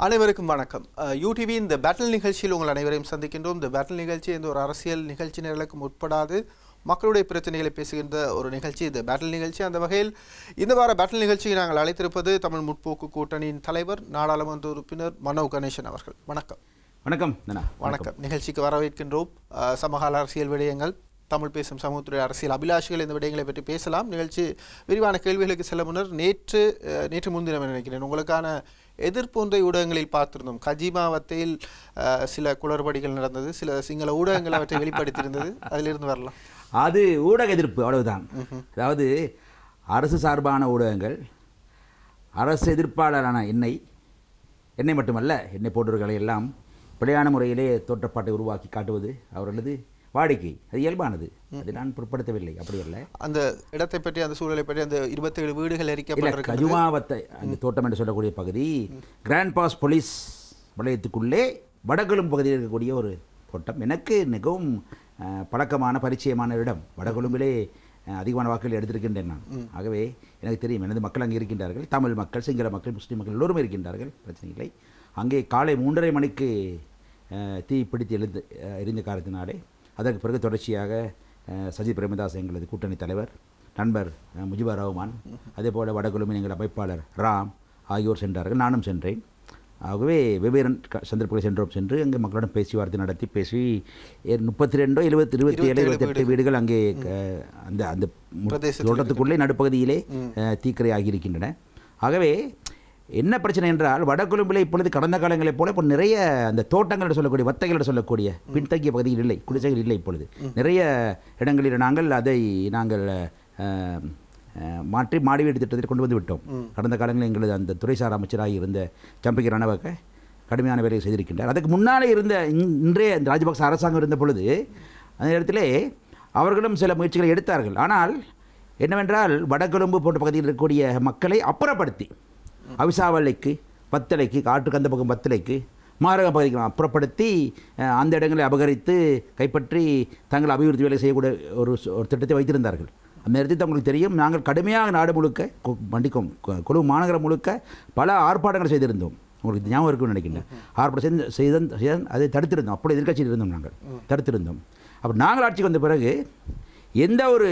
அனைவருக்கும் வணக்கம். யூடிவி இந்த பேட்டில் நிகழ்ச்சியில் உங்கள் அனைவரையும் சந்திக்கின்றோம். இந்த பேட்டில் நிகழ்ச்சி எந்த ஒரு அரசியல் நிகழ்ச்சி நிரலுக்கும் உட்படாது மக்களுடைய பிரச்சனைகளை பேசுகின்ற ஒரு நிகழ்ச்சி இந்த பேட்டில் நிகழ்ச்சி. அந்த வகையில் இந்த வார பேட்டில் நிகழ்ச்சியை நாங்கள் அழைத்திருப்பது தமிழ் முற்போக்கு கூட்டணியின் தலைவர் நாடாளுமன்ற உறுப்பினர் மனோ கணேசன் அவர்கள். வணக்கம். வணக்கம். வணக்கம். நிகழ்ச்சிக்கு வரவேற்கின்றோம். சமகால அரசியல் விடயங்கள், தமிழ் பேசும் சமூகத்துறை அரசியல் அபிலாஷிகள், இந்த விடயங்களை பற்றி பேசலாம். நிகழ்ச்சி விரிவான கேள்விகளுக்கு செல்ல முன்னர் நேற்று முன்தினம் நினைக்கிறேன் உங்களுக்கான எதிர்ப்பொன்றை ஊடகங்களில் பார்த்திருந்தோம். கஜிமாவத்தையில் சில குளறுபடிகள் நடந்தது, சில சிங்கள ஊடகங்கள் அவற்றை வெளிப்படுத்தியிருந்தது. அதிலிருந்து வரலாம். அது ஊடக எதிர்ப்பு, அவ்வளவுதான். அதாவது அரசு சார்பான ஊடகங்கள் அரசு எதிர்ப்பாளரான என்னை மட்டுமல்ல, என்னை போன்றவர்களை எல்லாம் பிழையான முறையிலே தோற்றப்பாட்டை உருவாக்கி காட்டுவது அவர்களது வாடிக்கை. அது இயல்பானது, அதை நான் பொருட்படுத்தவில்லை. அப்படி அல்ல. அந்த இடத்தை பற்றி, அந்த சூழலை பற்றி, அந்த 27 வீடுகள் எரிக்கப்பட்டிருக்கிறது. கஜுமாவத்தை அந்த தோட்டம் என்று சொல்லக்கூடிய பகுதி கிராண்ட் பாஸ் போலீஸ் வலயத்துக்குள்ளே வடகொழும்பு பகுதியில் இருக்கக்கூடிய ஒரு தோட்டம். எனக்கு மிகவும் பழக்கமான பரிச்சயமான இடம். வடகொழும்பிலே அதிகமான வாக்குகள் எடுத்திருக்கின்றேன் நான். ஆகவே எனக்கு தெரியும், எனது மக்கள் அங்கே இருக்கின்றார்கள். தமிழ் மக்கள், சிங்கள மக்கள், முஸ்லீம் மக்கள் எல்லோருமே இருக்கின்றார்கள். பிரச்சனை இல்லை. அங்கே காலை 3:30 மணிக்கு தீ பிடித்து எரிந்த காரணத்தினாலே அதற்கு பிறகு தொடர்ச்சியாக சஜித் பிரேமதாஸ் எங்களது கூட்டணி தலைவர், நண்பர் முஜிபுர் ரஹ்மான், அதே போல் வடகொழும்பின் எங்கள் அமைப்பாளர் ராம் ஆகியோர் சென்றார்கள். நானும் சென்றேன். ஆகவே வெவ்வேறு சந்தர்ப்பங்களை சென்று அங்கே மக்களிடம் பேச்சுவார்த்தை நடத்தி பேசி 32 27 28 வீடுகள் அங்கே அந்த தோட்டத்துக்குள்ளே நடுப்பகுதியிலே தீக்கிரை ஆகியிருக்கின்றன. ஆகவே என்ன பிரச்சனை என்றால், வடகொழும்பில் இப்பொழுது கடந்த காலங்களைப் போல இப்போ நிறைய அந்த தோட்டங்கள் சொல்லக்கூடிய வத்தைகள் சொல்லக்கூடிய பின்தங்கிய பகுதியில் இல்லை, குடிசைகள் இல்லை. இப்பொழுது நிறைய இடங்களில் நாங்கள் மாற்றி மாடி வீடு திட்டத்தில் கொண்டு வந்து விட்டோம். கடந்த காலங்களில் எங்களது அந்த துறைசார் அமைச்சராக இருந்த சம்பிகை ரணவக்க கடுமையான வேலையை செய்திருக்கின்றார். அதுக்கு முன்னாலே இருந்த இன்றைய ராஜபக்ச அரசாங்கம் இருந்த பொழுது அந்த இடத்திலே அவர்களும் சில முயற்சிகளை எடுத்தார்கள். ஆனால் என்னவென்றால், வடகொழும்பு போன்ற பகுதியில் இருக்கக்கூடிய மக்களை அப்புறப்படுத்தி அவிசாவளைக்கு, பத்தலைக்கு, காட்டுக்கு அந்த பக்கம் பத்தலைக்கு, மாரக பகுதிக்கு அப்புறப்படுத்தி அந்த இடங்களை அபகரித்து கைப்பற்றி தங்கள் அபிவிருத்தி வேலை செய்யக்கூடிய ஒரு திட்டத்தை வைத்திருந்தார்கள். அந்த நேரத்தில் உங்களுக்கு தெரியும், நாங்கள் கடுமையாக நாடு முழுக்க கொழும்பு மாநகரம் முழுக்க பல ஆர்ப்பாட்டங்கள் செய்திருந்தோம். உங்களுக்கு ஞாபகம் இருக்குன்னு நினைக்கின்றேன். ஆர்ப்பாட்டம் செய்து அதை தடுத்திருந்தோம். அப்படி எதிர்க்கட்சியில் இருந்தோம், நாங்கள் தடுத்திருந்தோம். அப்போ நாங்கள் ஆட்சிக்கு வந்த பிறகு எந்த ஒரு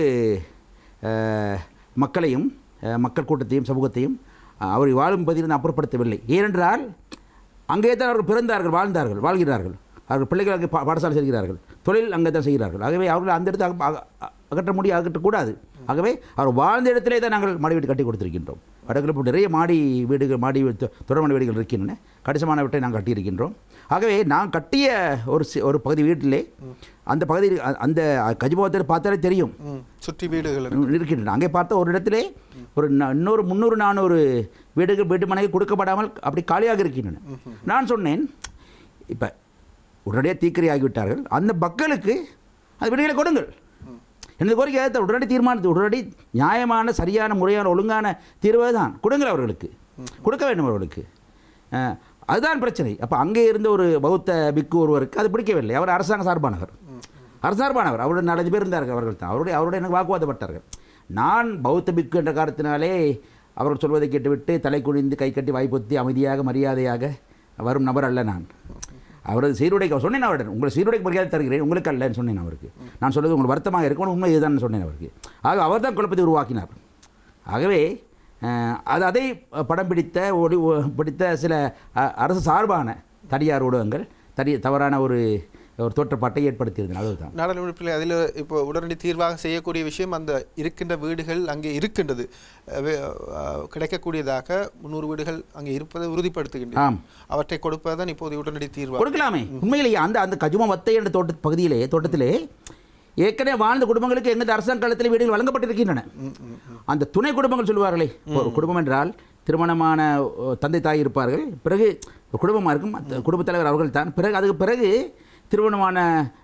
மக்களையும், மக்கள் கூட்டத்தையும், சமூகத்தையும் அவர் வாழும் பகுதியில் அப்புறப்படுத்தவில்லை. ஏனென்றால் அங்கே தான் அவர்கள் பிறந்தார்கள், வாழ்கிறார்கள். அவர்கள் பிள்ளைகள் அங்கே பாடசாலை செல்கிறார்கள், தொழில் அங்கே தான் செய்கிறார்கள். ஆகவே அவர்கள் அந்த இடத்தை அகற்றக்கூடாது. ஆகவே அவர் வாழ்ந்த இடத்திலே தான் நாங்கள் மாடி வீடு கட்டி கொடுத்திருக்கின்றோம். வடகிழப்பு நிறைய மாடி வீடுகள், தொடர்பான வீடுகள் இருக்கின்றன. கணிசமான வீட்டை நாங்கள் கட்டியிருக்கின்றோம். ஆகவே நான் கட்டிய ஒரு பகுதி வீட்டிலே, அந்த பகுதியில் அந்த கஜிமாவத்தில் பார்த்தாலே தெரியும், சுற்றி வீடுகள் இருக்கின்றன. அங்கே பார்த்தா ஒரு இடத்திலே ஒரு 300-400 வீட்டு மனைவி கொடுக்கப்படாமல் அப்படி காலியாக இருக்கின்றன. நான் சொன்னேன், இப்போ உடனடியாக தீக்கிரை ஆகிவிட்டார்கள், அந்த மக்களுக்கு அது வீடுகளை கொடுங்கள். எனது கோரிக்கை உடனடி தீர்மானத்தை, உடனடி நியாயமான, சரியான, முறையான, ஒழுங்கான தீர்வை தான் கொடுங்கள். அவர்களுக்கு கொடுக்க வேண்டும். அவர்களுக்கு அதுதான் பிரச்சனை. அப்போ அங்கே இருந்த ஒரு பௌத்த பிக்கு ஒருவருக்கு அது பிடிக்கவில்லை. அவர் அரசாங்க சார்பானவர், அவருடைய 4 பேர் இருந்தார்கள். அவர்கள் தான் அவருடைய எனக்கு வாக்குவாதப்பட்டார்கள். நான் பௌத்த பிக்கு என்ற காரணத்தினாலே அவர்கள் சொல்வதை கேட்டுவிட்டு தலை குனிந்து கை கட்டி வாய்ப்பொத்தி அமைதியாக மரியாதையாக வரும் நபர் அல்ல நான். அவரது சீருடைக்கு சொன்னேன், அவருடன் உங்களை சீருடைக்கு மரியாதை தருகிறேன், உங்களுக்கு அல்லன்னு சொன்னேன். அவருக்கு நான் சொல்வது உங்களுக்கு வருத்தமாக இருக்கணும், உண்மை இதுதான் சொன்னேன் அவருக்கு. ஆக அவர் தான் குழப்பத்தை உருவாக்கினார். ஆகவே அதை படம் பிடித்த சில அரசு சார்பான தனியார் ஊடகங்கள் தவறான ஒரு தோற்றப்பாட்டை ஏற்படுத்தியிருந்தன. அதுதான் நாடாளுமன்றத்தில் அதில் இப்போ உடனடி தீர்வாக செய்யக்கூடிய விஷயம், அந்த இருக்கின்ற வீடுகள் அங்கே இருக்கின்றது, கிடைக்கக்கூடியதாக 300 வீடுகள் அங்கே இருப்பதை உறுதிப்படுத்துகின்றன. அவற்றை கொடுப்பதுதான் இப்போது உடனடி தீர்வு. கொடுக்கலாமே. உண்மையிலேயே அந்த கஜுமாவத்தை என்ற தோட்டத்திலே ஏற்கனவே வாழ்ந்த குடும்பங்களுக்கு எங்கள் அரசாங்க காலத்தில் வீடுகள் வழங்கப்பட்டிருக்கின்றன. அந்த துணை குடும்பங்கள் சொல்லுவார்களே, ஒரு குடும்பம் என்றால் திருமணமான தந்தை தாய் இருப்பார்கள், பிறகு குடும்பமாக இருக்கும், குடும்பத் தலைவர் அவர்கள் தான், அதுக்கு பிறகு திருமணமான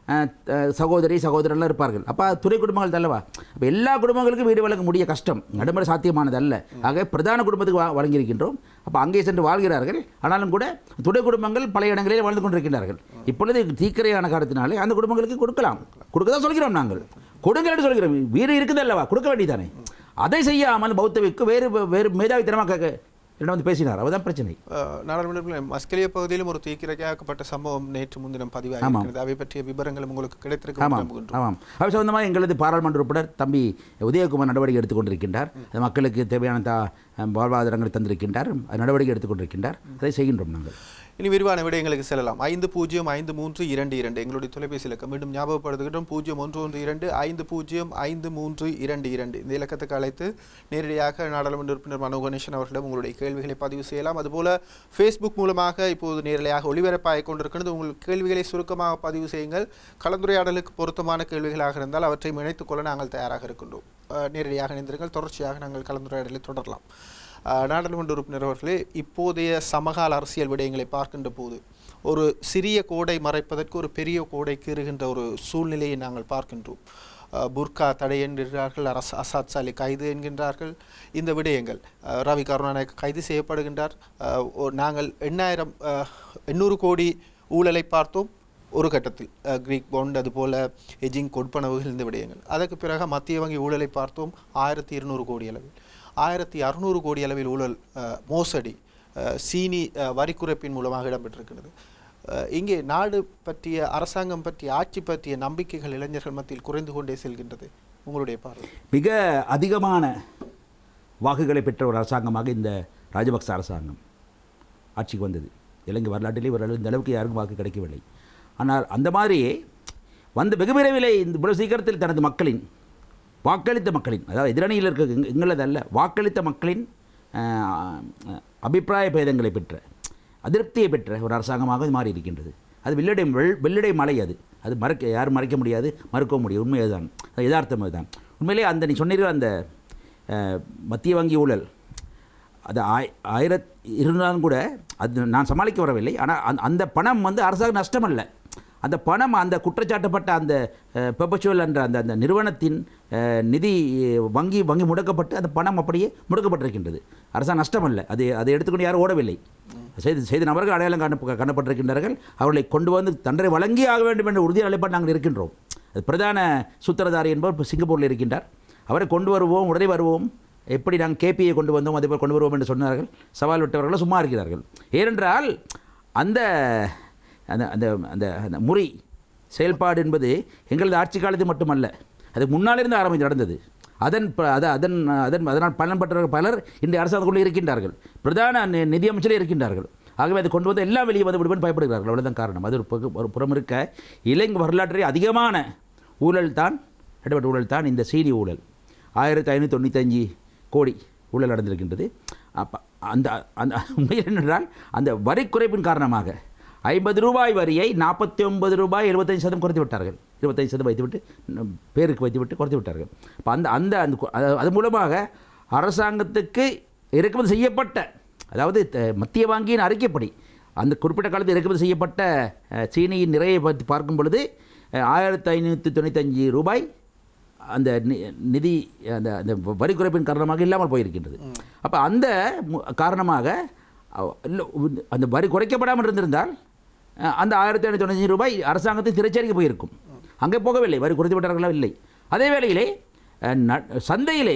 சகோதரர்கள் இருப்பார்கள். அப்போ துணை குடும்பங்கள் தள்ளவா. அப்போ எல்லா குடும்பங்களுக்கும் வீடு வழங்க முடிய கஷ்டம், நடைமுறை சாத்தியமானது அல்ல. ஆக பிரதான குடும்பத்துக்கு வழங்கியிருக்கின்றோம். அப்போ அங்கே சென்று வாழ்கிறார்கள். ஆனாலும் கூட துணை குடும்பங்கள் பல இடங்களில் வாழ்ந்து கொண்டிருக்கின்றார்கள். இப்பொழுது தீக்கிரையான காரணத்தினாலே அந்த குடும்பங்களுக்கு கொடுக்க தான் சொல்கிறோம். நாங்கள் கொடுங்கள் என்று சொல்கிறோம். வீடு இருக்குது அல்லவா, கொடுக்க வேண்டியதானே. அதை செய்யாமல் பௌத்தவிக்கு வேறு மேதாவித்தனமாக என்ன வந்து பேசினார். அதுதான் பிரச்சனை. நாடாளுமன்ற மஸ்கெலியா பகுதியிலும் ஒரு தீக்கிரையாக்கப்பட்ட சம்பவம் நேற்று முன்தினம் பதிவாகிறது. அவை பற்றிய விவரங்களும் உங்களுக்கு கிடைத்திருக்கு. ஆமாம். அது சம்பந்தமாக எங்களது பாராளுமன்ற உறுப்பினர் தம்பி உதயகுமார் நடவடிக்கை எடுத்துக்கொண்டிருக்கின்றார். அது மக்களுக்கு தேவையான வாழ்வாதாரங்களை தந்திருக்கின்றார். நடவடிக்கை எடுத்துக்கொண்டிருக்கின்றார். அதை செய்கின்றோம் நாங்கள். இனி விரிவான விடயங்களுக்கு செல்லலாம். 505322 எங்களுடைய தொலைபேசி இலக்கம் மீண்டும் ஞாபகப்படுத்துகின்றோம். 0112 இந்த இலக்கத்துக்கு அழைத்து நேரடியாக நாடாளுமன்ற உறுப்பினர் மனோ கணேசன் அவர்களிடம் உங்களுடைய கேள்விகளை பதிவு செய்யலாம். அதுபோல ஃபேஸ்புக் மூலமாக இப்போது நேரடியாக ஒளிபரப்பாகிக் கொண்டிருக்கிறது. உங்கள் கேள்விகளை சுருக்கமாக பதிவு செய்யுங்கள். கலந்துரையாடலுக்கு பொருத்தமான கேள்விகளாக இருந்தால் அவற்றை இணைத்துக் கொள்ள நாங்கள் தயாராக இருக்கின்றோம். நேரடியாக இணைந்திருங்கள். தொடர்ச்சியாக நாங்கள் கலந்துரையாடலை தொடரலாம். நாடாளுமன்ற உறுப்பினர் அவர்களே, இப்போதைய சமகால அரசியல் விடயங்களை பார்க்கின்ற போது ஒரு சிறிய கோடை மறைப்பதற்கு ஒரு பெரிய கோடை கீறுகின்ற ஒரு சூழ்நிலையை நாங்கள் பார்க்கின்றோம். புர்கா தடை என்கிறார்கள், அசாத் சாலி கைது என்கின்றார்கள். இந்த விடயங்கள் ரவி கருணாநாயக்க கைது செய்யப்படுகின்றார். நாங்கள் 800 கோடி ஊழலை பார்த்தோம் ஒரு கட்டத்தில், கிரீக் பாண்ட் அதுபோல் எஜிங் கொடுப்பனவுகள், இந்த விடயங்கள். அதற்கு பிறகு மத்திய வங்கி ஊழலை பார்த்தோம் 1200 கோடி அளவில். 1600 கோடி அளவில் ஊழல் மோசடி சீனி வரி குறைப்பின் மூலமாக இடம்பெற்றிருக்கிறது. இங்கே நாடு பற்றிய, அரசாங்கம் பற்றிய, ஆட்சி பற்றிய நம்பிக்கைகள் இளைஞர்கள் மத்தியில் குறைந்து கொண்டே செல்கின்றது. உங்களுடைய பார்வை? மிக அதிகமான வாக்குகளை பெற்ற ஒரு அரசாங்கமாக இந்த ராஜபக்ச அரசாங்கம் ஆட்சிக்கு வந்தது. இலங்கை வரலாற்றிலே இந்த அளவுக்கு யாருக்கும் வாக்கு கிடைக்கவில்லை. ஆனால் அந்த மாதிரியே வந்து வெகு விரைவில் இந்த இவ்வளவு சீக்கிரத்தில் தனது மக்களின் வாக்களித்த மக்களின், அதாவது எதிரணியில் இருக்க எங்களது அல்ல, வாக்களித்த மக்களின் அபிப்பிராய பேதங்களை பெற்ற, அதிருப்தியை பெற்ற ஒரு அரசாங்கமாக மாறி இருக்கின்றது. அது வெள்ளிடை மலை. அது யாரும் மறைக்க முடியாது, மறுக்கவும் முடியாது. உண்மை அதுதான், அது யதார்த்தம் அதுதான். உண்மையிலே அந்த நீ சொன்னீர்கள் அந்த மத்திய வங்கி ஊழல், அது 1000 இருந்தாலும் கூட அது நான் சமாளிக்க வரவில்லை. ஆனால் அந்த பணம் வந்து அரசாங்கம் நஷ்டம் அல்ல. அந்த பணம் அந்த குற்றச்சாட்டப்பட்ட அந்த பெர்பச்சுவல் என்ற அந்த நிறுவனத்தின் நிதி வங்கி முடக்கப்பட்டு அந்த பணம் அப்படியே முடக்கப்பட்டிருக்கின்றது. அரசாங்கம் நஷ்டம் அல்ல. அதை எடுத்துக்கொண்டு யாரும் ஓடவில்லை. செய்த நபர்கள் அடையாளம் காணப்பட்டிருக்கின்றார்கள். அவர்களை கொண்டு வந்து தண்டனை வழங்கி ஆக வேண்டும் என்ற உறுதி நிலைப்பாடு நாங்கள் இருக்கின்றோம். அது பிரதான சூத்திரதாரி என்பவர் இப்போ சிங்கப்பூரில் இருக்கின்றார். அவரை கொண்டு வருவோம், உடனே வருவோம். எப்படி நாங்கள் கேபியை கொண்டு வந்தோம் அதே போல் கொண்டு வருவோம் என்று சொன்னார்கள். சவால் விட்டவர்களும் சும்மா இருக்கிறார்கள். ஏனென்றால் அந்த அந்த அந்த அந்த அந்த முறை செயல்பாடு என்பது எங்களது ஆட்சி காலத்தில் மட்டுமல்ல, அதுக்கு முன்னாலிருந்து ஆரம்பித்து நடந்தது. அதனால் பலன் பெற்றவர்கள் பலர் இன்றைய அரசாங்கத்துக்குள்ளே இருக்கின்றார்கள். பிரதான நிதியமைச்சரே இருக்கின்றார்கள். ஆகவே அதை கொண்டு வந்து எல்லாம் வெளியே வந்து விடுவன் பயப்படுகிறார்கள். அவ்வளோதான் காரணம். அது ஒரு புறம் இருக்க, இலங்கை வரலாற்றிலே அதிகமான ஊழல் தான் இந்த சீனி ஊழல். 1595 கோடி ஊழல் நடந்திருக்கின்றது. அப்போ அந்த உண்மையில் என்னென்றால் அந்த வரி குறைப்பின் காரணமாக 50 ரூபாய் வரியை 49 ரூபாய் 75% குறைத்து விட்டார்கள். 25% வைத்துவிட்டு பேருக்கு வைத்துவிட்டு குறைத்து விட்டார்கள். இப்போ அது மூலமாக அரசாங்கத்துக்கு இறக்குமதி செய்யப்பட்ட, அதாவது மத்திய வங்கியின் அறிக்கைப்படி அந்த குறிப்பிட்ட காலத்தில் இறக்குமதி செய்யப்பட்ட சீனியின் நிறையை பற்றி பார்க்கும் பொழுது 1595 ரூபாய் அந்த நிதி அந்த வரி குறைப்பின் காரணமாக இல்லாமல் போயிருக்கின்றது. அப்போ அந்த காரணமாக அந்த வரி குறைக்கப்படாமல் இருந்திருந்தால் அந்த 1595 ரூபாய் அரசாங்கத்தை திரைச்சேரிக்கு போயிருக்கும். அங்கே போகவில்லை, வரி குறைத்து விட்டார்களா இல்லை. அதே வேளையிலே சந்தையிலே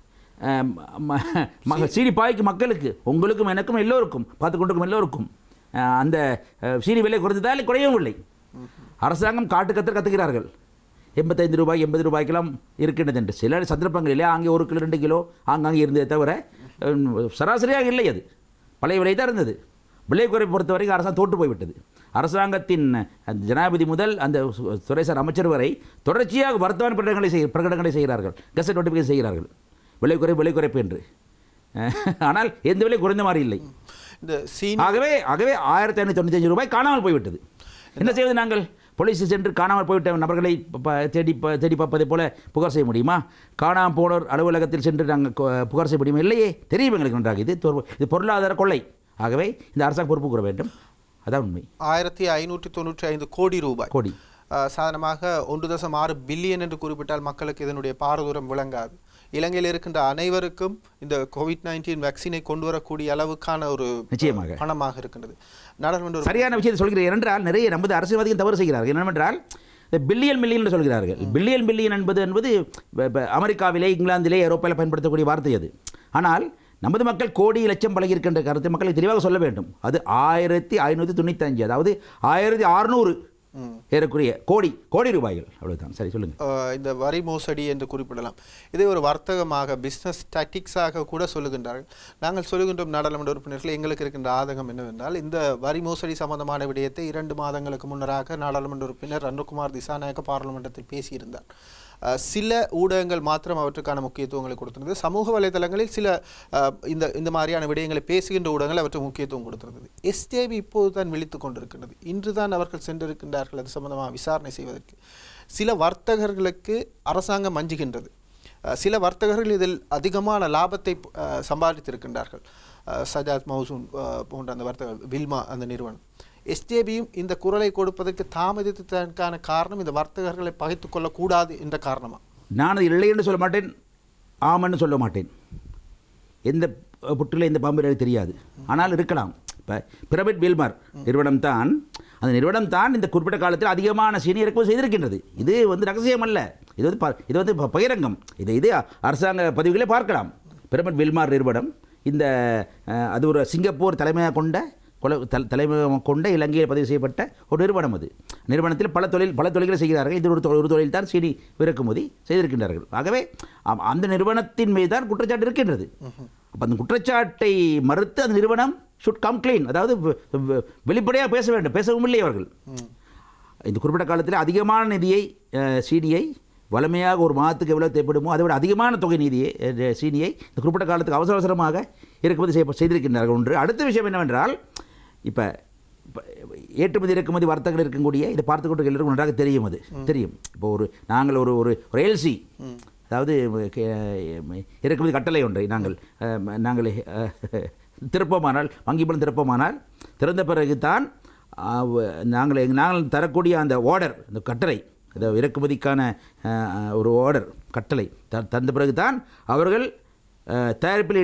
சீனி பாய்க்கு மக்களுக்கு, உங்களுக்கும் எனக்கும் எல்லோருக்கும், பார்த்து கொண்டிருக்கும் எல்லோருக்கும் அந்த சீனி விலை குறைந்ததால் குறையவும் இல்லை. அரசாங்கம் கத்துக்கிறார்கள். 85 ரூபாய் 80 ரூபாய்க்கெல்லாம் இருக்கின்றது என்று சில சந்தர்ப்பங்களிலே அங்கே 1 கிலோ 2 கிலோ ஆங்காங்கே இருந்ததை தவிர சராசரியாக இல்லை. அது பழைய விலை தான் இருந்தது. விலை குறைப்பு பொறுத்த வரைக்கும் அரசாங்கம் தோற்று போய்விட்டது. அரசாங்கத்தின் ஜனாதிபதி முதல் அந்த துறைசார் அமைச்சர் வரை தொடர்ச்சியாக வர்த்தமான பிரகடனங்களை செய்கிறார்கள், கெசட் நோட்டிஃபிகேஷன் செய்கிறார்கள், விலை குறைப்பு என்று. ஆனால் எந்த விலை குறைந்த மாதிரி இல்லை. ஆகவே 1595 ரூபாய் காணாமல் போய்விட்டது. என்ன செய்வது? நாங்கள் போலீஸ் சென்று காணாமல் போய்விட்ட நபர்களை தேடி பார்ப்பதை போல புகார் செய்ய முடியுமா? காணாமல் போனோர் அலுவலகத்தில் சென்று நாங்கள் புகார் செய்ய முடியுமா? இல்லையே. தெரியும் எங்களுக்கு நன்றாக. இது பொருளாதார கொள்ளை. ஆகவே இந்த அரசாங்கம் பொறுப்பு கூற வேண்டும். அதான் உண்மை. 1595 கோடி ரூபாய் சாதாரணமாக 1.6 பில்லியன் என்று குறிப்பிட்டால் மக்களுக்கு இதனுடைய பாரதூரம் விளங்காது. இலங்கையில் இருக்கின்ற அனைவருக்கும் இந்த கோவிட்-19 வேக்சினை கொண்டு வரக்கூடிய அளவுக்கான ஒரு நிச்சயமாக பணமாக இருக்கின்றது. நாடாளுமன்ற சரியான விஷயத்தை சொல்கிறேன். ஏனென்றால் நிறைய நமது அரசியல்வாதிகள் தவறு செய்கிறார்கள். என்னவென்றால் பில்லியன் என்று சொல்கிறார்கள். பில்லியன் என்பது அமெரிக்காவிலே, இங்கிலாந்திலே, ஐரோப்பாவில் பயன்படுத்தக்கூடிய வார்த்தை அது. ஆனால் நமது மக்கள் கோடி லட்சம் பழகியிருக்கின்ற கருத்தை மக்களுக்கு தெளிவாக சொல்ல வேண்டும். அது 1595, அதாவது 1600 ஏறக்குரிய கோடி ரூபாய்கள், அவ்வளவுதான். சரி, சொல்லுங்க. இந்த வரி மோசடி என்று குறிப்பிடலாம். இதை ஒரு வர்த்தகமாக, பிஸ்னஸ் டாக்டிக்ஸாக கூட சொல்லுகின்றார்கள். நாங்கள் சொல்லுகின்றோம் நாடாளுமன்ற உறுப்பினர்கள், எங்களுக்கு இருக்கின்ற ஆதங்கம் என்னவென்றால், இந்த வரி மோசடி சம்பந்தமான விடயத்தை 2 மாதங்களுக்கு முன்னராக நாடாளுமன்ற உறுப்பினர் ரன்குமார் திசாநாயக்க பாராளுமன்றத்தில் பேசியிருந்தார். சில ஊடகங்கள் மாத்திரம் அவற்றுக்கான முக்கியத்துவங்களை கொடுத்திருந்தது. சமூக வலைதளங்களில் சில இந்த மாதிரியான விடயங்களை பேசுகின்ற ஊடகங்கள் அவற்றுக்கு முக்கியத்துவம் கொடுத்திருந்தது. எஸ்ஜேபி இப்போது தான் விழித்துக் கொண்டிருக்கின்றது. இன்று தான் அவர்கள் சென்றிருக்கின்றார்கள் அது சம்பந்தமாக விசாரணை செய்வதற்கு. சில வர்த்தகர்களுக்கு அரசாங்கம் அஞ்சுகின்றது. சில வர்த்தகர்கள் இதில் அதிகமான லாபத்தை சம்பாதித்திருக்கின்றார்கள். சஜாத் மௌசூன் போன்ற அந்த வர்த்தகர், வில்மா அந்த நிறுவனம். எஸ்ஜேபியும் இந்த குரலை கொடுப்பதற்கு தாமதித்ததற்கான காரணம் இந்த வர்த்தகர்களை பகைத்துக் கொள்ளக்கூடாது என்ற காரணமா? நான் இல்லை என்று சொல்ல மாட்டேன், ஆமன்னு சொல்ல மாட்டேன். எந்த புற்றில் எந்த பாம்பு எனக்கு தெரியாது, ஆனால் இருக்கலாம். இப்போ பிரமிட் வில்மர் நிறுவனம் தான், அந்த நிறுவனம் தான் இந்த குறிப்பிட்ட காலத்தில் அதிகமான சீனி இறக்குமதி செய்திருக்கின்றது. இது ரகசியம் அல்ல, இது வந்து பகிரங்கம். இது அரசாங்க பதிவுகளை பார்க்கலாம். பிரமிட் வில்மார் நிறுவனம் அது ஒரு சிங்கப்பூர் தலைமையாக கொண்ட இலங்கையில் பதிவு செய்யப்பட்ட ஒரு நிறுவனம். அது நிறுவனத்தில் பல தொழில்களை செய்கிறார்கள். இது ஒரு தொழில் தான் சீனி இறக்குமதி செய்திருக்கின்றார்கள். ஆகவே அந்த நிறுவனத்தின் மீது தான் குற்றச்சாட்டு இருக்கின்றது. அப்போ அந்த குற்றச்சாட்டை மறுத்து அந்த நிறுவனம் ஷுட் கம் க்ளீன், அதாவது வெளிப்படையாக பேச வேண்டும். பேசவும் இல்லை அவர்கள். இந்த குறிப்பிட்ட காலத்தில் அதிகமான நிதியை, சீனியை வளமையாக ஒரு மாதத்துக்கு எவ்வளோ தேவைப்படுமோ அதை விட அதிகமான தொகை சீனியை இந்த குறிப்பிட்ட காலத்துக்கு அவசரமாக இறக்குமதி செய்திருக்கின்றார்கள். ஒன்று. அடுத்த விஷயம் என்னவென்றால், இப்போ ஏற்றுமதி இறக்குமதி வர்த்தகர்கள் இருக்கக்கூடிய இதை பார்த்து கொண்டு எல்லாருக்கும் நன்றாக தெரியும். இப்போ நாங்கள் ஒரு எல்சி, அதாவது இறக்குமதி கட்டளை ஒன்றை நாங்கள் திறப்போமானால், வங்கி மூலம் திறப்போமானால், திறந்த பிறகு தான் நாங்கள் தரக்கூடிய அந்த ஆர்டர், அந்த கட்டளை, அதாவது இறக்குமதிக்கான ஒரு ஆர்டர் கட்டளை தந்த பிறகு தான் அவர்கள் தயாரிப்பில்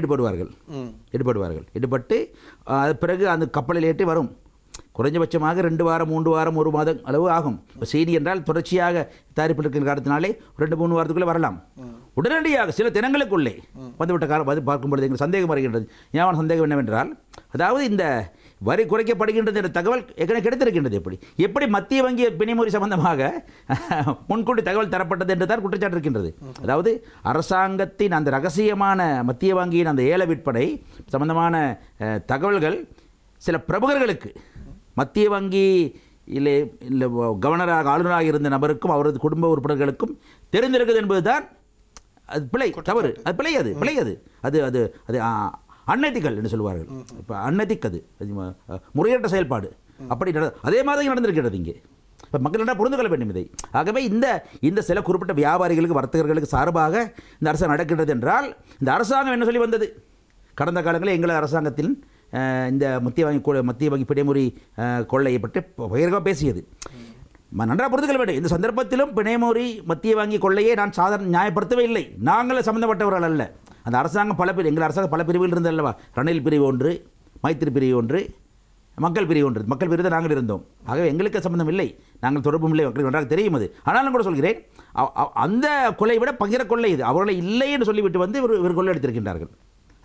ஈடுபட்டு அது பிறகு அந்த கப்பலில் ஏற்றி வரும். குறைஞ்சபட்சமாக 2 வாரம் 3 வாரம் 1 மாதம் அளவு ஆகும். இப்போ சீனி என்றால் தொடர்ச்சியாக தயாரிப்பில் இருக்கிற காரணத்தினாலே 2-3 வாரத்துக்குள்ளே வரலாம். உடனடியாக சில தினங்களுக்குள்ளே வந்துவிட்ட காலம் அது பார்க்கும்பொழுது எங்களுக்கு சந்தேகம் வருகின்றது. ஏன் சந்தேகம் என்னவென்றால், அதாவது இந்த வரி குறைக்கப்படுகின்றது என்ற தகவல் ஏற்கனவே கிடைத்திருக்கின்றது. எப்படி மத்திய வங்கி பிணைமுறை சம்பந்தமாக முன்கூட்டி தகவல் தரப்பட்டது என்று தான் குற்றச்சாட்டு இருக்கின்றது. அதாவது அரசாங்கத்தின் அந்த ரகசியமான மத்திய வங்கியின் அந்த ஏல விற்பனை சம்பந்தமான தகவல்கள் சில பிரபுகர்களுக்கு, மத்திய வங்கி இல்லை கவர்னராக ஆளுநராக இருந்த நபருக்கும் அவரது குடும்ப உறுப்பினர்களுக்கும் தெரிந்திருக்குது என்பதுதான் அது பிழை, தவறு. அது பிழை. அது அன்எத்திக்கல் என்று சொல்லுவார்கள். இப்போ அன்எத்திக், அது முறையற்ற செயல்பாடு. அப்படி அதே மாதிரி நடந்திருக்கிறது இங்கே. இப்போ மக்கள் என்ன புரிந்து கொள்ள வேண்டும் இதை. ஆகவே இந்த சில குறிப்பிட்ட வியாபாரிகளுக்கு, வர்த்தகர்களுக்கு சார்பாக இந்த அரசாங்கம் நடக்கின்றது என்றால், இந்த அரசாங்கம் என்ன சொல்லி வந்தது? கடந்த காலங்களில் எங்கள் அரசாங்கத்தில் இந்த மத்திய வங்கி பிணைமுறை கொள்ளையை பற்றி பகிரங்கமாக பேசியது. நன்றாக புரிந்து கொள்ள வேண்டும். இந்த சந்தர்ப்பத்திலும் பிணைமுறை மத்திய வங்கி கொள்ளையை நான் சாதாரண நியாயப்படுத்தவே இல்லை. நாங்கள் சம்மந்தப்பட்டவர்கள் அல்ல. அந்த அரசாங்கம் எங்கள் அரசாங்கம் பல பிரிவில் இருந்தது அல்லவா? ரணில் பிரிவு ஒன்று, மைத்திரி பிரிவு ஒன்று, மக்கள் பிரிவு ஒன்று. மக்கள் பிரிவு தான் நாங்கள் இருந்தோம். ஆகவே எங்களுக்கு சம்பந்தம் இல்லை, நாங்கள் தொடர்பும் இல்லை, மக்களுக்கு நன்றாக தெரியும். அது ஆனாலும் கூட சொல்கிறேன், அந்த கொலை விட பகிர கொள்ளை இது. அவர்களை இல்லை என்று சொல்லிவிட்டு வந்து இவர் கொள்ளை எடுத்திருக்கின்றார்கள்.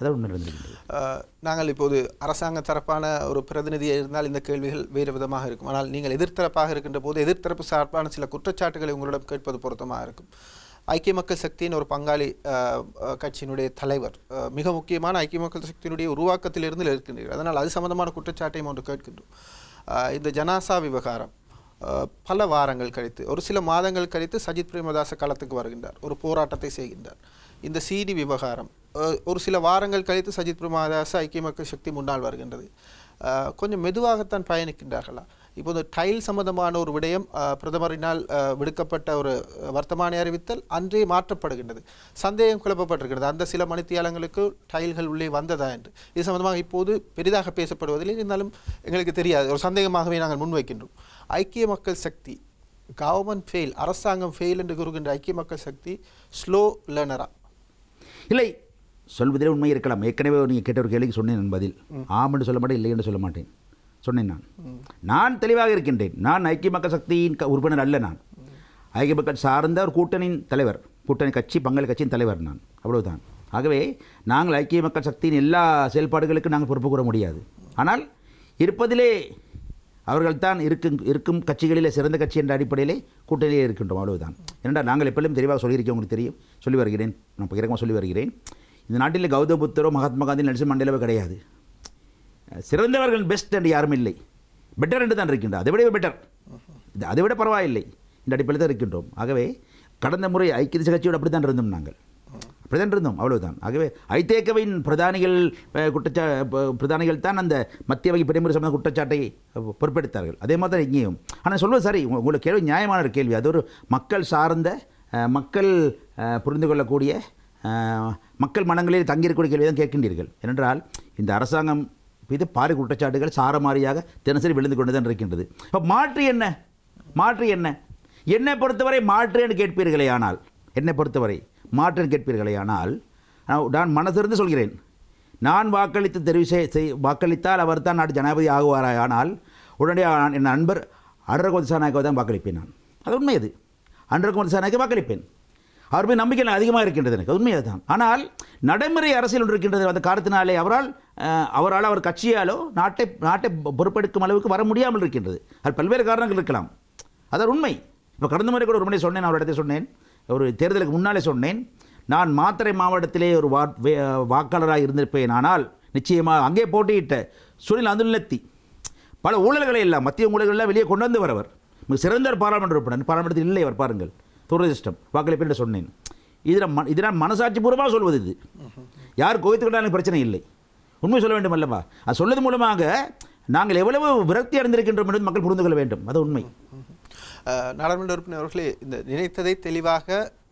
நாங்கள் இப்போது அரசாங்க தரப்பான ஒரு பிரதிநிதியாக இருந்தால் இந்த கேள்விகள் வேறு விதமாக இருக்கும். ஆனால் நீங்கள் எதிர்த்தரப்பாக இருக்கின்ற போது எதிர்த்தரப்பு சார்பான சில குற்றச்சாட்டுகளை உங்களிடம் கேட்பது பொருத்தமாக இருக்கும். ஐக்கிய மக்கள் சக்தியின் ஒரு பங்காளி கட்சியினுடைய தலைவர், மிக முக்கியமான ஐக்கிய மக்கள் சக்தியினுடைய உருவாக்கத்திலிருந்து இருக்கின்றீர்கள். அதனால் அது சம்பந்தமான குற்றச்சாட்டையும் ஒன்று கேட்கின்றோம். இந்த ஜனாசா விவகாரம் பல வாரங்கள் கழித்து, ஒரு சில மாதங்கள் கழித்து சஜித் பிரேமதாச களத்துக்கு வருகின்றார், ஒரு போராட்டத்தை செய்கின்றார். இந்த சிடி விவகாரம் ஒரு சில வாரங்கள் கழித்து சஜித் பிரேமதாச ஐக்கிய மக்கள் சக்தி முன்னால் வருகின்றது. கொஞ்சம் மெதுவாகத்தான் பயணிக்கின்றார்களா? இப்போது டைல் சம்பந்தமான ஒரு விடயம் பிரதமரினால் விடுக்கப்பட்ட ஒரு வர்த்தமானி அறிவித்தல் அன்றே மாற்றப்படுகின்றது. சந்தேகம் குழப்பப்பட்டிருக்கிறது, அந்த சில மணித்தியாலங்களுக்கு டைல்கள் உள்ளே வந்ததா என்று. இது சம்பந்தமாக இப்போது பெரிதாக பேசப்படுவதில்லை, இருந்தாலும் எங்களுக்கு தெரியாது, ஒரு சந்தேகமாகவே நாங்கள் முன்வைக்கின்றோம். ஐக்கிய மக்கள் சக்தி கவர்மெண்ட் ஃபெயில், அரசாங்கம் ஃபெயில் என்று கூறுகின்ற ஐக்கிய மக்கள் சக்தி ஸ்லோ லேர்னரா? இல்லை, சொல்வதில் உண்மை இருக்கலாம். ஏற்கனவே நீங்கள் கேட்ட ஒரு கேள்விக்கு சொன்னேன் பதில். ஆம் என்று சொல்ல மாட்டேன், இல்லை என்று சொல்ல மாட்டேன் சொன்னேன். நான் தெளிவாக இருக்கின்றேன். நான் ஐக்கிய மக்கள் சக்தியின் உறுப்பினர் அல்ல. நான் ஐக்கிய மக்கள் சார்ந்த ஒரு கூட்டணியின் தலைவர், கூட்டணி கட்சி, பங்காளி கட்சியின் தலைவர் நான், அவ்வளவுதான். ஆகவே நாங்கள் ஐக்கிய மக்கள் சக்தியின் எல்லா செயல்பாடுகளுக்கும் நாங்கள் பொறுப்பு கூற முடியாது. ஆனால் இருப்பதிலே அவர்கள் தான் இருக்கும் கட்சிகளிலே சிறந்த கட்சி என்ற அடிப்படையிலே கூட்டணியிலே இருக்கின்றோம், அவ்வளவுதான். ஏனென்றால் நாங்கள் எப்பொழுதும் தெளிவாக சொல்லியிருக்கோம், உங்களுக்கு தெரியும், சொல்லி வருகிறேன், நான் பகிரங்கமாக சொல்லி வருகிறேன். இந்த நாட்டில் கௌதம புத்தரோ மகாத்மா காந்தி நெல்சன் மண்டேலாவோ கிடையாது. சிறந்தவர்கள் பெஸ்ட் என்று யாரும் இல்லை, பெட்டர் என்று தான் இருக்கின்றோம். அதை விட பெட்டர், அதை விட பரவாயில்லை இந்த அடிப்படையில் தான் இருக்கின்றோம். ஆகவே கடந்த முறை ஐக்கிய தேசிய கட்சியோடு அப்படி தான் இருந்தோம், நாங்கள் அப்படி தான் இருந்தோம், அவ்வளவுதான். ஆகவே ஐதேகவின் பிரதானிகள் தான் அந்த மத்திய வகை பிரிமுறை சம்பந்த குற்றச்சாட்டை பொறுப்பெடுத்தார்கள். அதே மாதிரி தான் இங்கேயும். ஆனால் சொல்வது சரி, உங்களுக்கு கேள்வி நியாயமான ஒரு கேள்வி. அது ஒரு மக்கள் சார்ந்த, மக்கள் புரிந்து கொள்ளக்கூடிய, மக்கள் மனங்களில் தங்கியிருக்கக்கூடிய கேள்வி தான் கேட்கின்றீர்கள். ஏனென்றால் இந்த அரசாங்கம் மீது பாரி குற்றச்சாட்டுகள் சாரமாரியாக தினசரி விழுந்து கொண்டு தான் இருக்கின்றது. இப்போ மாற்று என்ன என்னை பொறுத்தவரை மாற்று என்று கேட்பீர்களே ஆனால், என்னை பொறுத்தவரை மாற்று கேட்பீர்களே ஆனால், நான் மனதிலிருந்து சொல்கிறேன், நான் வாக்களித்தால் அவர் தான் நாட்டு ஜனாதிபதி ஆகுவாராய். ஆனால் உடனடியாக என் நண்பர் அன்ரகுமார் திசாநாயக்காவை தான் வாக்களிப்பேன். நான் அது உண்மை. அது அன்ரகுமார் திசாநாயக்கை வாக்களிப்பேன். அவர் மீது நம்பிக்கை அதிகமாக இருக்கின்றது, எனக்கு உண்மையாக தான். ஆனால் நடைமுறை அரசியல் ஒன்று இருக்கின்றது. அந்த காரணத்தினாலே அவரால் அவர் கட்சியாலோ நாட்டை பொறுப்பெடுக்கும் அளவுக்கு வர முடியாமல் இருக்கின்றது. அது பல்வேறு காரணங்கள் இருக்கலாம், அதான் உண்மை. இப்போ கடந்த முறை கூட ஒரு முறை சொன்னேன், அவரிடத்தை சொன்னேன், ஒரு தேர்தலுக்கு முன்னாலே சொன்னேன், நான் மாத்தறை மாவட்டத்திலே ஒரு வாக்காளராக இருந்திருப்பேன். ஆனால் நிச்சயமாக அங்கே போட்டியிட்ட சுனில் அந்துலத்தி பல ஊழல்களை எல்லாம், மத்திய ஊழல்கள் எல்லாம் வெளியே கொண்டு வந்து வரவர் மிக சிறந்த பாராளுமன்ற உறுப்பினர், பாராளுமன்றத்தில் இல்லை அவர், பாருங்கள், துரதிருஷ்டம் வாக்களிப்பேன் என்று சொன்னேன். இது நான் மனசாட்சி பூர்வமாக சொல்வது. இது யார் கோவித்துக்கிட்டாலும் பிரச்சனை இல்லை, உண்மை சொல்ல வேண்டும் அல்லவா? அது சொல்வது மூலமாக நாங்கள் எவ்வளவு விரக்தி அடைந்திருக்கின்றோம் என்று மக்கள் புரிந்து கொள்ள வேண்டும், அது உண்மை. நாடாளுமன்ற உறுப்பினர் அவர்களே, இந்த நினைத்ததை தெளிவாக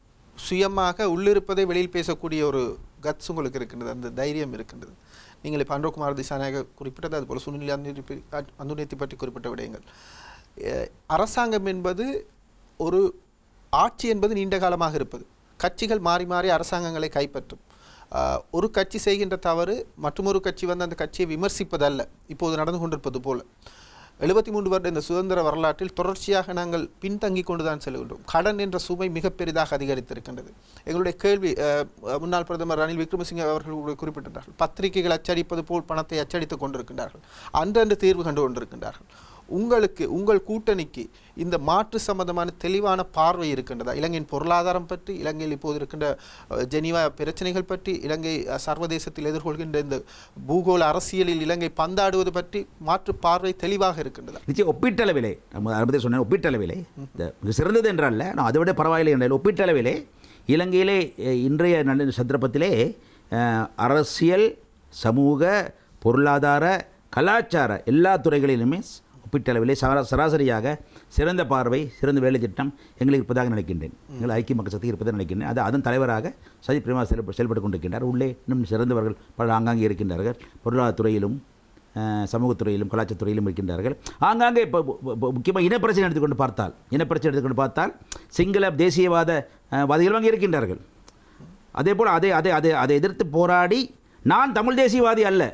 சுயமாக உள்ளிருப்பதை வெளியில் பேசக்கூடிய ஒரு கட்ஸ் உங்களுக்கு இருக்கின்றது, அந்த தைரியம் இருக்கின்றது. நீங்கள் இப்போ அன்ரகுமார் திசாநாயக குறிப்பிட்டது, அதுபோல் சுனில் அந்துலத்தி பற்றி குறிப்பிட்ட விடயங்கள். அரசாங்கம் என்பது ஒரு ஆட்சி என்பது நீண்ட காலமாக இருப்பது. கட்சிகள் மாறி மாறி அரசாங்கங்களை கைப்பற்றும். ஒரு கட்சி செய்கின்ற தவறு மற்றொரு கட்சி வந்து அந்த கட்சியை விமர்சிப்பதல்ல, இப்போது நடந்து கொண்டிருப்பது போல. 73 வருட இந்த சுதந்திர வரலாற்றில் தொடர்ச்சியாக நாங்கள் பின்தங்கி கொண்டுதான் செல்கின்றோம். கடன் என்ற சுமை மிக பெரிதாக அதிகரித்திருக்கின்றது. எங்களுடைய கேள்வி, முன்னாள் பிரதமர் ரணில் விக்ரமசிங்கே அவர்கள் குறிப்பிட்டிருந்தார்கள், பத்திரிகைகள் அச்சடிப்பது போல் பணத்தை அச்சடித்துக் கொண்டிருக்கின்றார்கள், அன்றன்று தீர்வு கண்டு கொண்டிருக்கின்றார்கள். உங்கள் கூட்டணிக்கு இந்த மாற்று சம்பந்தமான தெளிவான பார்வை இருக்கின்றதா? இலங்கையின் பொருளாதாரம் பற்றி, இலங்கையில் இப்போது இருக்கின்ற ஜெனீவா பிரச்சனைகள் பற்றி, இலங்கை சர்வதேசத்தில் எதிர்கொள்கின்ற இந்த பூகோள அரசியலில் இலங்கை பந்தாடுவது பற்றி மாற்று பார்வை தெளிவாக இருக்கின்றதா? நிச்சயம் ஒப்பீட்டளவிலே, நம்ம சொன்ன ஒப்பீட்டளவிலே சிறந்தது என்றால் நான் அதை விட பரவாயில்லை என்றால், ஒப்பீட்டளவிலே இலங்கையிலே இன்றைய சந்தர்ப்பத்திலே அரசியல், சமூக, பொருளாதார, கலாச்சார எல்லா துறைகளிலுமே ஒப்பீட்டளவிலே சராசரியாக சிறந்த பார்வை, சிறந்த வேலை திட்டம் எங்களுக்கு இருப்பதாக நினைக்கின்றேன். எங்கள் ஐக்கிய மக்கள் சக்தி இருப்பதாக நினைக்கின்றேன். அதன் தலைவராக சஜித் பிரேமா செயல்பட்டு கொண்டிருக்கின்றார். உள்ளே இன்னும் சிறந்தவர்கள் பல ஆங்காங்கே இருக்கின்றார்கள். பொருளாதாரத்துறையிலும், சமூகத்துறையிலும், கலாச்சாரத்துறையிலும் இருக்கின்றார்கள். ஆங்காங்கே இப்போ முக்கியமாக இனப்பிரச்சனை எடுத்துக்கொண்டு பார்த்தால் சிங்கள தேசியவாத வாதிகள் அங்கே இருக்கின்றார்கள். அதே போல் அதை எதிர்த்து போராடி, நான் தமிழ் தேசியவாதி அல்ல,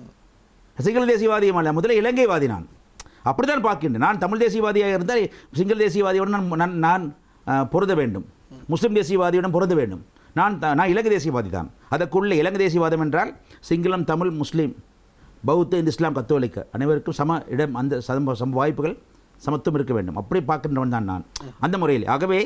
சிங்கள தேசியவாதியும் அல்ல, முதல்ல இலங்கைவாதி. நான் அப்படி தான் பார்க்கின்றேன். நான் தமிழ் தேசியவாதியாக இருந்தால் சிங்கள தேசியவாதியுடன் நான் பொருந்த வேண்டும், முஸ்லீம் தேசியவாதியுடன் பொருந்த வேண்டும். நான் இலங்கை தேசியவாதி தான். அதற்குள்ளே இலங்கை தேசியவாதம் என்றால் சிங்களம், தமிழ், முஸ்லீம், பௌத்த, இந்து, இஸ்லாம், கத்தோலிக்க அனைவருக்கும் சம இடம், அந்த சம வாய்ப்புகள், சமத்துவம் இருக்க வேண்டும். அப்படி பார்க்கின்றவன் தான் நான் அந்த முறையில். ஆகவே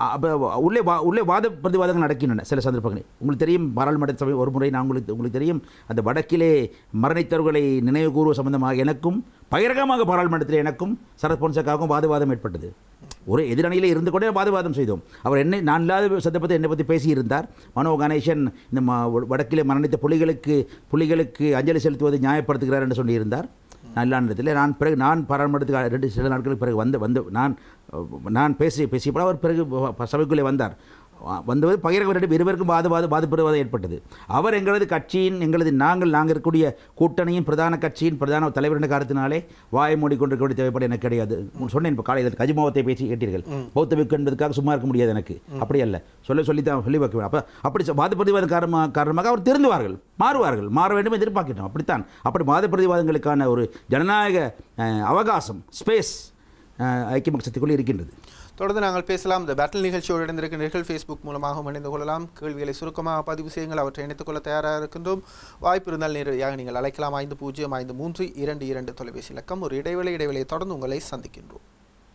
உள்ளே வாத பிரதிவாதங்கள் நடக்கின்றன சில சந்தர்ப்பங்களில். உங்களுக்கு தெரியும், பாராளுமன்ற சபை ஒரு முறை நான் உங்களுக்கு தெரியும், அந்த வடக்கிலே மரணித்தவர்களை நினைவு கூறுவ சம்பந்தமாக எனக்கும் பகிரங்கமாக பாராளுமன்றத்தில் எனக்கும் சரத் பொன்சேகாவுக்கும் வாதவாதம் ஏற்பட்டது. ஒரு எதிரணியிலே இருந்து கொண்டே வாதவாதம் செய்தோம். அவர் நான் இல்லாத சந்தர்ப்பத்தை என்னை பற்றி பேசியிருந்தார். மனோ கணேசன் இந்த வடக்கிலே மரணித்த புலிகளுக்கு அஞ்சலி செலுத்துவதை நியாயப்படுத்துகிறார் என்று சொல்லியிருந்தார். நல்ல இடத்துல நான் பாராளுமன்றத்துக்கு சில நாட்களுக்கு பிறகு நான் பேசியப்போ அவர் பிறகு சபைக்குள்ளே வந்தது பகிரங்க இருவருக்கும் வாதப்படுவதாக ஏற்பட்டது. அவர் எங்களது கட்சியின், நாங்கள் இருக்கக்கூடிய கூட்டணியின் பிரதான கட்சியின் பிரதான தலைவர் என்ற காரணத்தினாலே வாயை மூடிக்கொண்டிருக்க தேவைப்பட எனக்கு கிடையாது. சொன்னேன், இப்போ காலையில் கஜிமாவத்தை பேசி கேட்டீர்கள். பௌத்த பிக்கு என்பதற்காக சும்மா இருக்க முடியாது எனக்கு, அப்படி அல்ல, சொல்லி வைக்க. அப்படி வாத பிரதிவாதம் காரணமாக அவர் திருந்துவார்கள், மாற வேண்டும் எதிர்பார்க்கிறோம். அப்படித்தான். அப்படி வாத பிரதிவாதங்களுக்கான ஒரு ஜனநாயக அவகாசம், ஸ்பேஸ் ஐக்கிய மக்கள் சக்திக்குள்ளே இருக்கின்றது. தொடர்ந்து நாங்கள் பேசலாம். இந்த பேட்டில் நிகழ்ச்சியோடு இணைந்திருக்கிறீர்கள். ஃபேஸ்புக் மூலமாக இணைந்து கொள்ளலாம். கேள்விகளை சுருக்கமாக பதிவு செய்யுங்கள். அவற்றை இணைத்துக் கொள்ள தயாராக இருக்கின்றோம். வாய்ப்பு இருந்தால் நேரடியாக நீங்கள் அழைக்கலாம். 505322 தொலைபேசி இலக்கம். ஒரு இடைவெளியை தொடர்ந்து உங்களை சந்திக்கின்றோம்.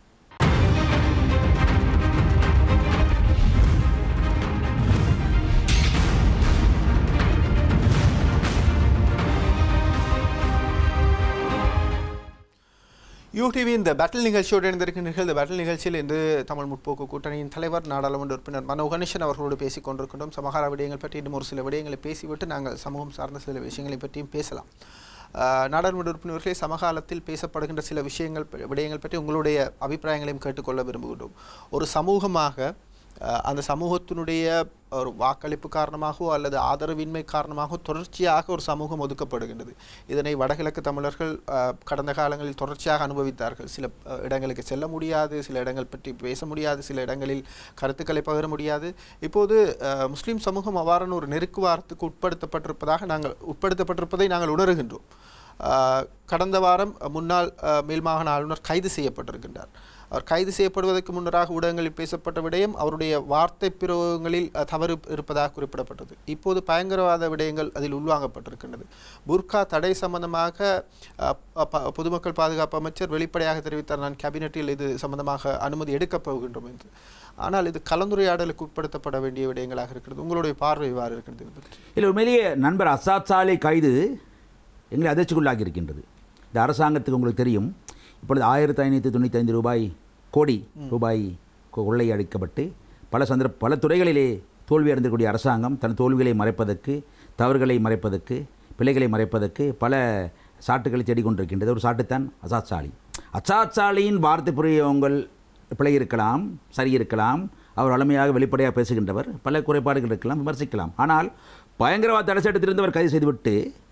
UTV இந்த பேட்டில் நிகழ்ச்சியோடு இணைந்திருக்கின்றீர்கள். இந்த பேட்டில் நிகழ்ச்சியில் இன்று தமிழ் முற்போக்கு கூட்டணியின் தலைவர் நாடாளுமன்ற உறுப்பினர் மனோ கணேசன் அவர்களோடு பேசிக் கொண்டிருக்கின்றோம். சமகால விடயங்கள் பற்றி இன்னும் ஒரு சில விடயங்களை பேசிவிட்டு நாங்கள் சமூகம் சார்ந்த சில விஷயங்களை பற்றியும் பேசலாம். நாடாளுமன்ற உறுப்பினர்களே, சமகாலத்தில் பேசப்படுகின்ற சில விடயங்கள் பற்றி உங்களுடைய அபிப்பிராயங்களையும் கேட்டுக்கொள்ள விரும்புகின்றோம். ஒரு சமூகமாக அந்த சமூகத்தினுடைய ஒரு வாக்களிப்பு காரணமாகவோ அல்லது ஆதரவின்மை காரணமாகவோ தொடர்ச்சியாக ஒரு சமூகம் ஒதுக்கப்படுகின்றது. இதனை வடகிழக்கு தமிழர்கள் கடந்த காலங்களில் தொடர்ச்சியாக அனுபவித்தார்கள். சில இடங்களுக்கு செல்ல முடியாது, சில இடங்கள் பற்றி பேச முடியாது, சில இடங்களில் கருத்துக்களை பகிர முடியாது. இப்போது முஸ்லீம் சமூகம் அவ்வாறான ஒரு நெருக்குவாரத்துக்கு உட்படுத்தப்பட்டிருப்பதை நாங்கள் உணர்கின்றோம். கடந்த வாரம் முன்னாள் மேல் மாகாண ஆளுநர் கைது செய்யப்பட்டிருக்கின்றார். அவர் கைது செய்யப்படுவதற்கு முன்னராக ஊடகங்களில் பேசப்பட்ட விடயம் அவருடைய வார்த்தை பிரயோகங்களில் தவறு இருப்பதாக குறிப்பிடப்பட்டது. இப்போது பயங்கரவாத விடயங்கள் அதில் உள்வாங்கப்பட்டிருக்கின்றது. புர்கா தடை சம்பந்தமாக பொதுமக்கள் பாதுகாப்பு அமைச்சர் வெளிப்படையாக தெரிவித்தார், நான் கேபினெட்டில் இது சம்பந்தமாக அனுமதி எடுக்கப் போகின்றோம் என்று. ஆனால் இது கலந்துரையாடலுக்கு உட்படுத்தப்பட வேண்டிய விடயங்களாக இருக்கிறது. உங்களுடைய பார்வை எவ்வாறு இருக்கிறது? இல்லை, உண்மையிலேயே நண்பர் அசாத் சாலை கைது எங்களை அதிர்ச்சிக்குள்ளாகி இருக்கின்றது. இந்த அரசாங்கத்துக்கு உங்களுக்கு தெரியும், இப்பொழுது 1595 கோடி ரூபாய் கொள்ளை அடிக்கப்பட்டு பல துறைகளிலே தோல்வி அடைந்திருக்கக்கூடிய அரசாங்கம் தன் தோல்விகளை மறைப்பதற்கு, தவறுகளை மறைப்பதற்கு, பிழைகளை மறைப்பதற்கு பல சாட்டுகளை தேடிக்கொண்டிருக்கின்றது. ஒரு சாட்டுத்தான் அசாத் சாலி. அசாத் சாலியின் வார்த்தை பிரயோகங்கள் பிழை இருக்கலாம், சரி இருக்கலாம், அவர் வலிமையாக வெளிப்படையாக பேசுகின்றவர், பல குறைபாடுகள் இருக்கலாம், விமர்சிக்கலாம். ஆனால் பயங்கரவாத தடை சட்டத்திலிருந்து அவர் கைது செய்துவிட்டு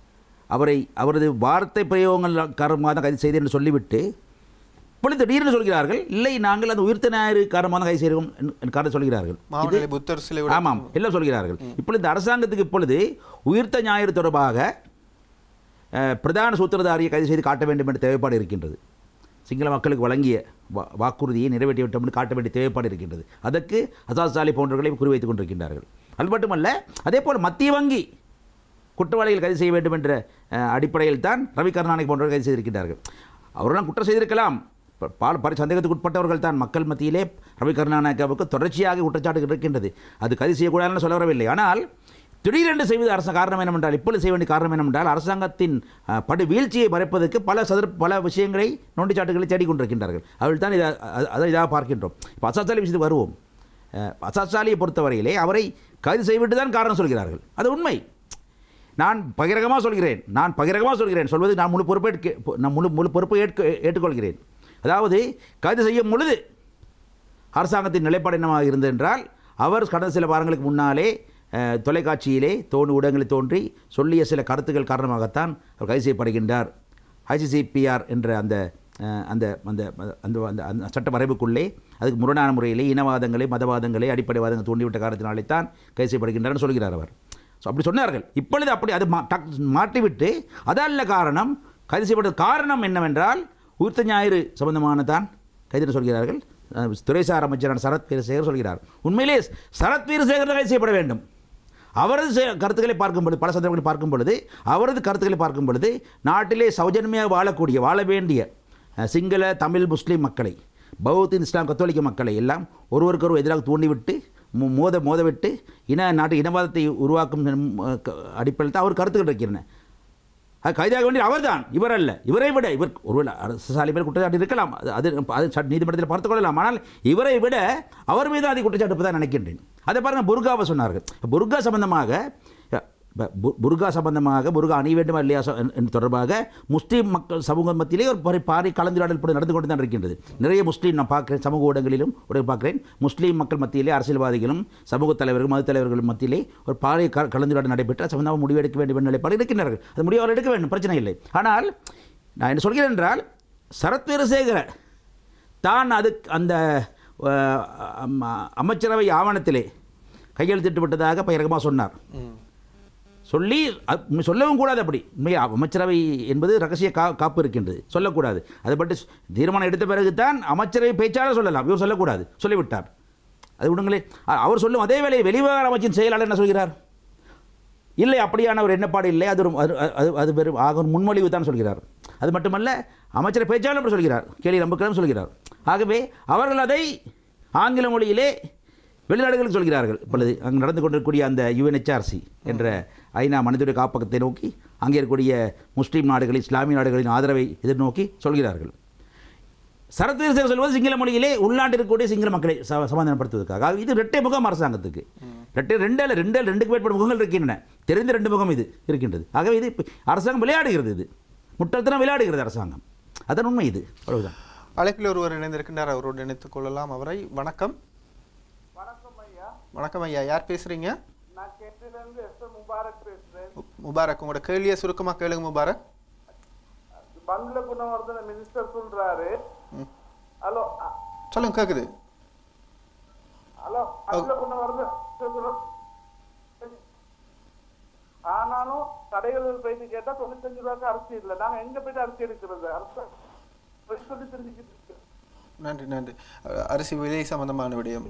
அவரது வார்த்தை பிரயோகங்கள் காரணமாக தான் கைது செய்து என்று சொல்லிவிட்டு இப்பொழுது திடீர்னு சொல்கிறார்கள், இல்லை நாங்கள் அந்த உயிர்த்த ஞாயிறு காரணமாக தான் கைது செய்கிறோம் என்று சொல்கிறார்கள். ஆமாம், எல்லாம் சொல்கிறார்கள். இப்பொழுது இந்த அரசாங்கத்துக்கு இப்பொழுது உயிர்த்த ஞாயிறு தொடர்பாக பிரதான சூத்திரதாரியை கைது செய்து காட்ட வேண்டும் என்ற தேவைப்பாடு இருக்கின்றது. சிங்கள மக்களுக்கு வழங்கிய வாக்குறுதியை நிறைவேற்றிவிட்டோம் என்று காட்ட வேண்டிய தேவைப்பாடு இருக்கின்றது. அதற்கு அசாத் சாலி போன்றவர்களை குறிவைத்துக் கொண்டிருக்கின்றார்கள். அது மட்டுமல்ல, அதே போல் மத்திய வங்கி குற்றவாளிகள் கைது செய்ய வேண்டும் என்ற அடிப்படையில் தான் ரவி கருணாநிதி போன்றவர்கள் கைது செய்திருக்கிறார்கள். அவர்களெல்லாம் குற்றம் செய்திருக்கலாம், சந்தேகத்துக்கு உட்பட்டவர்கள் தான். மக்கள் மத்தியிலே ரவி கருணாநிதிக்கு தொடர்ச்சியாக குற்றச்சாட்டுகள் இருக்கின்றது. அது கைது செய்யக்கூடாதுன்னு சொல்ல வரவில்லை. ஆனால் திடீரென்று செய்வது காரணம் என்னவென்றால், இப்பொழுது செய்ய வேண்டிய காரணம் என்னவென்றால், அரசாங்கத்தின் படு வீழ்ச்சியை மறைப்பதற்கு பல விஷயங்களை நோண்டிச்சாட்டுகளை தேடிக்கொண்டிருக்கின்றார்கள். அவர்கள் தான் இதாக பார்க்கின்றோம். இப்போ அசாத் சாலி விஷயத்துக்கு வருவோம். அசாத் சாலியை பொறுத்தவரையிலே அவரை கைது செய்துவிட்டு தான் காரணம் சொல்கிறார்கள். அது உண்மை. நான் பகிரங்கமாக சொல்கிறேன். சொல்வது நான் முழு பொறுப்பை ஏற்றுக்கொள்கிறேன். அதாவது கைது செய்யும் பொழுது அரசாங்கத்தின் நிலைப்பாடு என்னவாக இருந்தது என்றால், அவர் கடந்த சில வாரங்களுக்கு முன்னாலே தொலைக்காட்சியிலே ஊடகங்களில் தோன்றி சொல்லிய சில கருத்துக்கள் காரணமாகத்தான் அவர் கைது செய்யப்படுகின்றார். ICCPR என்ற அந்த அந்த அந்த அந்த சட்ட வரைவுக்குள்ளே அதுக்கு முரணான முறையிலே இனவாதங்களை, மதவாதங்களை, அடிப்படைவாதங்களை தூண்டிவிட்ட காரணத்தினாலே தான் கைது செய்யப்படுகின்றார்னு சொல்கிறார் அவர். ஸோ அப்படி சொன்னார்கள். இப்பொழுது அப்படி அது மாற்றிவிட்டு அதல்ல காரணம், கைது செய்யப்பட்ட காரணம் என்னவென்றால் உயிர்த்த ஞாயிறு சம்பந்தமான தான் கைது சொல்கிறார்கள். துறைசார் அமைச்சரான சரத் வீரசேகர் சொல்கிறார். உண்மையிலே சரத் வீரசேகர் கைது செய்யப்பட வேண்டும். அவரது கருத்துக்களை பார்க்கும் பொழுது, பல சந்தர்ப்பங்களை பார்க்கும் பொழுது, அவரது கருத்துக்களை பார்க்கும் பொழுது, நாட்டிலே சௌஜன்யமாக வாழ வேண்டிய சிங்கள, தமிழ், முஸ்லீம் மக்களை, பௌத்த, இஸ்லாம், கத்தோலிக்க மக்களை எல்லாம் ஒருவருக்கொரு எதிராக தூண்டிவிட்டு மோதவிட்டு நாட்டு இனவாதத்தை உருவாக்கும் அடிப்படையில் தான் அவர் கருத்துக்கள் இருக்கின்றன. அது கைதாக வேண்டிய அவர் தான், இவர் அல்ல. இவரை விட ஒருவேளை அரசு சாலை மேல் குற்றச்சாட்டு இருக்கலாம், அது நீதிமன்றத்தில் பார்த்துக் கொள்ளலாம். ஆனால் இவரை விட அவர் மீது அதை குற்றச்சாட்டு தான் நினைக்கின்றேன். அதை பாருங்கள், புர்காவை சொன்னார்கள். புர்கா சம்பந்தமாக புர்கா அணிய வேண்டுமா இல்லையா தொடர்பாக முஸ்லீம் மக்கள் சமூக மத்தியிலே ஒரு பாரி கலந்துரையாடல் நடந்து கொண்டு தான் இருக்கின்றது. நிறைய முஸ்லீம் நான் பார்க்குறேன், சமூக ஊடகங்களிலும் பார்க்குறேன். முஸ்லீம் மக்கள் மத்தியிலே, அரசியல்வாதிகளும் சமூக தலைவர்கள், மத தலைவர்கள் மத்தியிலே ஒரு பாரி கலந்துரையாடல் நடைபெற்ற சம்பந்தமாக முடிவெடுக்க வேண்டும் என்ற நிலைப்பாடு இருக்கின்றார்கள். அது முடிவாக எடுக்க வேண்டும், பிரச்சனை இல்லை. ஆனால் நான் என்ன சொல்கிறேன் என்றால், சரத் வீரசேகர தான் அந்த அமைச்சரவை ஆவணத்திலே கையெழுத்திட்டு விட்டதாக பகிரங்கமாக சொன்னார். சொல்லி சொல்லவும் கூடாது. அப்படி அமைச்சரவை என்பது ரகசிய காப்பு இருக்கின்றது, சொல்லக்கூடாது. அதை பற்றி தீர்மானம் எடுத்த பிறகு தான் அமைச்சரவை பேச்சாளர் சொல்லலாம், இவர் சொல்லக்கூடாது, சொல்லிவிட்டார். அது விடுங்களே. அவர் சொல்லும் அதே வேளை வெளிவிவகார அமைச்சின் செயலாளர் என்ன சொல்கிறார்? இல்லை, அப்படியான ஒரு எண்ணப்பாடு இல்லை, அது அது வெறும் ஆக முன்மொழிவு தான் சொல்கிறார். அது மட்டுமல்ல, அமைச்சர் பேச்சாளர் சொல்கிறார், கேலி நம்புக்கிறோம் சொல்கிறார். ஆகவே அவர்கள் அதை ஆங்கில மொழியிலே வெளிநாடுகளுக்கு சொல்கிறார்கள். இப்பொழுது அங்கு நடந்து கொண்டிருக்கக்கூடிய அந்த யுஎன்ஹெச்ஆர்சி என்ற ஐநா மனிதனுடைய காப்பகத்தை நோக்கி அங்கே இருக்கக்கூடிய முஸ்லீம் நாடுகள், இஸ்லாமிய நாடுகளின் ஆதரவை எதிர்நோக்கி சொல்கிறார்கள். சரத்வீர் சொல்வது சிங்கள மொழியிலே உள்நாட்டில் இருக்கக்கூடிய சிங்கள மக்களை சமாதானப்படுத்துவதற்காக. இது இரட்டை முகம் அரசாங்கத்துக்கு. ரெண்டுக்கு மேற்பட்ட முகங்கள் இருக்கின்றன, தெரிந்த 2 முகம் இது இருக்கின்றது. ஆகவே இது அரசாங்கம் விளையாடுகிறது, இது முட்டாள்தனம் விளையாடுகிறது அரசாங்கம். அதன் உண்மை இது. அவ்வளவுதான். அழைப்பில் ஒருவர் இணைந்திருக்கின்றார், அவரோடு இணைத்துக் கொள்ளலாம் அவரை. வணக்கம். வணக்கம் ஐயா, யார் பேசுறீங்க? நான் கேட்டிலிருந்து எஸ் முபாரக் பேசுறேன். முபாரக், உங்களோட கேள்வியை சுருக்கமா கேளுங்க முபாரக். பங்கள குணவர்தன மினிஸ்டர் சொல்றாரு. ஹலோ சொல்லுங்க, கேக்குது. ஹலோ, பங்கள குணவர்தன ஆனாலும் கடைகள் போயிட்டு கேட்டா 95 ரூபாய்க்கு அரிசி இல்லை. நாங்க எங்க போயிட்டு அரிசி எடுக்கிறது? அரசு சொல்லி தெரிஞ்சுக்கிட்டு. நன்றி நன்றி. அரிசி விலை சம்பந்தமான விடயம்.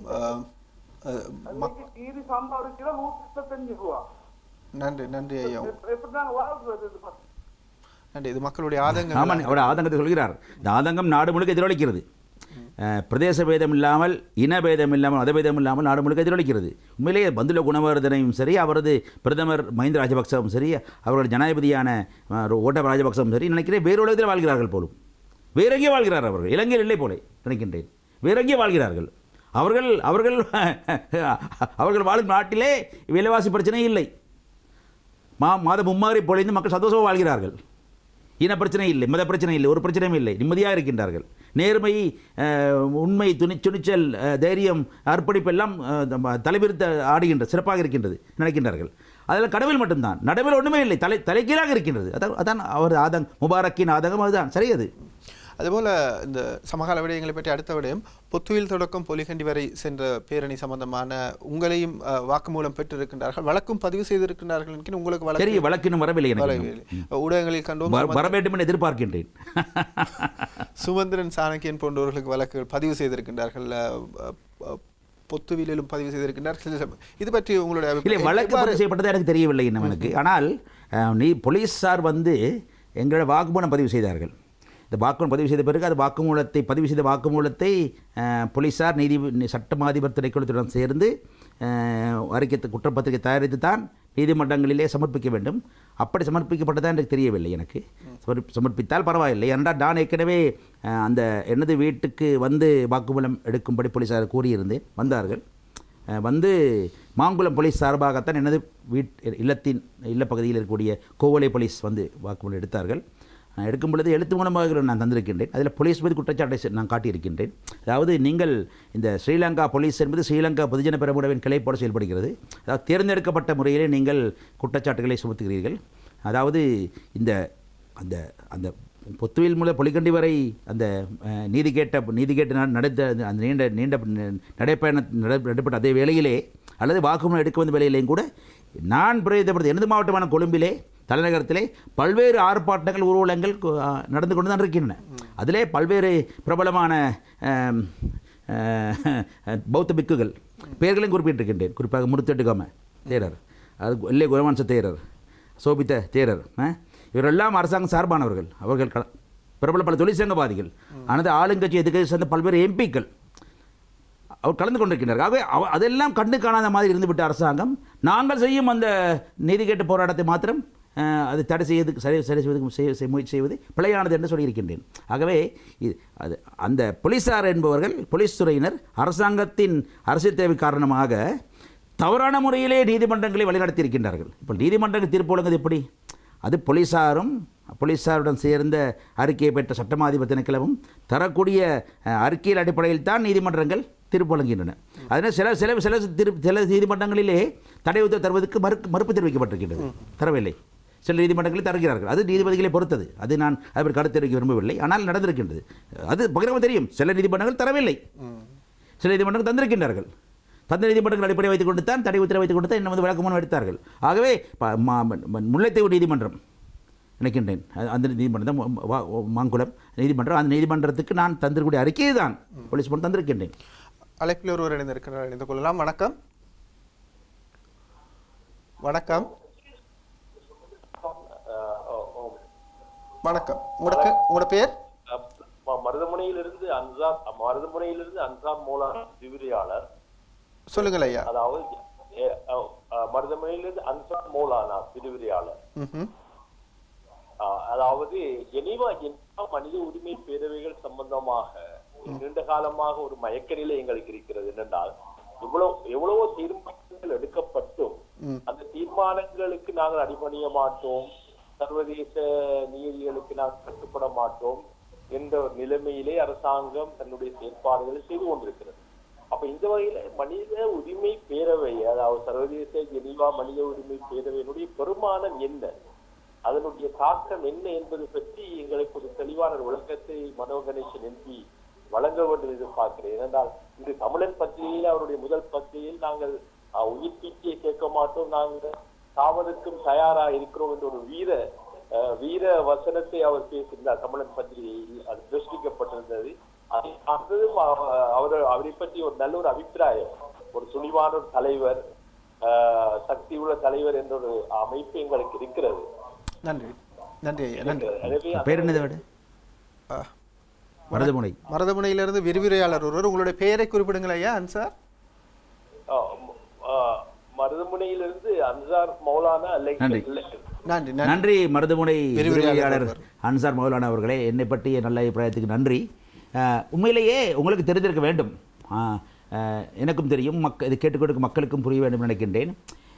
கீரி சாம்பார் ஒரு கிலோ 135 ரூபா. நன்றி நன்றி ஐயா. எப்படி நாங்க வாழ்றது? நன்றி. இது மக்களுடைய ஆதங்கம். ஆமாம், அவருடைய ஆதங்கத்தை சொல்கிறார். இந்த ஆதங்கம் நாடு முழுக்க எதிரொலிக்கிறது. பிரதேச பேதம் இல்லாமல், இன பேதம் இல்லாமல், மதபேதம் இல்லாமல் நாடு முழுக்க எதிரொலிக்கிறது. உண்மையிலேயே பந்துல குணவர்தனையும் சரி, அவரது பிரதமர் மஹிந்த ராஜபக்சவும் சரி, அவர்கள் ஜனாதிபதியான ஓட்டப ராஜபக்சவும் சரி, நினைக்கிறேன் வேறு உலகத்தில் வாழ்கிறார்கள் போலும். வேறெங்கே வாழ்கிறார் அவர்கள்? இலங்கையில் இல்லை போலே நினைக்கின்றேன். வேறெங்கே வாழ்கிறார்கள் அவர்கள்? அவர்கள் அவர்கள் வாழும் நாட்டிலே விலைவாசி பிரச்சனை இல்லை. மாதம் மும்மாரி பொழிந்து மக்கள் சந்தோஷமாக வாழ்கிறார்கள். இன பிரச்சனை இல்லை, மத பிரச்சனை இல்லை, ஒரு பிரச்சனையும் இல்லை, நிம்மதியாக இருக்கின்றார்கள். நேர்மை, உண்மை, துணிச்சல், தைரியம், அர்ப்பணிப்பு எல்லாம் தலைவிரித்து ஆடுகின்ற சிறப்பாக இருக்கின்றது நினைக்கின்றார்கள். அதில் கடவுள் மட்டும்தான், நடுவில் ஒன்றுமே இல்லை, தலைகீழாக இருக்கின்றது. அதான் அவர் முபாரக்கின் ஆதங்கம். அதுதான் சரி. அது அதுபோல் இந்த சமகால விடயங்களை பற்றி அடுத்த விடயம், பொத்துவில் தொடக்கம் பொலிகண்டி வரை சென்ற பேரணி சம்பந்தமான உங்களையும் வாக்குமூலம் பெற்றிருக்கின்றார்கள், வழக்கும் பதிவு செய்திருக்கின்றார்கள். உங்களுக்கு வழக்கினும் வரவில்லை, ஊடகங்களில் கண்டோம், வர வேண்டும் என எதிர்பார்க்கின்றேன். சுமந்திரன் சாணக்கியன் போன்றவர்களுக்கு வழக்குகள் பதிவு செய்திருக்கின்றார்கள், பொத்துவிலும் பதிவு செய்திருக்கின்றார்கள். இது பற்றி உங்களுடைய வழக்கு பதிவு செய்யப்பட்டது எனக்கு தெரியவில்லை இன்னும் எனக்கு. ஆனால் போலீஸார் எங்களோட வாக்குமூலம் பதிவு செய்தார்கள். இந்த வாக்குமூலம் பதிவு செய்த பிறகு அது பதிவு செய்த வாக்குமூலத்தை போலீஸார் சட்ட அதிபர் திணைக்களத்துடன் சேர்ந்து குற்றப்பத்திரிகை தயாரித்து தான் நீதிமன்றங்களிலே சமர்ப்பிக்க வேண்டும். அப்படி சமர்ப்பிக்கப்பட்டதான் எனக்கு தெரியவில்லை. எனக்கு சமர்ப்பித்தால் பரவாயில்லை. ஏனென்றால் நான் ஏற்கனவே அந்த எனது வீட்டுக்கு வாக்குமூலம் எடுக்கும்படி போலீஸார் கூறியிருந்தேன். வந்தார்கள். மாங்குளம் போலீஸ் சார்பாகத்தான் எனது இல்லப்பகுதியில் இருக்கக்கூடிய கோவலை போலீஸ் வாக்குமூலம் எடுத்தார்கள். எடுக்கும் பொழுது எழுத்து மூலமாக நான் தந்திருக்கின்றேன். அதில் போலீஸ் மீது குற்றச்சாட்டை நான் காட்டியிருக்கின்றேன். அதாவது நீங்கள் இந்த ஸ்ரீலங்கா போலீஸ் என்பது ஸ்ரீலங்கா பொதுஜன பெரமுனவின் கிளைப்போடு செயல்படுகிறது. அதாவது தேர்ந்தெடுக்கப்பட்ட முறையிலே நீங்கள் குற்றச்சாட்டுகளை சுமத்துகிறீர்கள். அதாவது இந்த அந்த அந்த பொத்துவில் மூலம் பொலிகண்டி வரை அந்த நீதி கேட்டு நடந்த அந்த நீண்ட நடைப்பயணம் நடைபெற்ற அதே வேளையிலே அல்லது வாக்குமூலம் எடுக்க வந்த வேளையிலேயும் கூட நான் பிரதிநிதிப்படுத்த எனது மாவட்டமான கொழும்பிலே தலைநகரத்திலே பல்வேறு ஆர்ப்பாட்டங்கள், ஊர்வலங்கள் நடந்து கொண்டு தான் இருக்கின்றன. அதிலே பல்வேறு பிரபலமான பௌத்த பிக்குகள் பெயர்களையும் குறிப்பிட்டிருக்கின்றேன். குறிப்பாக முருத்தெட்டுகாம தேரர், அது எல்லை குரவன்ச தேரர், சோபித்த தேரர், இவரெல்லாம் அரசாங்கம் சார்பானவர்கள். அவர்கள் பிரபல பல தொழிற்சங்கவாதிகள், ஆனால் ஆளுங்கட்சி எதிர்க்கட்சி சேர்ந்த பல்வேறு எம்பிக்கள் அவர் கலந்து கொண்டிருக்கின்றார்கள். ஆகவே அதெல்லாம் கண்டு காணாத மாதிரி இருந்துவிட்ட அரசாங்கம் நாங்கள் செய்யும் அந்த நீதி கேட்டு போராட்டத்தை மாத்திரம் அது தடை செய்வதற்கு முயற்சி செய்வது பிழையானது என்று சொல்லியிருக்கின்றேன். ஆகவே அது அந்த போலீஸார் என்பவர்கள், போலீஸ் துறையினர் அரசாங்கத்தின் அரசியல் தேவை காரணமாக தவறான முறையிலே நீதிமன்றங்களை வழிநடத்தியிருக்கின்றார்கள். இப்போ நீதிமன்றங்கள் தீர்ப்பு வழங்குவது எப்படி? அது போலீஸாருடன் சேர்ந்த அறிக்கையை பெற்ற சட்டமாதிபர் திணைக்களமும் தரக்கூடிய அறிக்கையின் அடிப்படையில் தான் நீதிமன்றங்கள் தீர்ப்பு வழங்குகின்றன. அதனால் சில நீதிமன்றங்களிலே தடை உத்தரவு தருவதற்கு மறுப்பு தெரிவிக்கப்பட்டிருக்கின்றது, தரவில்லை. சில நீதிமன்றங்களில் தருகிறார்கள். அது நீதிபதிகளை பொறுத்தது. அது நான் அதை கருத்து தெரிவிக்க விரும்பவில்லை. ஆனால் நடந்திருக்கின்றது. அது பகிரமாக தெரியும். சில நீதிமன்றங்கள் தரவில்லை, சில நீதிமன்றங்கள் தந்திருக்கின்றார்கள். தந்த நீதிமன்றங்கள் அடிப்படை வைத்துக் கொண்டு தான் தடை உத்தரவை வைத்துக் கொண்டு தான் இன்னும் விளக்கமனு எடுத்தார்கள். ஆகவே முல்லைத்தீவு நீதிமன்றம் நினைக்கின்றேன், அந்த நீதிமன்றம் மாங்குளம் நீதிமன்றம், அந்த நீதிமன்றத்துக்கு நான் தந்திருக்கூடிய அறிக்கையை தான் போலீஸ் பண்ணி தந்திருக்கின்றேன். அழைப்பில் ஒருவர் இணைந்திருக்கிறார், இணைந்து கொள்ளலாம். வணக்கம். வணக்கம். வணக்கம். உங்களோட பேர்? மருதமுனையிலிருந்து அன்சார் மூலா விரிவிரியாளர். சொல்லுங்கள் ஐயா. அதாவது மருதமுனையிலிருந்து அன்சார் மூலானா விரிவிரியாளர். அதாவது ஜெனீவா மனித உரிமை பேரவைகள் சம்பந்தமாக நீண்ட காலமாக ஒரு மயக்க நிலை எங்களுக்கு இருக்கிறது. என்னென்றால் எவ்வளவோ தீர்மானங்கள் எடுக்கப்பட்டும் அந்த தீர்மானங்களுக்கு நாங்கள் அடிபணிய மாட்டோம், சர்வதேச நீதிகளுக்கு நாங்கள் கட்டுப்பட மாட்டோம் என்ற ஒரு நிலைமையிலே அரசாங்கம் தன்னுடைய செயற்பாடுகளை செய்து கொண்டிருக்கிறது. அப்ப இந்த வகையில மனித உரிமை பேரவை, அதாவது சர்வதேச ஜெனீவா மனித உரிமை பேரவையினுடைய பெருமானம் என்ன, அதனுடைய தாக்கம் என்ன என்பது பற்றி எங்களுக்கு ஒரு தெளிவான விளக்கத்தை மனோ கணேசன் எம்பி வழங்க வேண்டும் என்று பார்க்கிறேன். ஏனென்றால் இது தமிழன் பத்திரிகையில் அவருடைய முதல் பத்திரிகையில் நாங்கள் உயிர் பீச்சியை கேட்க மாட்டோம், நாங்கள் சாவதற்கும் தயாரா இருக்கிறோம் என்ற ஒரு வீர வசனத்தை அவர் பேசியிருந்தார். தமிழன் பத்திரிகையில் அது பிரசுரிக்கப்பட்டிருந்தது. அவரை பற்றி ஒரு நல்ல ஒரு அபிப்பிராயம், ஒரு துணிவான ஒரு தலைவர், சக்தி உள்ள தலைவர் என்ற ஒரு அமைப்பு எங்களுக்கு இருக்கிறது. நன்றி. நன்றி ஐயா. நன்றி. மருதமுனையிலிருந்து விரிவுரையாளர் ஒருவர். உங்களுடைய பெயரை குறிப்பிடுங்கள் ஐயா. அன்சார். மருதமுனையிலிருந்து அன்சார் மௌலானா. நன்றி மருதமுனை விரிவுரையாளர் அன்சார் மௌலானா அவர்களே, என்னை பற்றிய நல்ல அபிப்பிராயத்துக்கு நன்றி. உண்மையிலேயே உங்களுக்கு தெரிந்திருக்க வேண்டும், எனக்கும் தெரியும், இதை கேட்டுக்கொடுக்கும் மக்களுக்கும் புரிய வேண்டும் நினைக்கின்றேன்.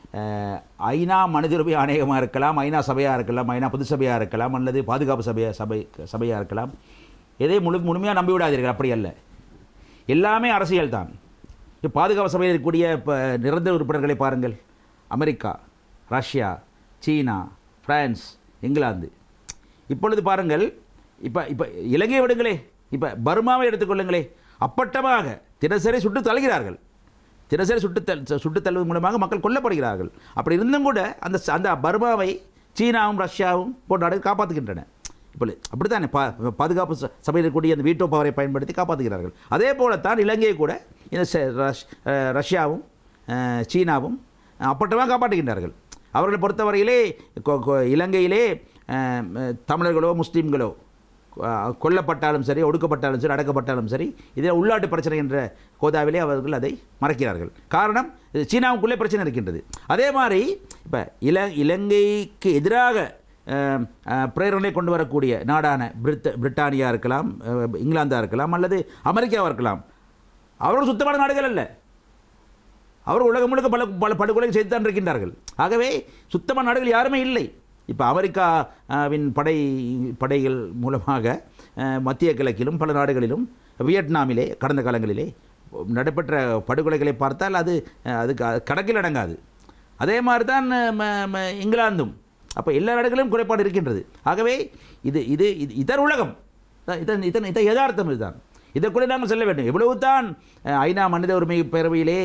ஐநா மனித உரிமை ஆணையமாக இருக்கலாம், ஐநா சபையாக இருக்கலாம், ஐநா பொது சபையாக இருக்கலாம், அல்லது பாதுகாப்பு சபையாக இருக்கலாம், எதை முழுமையாக நம்பிவிடாதீர்கள். அப்படி அல்ல, எல்லாமே அரசியல் தான். இப்போ பாதுகாப்பு சபையில் இருக்கக்கூடிய இப்போ நிரந்தர உறுப்பினர்களை பாருங்கள். America, Russia, China, France, England. இப்பொழுது பாருங்கள், இப்போ இலங்கையை விடுங்களே, இப்போ பர்மாவை எடுத்துக்கொள்ளுங்களே, அப்பட்டமாக தினசரி சுட்டு தள்ளுகிறார்கள். தினசரி சுட்டு தள்ளுவதன் மூலமாக மக்கள் கொல்லப்படுகிறார்கள். அப்படி இருந்தும் கூட அந்த பர்மாவை சீனாவும் ரஷ்யாவும் போன்ற நாடுகள் காப்பாற்றுகின்றன. இப்போ அப்படி தானே பாதுகாப்பு சபையில் இருக்கக்கூடிய அந்த வீட்டோ பவரை பயன்படுத்தி காப்பாற்றுகிறார்கள். அதே போலத்தான் இலங்கையை கூட இந்த ரஷ்யாவும் சீனாவும் அப்பட்டமாக காப்பாற்றுகின்றார்கள். அவர்களை பொறுத்தவரையிலே இலங்கையிலே தமிழர்களோ முஸ்லீம்களோ கொல்லப்பட்டாலும் சரி, ஒடுக்கப்பட்டாலும் சரி, அடக்கப்பட்டாலும் சரி, இதே உள்நாட்டு பிரச்சனை என்ற கோதாவிலே அவர்கள் அதை மறைக்கிறார்கள். காரணம், சீனாவுக்குள்ளே பிரச்சனை இருக்கின்றது. அதே மாதிரி இப்போ இலங்கைக்கு எதிராக பிரேரணை கொண்டு வரக்கூடிய நாடான பிரிட்டானியா இருக்கலாம், இங்கிலாந்தாக இருக்கலாம், அல்லது அமெரிக்காவாக இருக்கலாம், அவர்கள் சுத்தமான நாடுகள் அல்ல. அவர் உலகம் முழுக்க பல படுகொலை செய்து தான் இருக்கின்றார்கள். ஆகவே சுத்தமான நாடுகள் யாருமே இல்லை. இப்போ அமெரிக்காவின் படைகள் மூலமாக மத்திய கிழக்கிலும் பல நாடுகளிலும், வியட்நாமிலே கடந்த காலங்களிலே நடைபெற்ற படுகொலைகளை பார்த்தால் அது கணக்கில் அடங்காது. அதே மாதிரி தான் இங்கிலாந்தும். அப்போ எல்லா நாடுகளிலும் குறைபாடு இருக்கின்றது. ஆகவே இது இதர் உலகம், இதை யதார்த்தம். இதுதான், இதற்குள்ளே நாங்கள் செல்ல வேண்டும். எவ்வளவு தான் ஐநா மனித உரிமை பேரவையிலே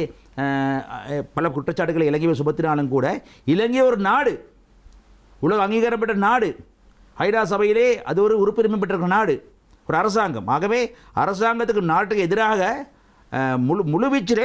பல குற்றச்சாட்டுகளை இலங்கையை சுமத்தினாலும் கூட இலங்கை ஒரு நாடு, உலக அங்கீகாரம் பெற்ற நாடு, ஐநா சபையிலே அது ஒரு உறுப்புரிமை பெற்ற நாடு, ஒரு அரசாங்கம். ஆகவே அரசாங்கத்துக்கு நாட்டுக்கு எதிராக முழுவீச்சிலே